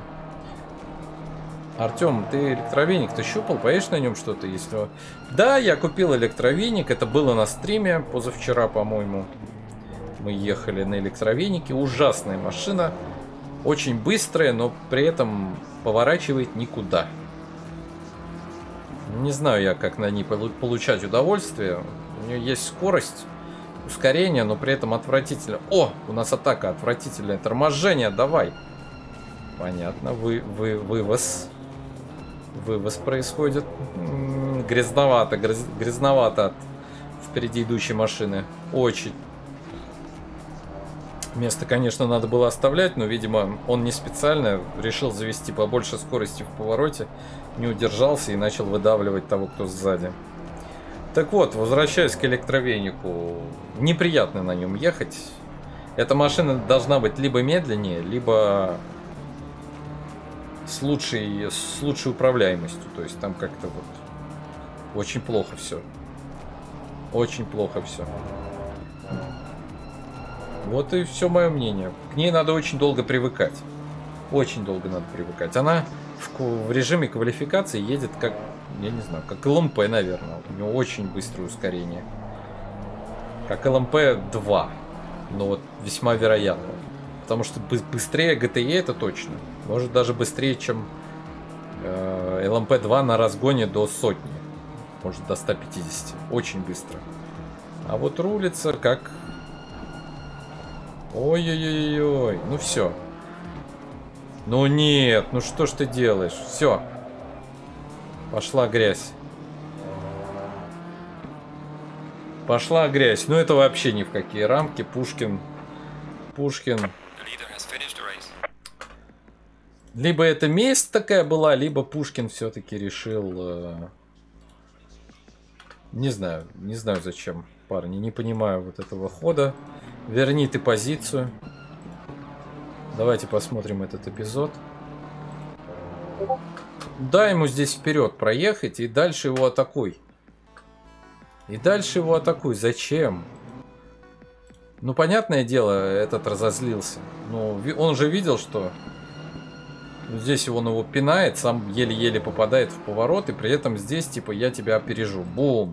Артем, ты электровеник-то щупал? Поедешь на нем что-то? Если... Да, я купил электровеник. Это было на стриме позавчера, по-моему. Мы ехали на электровенике. Ужасная машина. Очень быстрая, но при этом поворачивает никуда. Не знаю я, как на ней получать удовольствие. У нее есть скорость, ускорение, но при этом отвратительно. О, у нас атака, отвратительное торможение, давай. Понятно, вы, вы, вывоз. Вывоз происходит. М-м, грязновато, гряз, грязновато от впереди идущей машины. Очень. Место, конечно, надо было оставлять, но, видимо, он не специально решил завести побольше скорости в повороте, не удержался и начал выдавливать того, кто сзади. Так вот, возвращаясь к электровенику, неприятно на нем ехать. Эта машина должна быть либо медленнее, либо с лучшей, с лучшей управляемостью. То есть там как-то вот очень плохо все. Очень плохо все. Вот и все мое мнение. К ней надо очень долго привыкать. Очень долго надо привыкать. Она в, в режиме квалификации едет как, я не знаю, как эл эм пэ, наверное. У нее очень быстрое ускорение. Как эл эм пэ два. Но вот весьма вероятно. Потому что быстрее джи ти эй это точно. Может даже быстрее, чем э, эл эм пэ два на разгоне до сотни. Может до ста пятидесяти. Очень быстро. А вот рулится как... Ой-ой-ой-ой. Ну все. Ну нет, ну что ж ты делаешь? Все. Пошла грязь. Пошла грязь. Ну это вообще ни в какие рамки. Пушкин. Пушкин. Либо это месть такая была, либо Пушкин все-таки решил... Э... Не знаю. Не знаю зачем, парни. Не понимаю вот этого хода. Верни ты позицию. Давайте посмотрим этот эпизод. Дай ему здесь вперед проехать и дальше его атакуй. И дальше его атакуй. Зачем? Ну, понятное дело, этот разозлился. Но он же видел, что здесь он его пинает, сам еле-еле попадает в поворот, и при этом здесь, типа, я тебя опережу. Бум!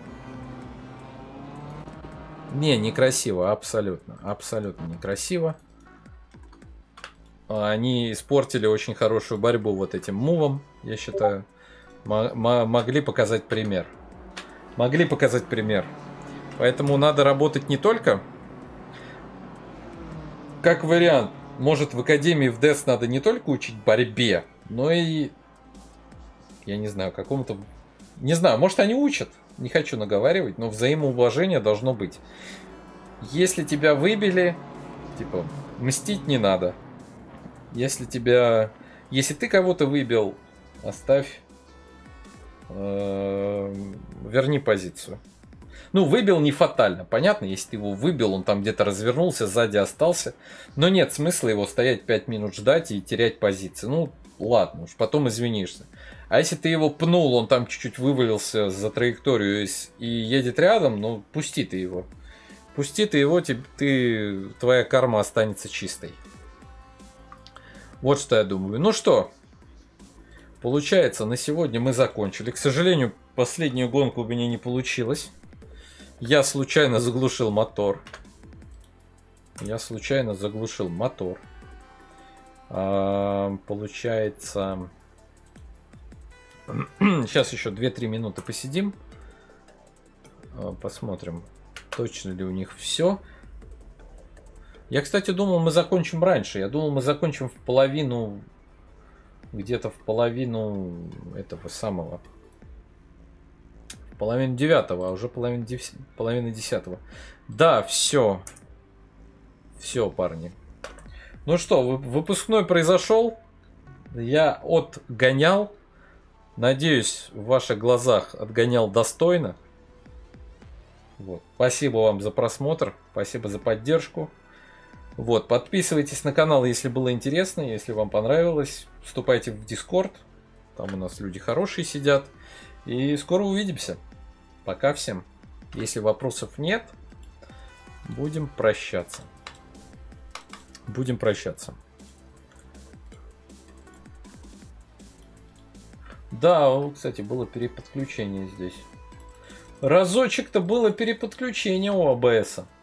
Не, некрасиво, абсолютно. Абсолютно некрасиво. Они испортили очень хорошую борьбу вот этим мувом, я считаю. Могли показать пример. Могли показать пример. Поэтому надо работать не только... Как вариант, может в Академии в дэс надо не только учить борьбе, но и... Я не знаю, какому-то... Не знаю, может они учат. Не хочу наговаривать, но взаимоуважение должно быть. Если тебя выбили, типа, мстить не надо. Если тебя... Если ты кого-то выбил, оставь... Э, верни позицию. Ну, выбил не фатально, понятно? Если ты его выбил, он там где-то развернулся, сзади остался. Но нет смысла его стоять пять минут ждать и терять позиции. Ну, ладно, уж потом извинишься. А если ты его пнул, он там чуть-чуть вывалился за траекторию и едет рядом, ну, пусти ты его. Пусти ты его, ты, ты, твоя карма останется чистой. Вот что я думаю. Ну что, получается, на сегодня мы закончили. К сожалению, последнюю гонку у меня не получилось. Я случайно заглушил мотор. Я случайно заглушил мотор. А, получается... Сейчас еще две-три минуты посидим. Посмотрим, точно ли у них все. Я, кстати, думал, мы закончим раньше. Я думал, мы закончим в половину... Где-то в половину этого самого... В половину девятого, а уже половина, дев... половина десятого. Да, все. Все, парни. Ну что, выпускной произошел. Я отгонял. Надеюсь, в ваших глазах отгонял достойно. Вот. Спасибо вам за просмотр, спасибо за поддержку. Вот, подписывайтесь на канал, если было интересно, если вам понравилось. Вступайте в Discord, там у нас люди хорошие сидят. И скоро увидимся. Пока всем. Если вопросов нет, будем прощаться. Будем прощаться. Да, кстати, было переподключение здесь. Разочек-то было переподключение у ОБС.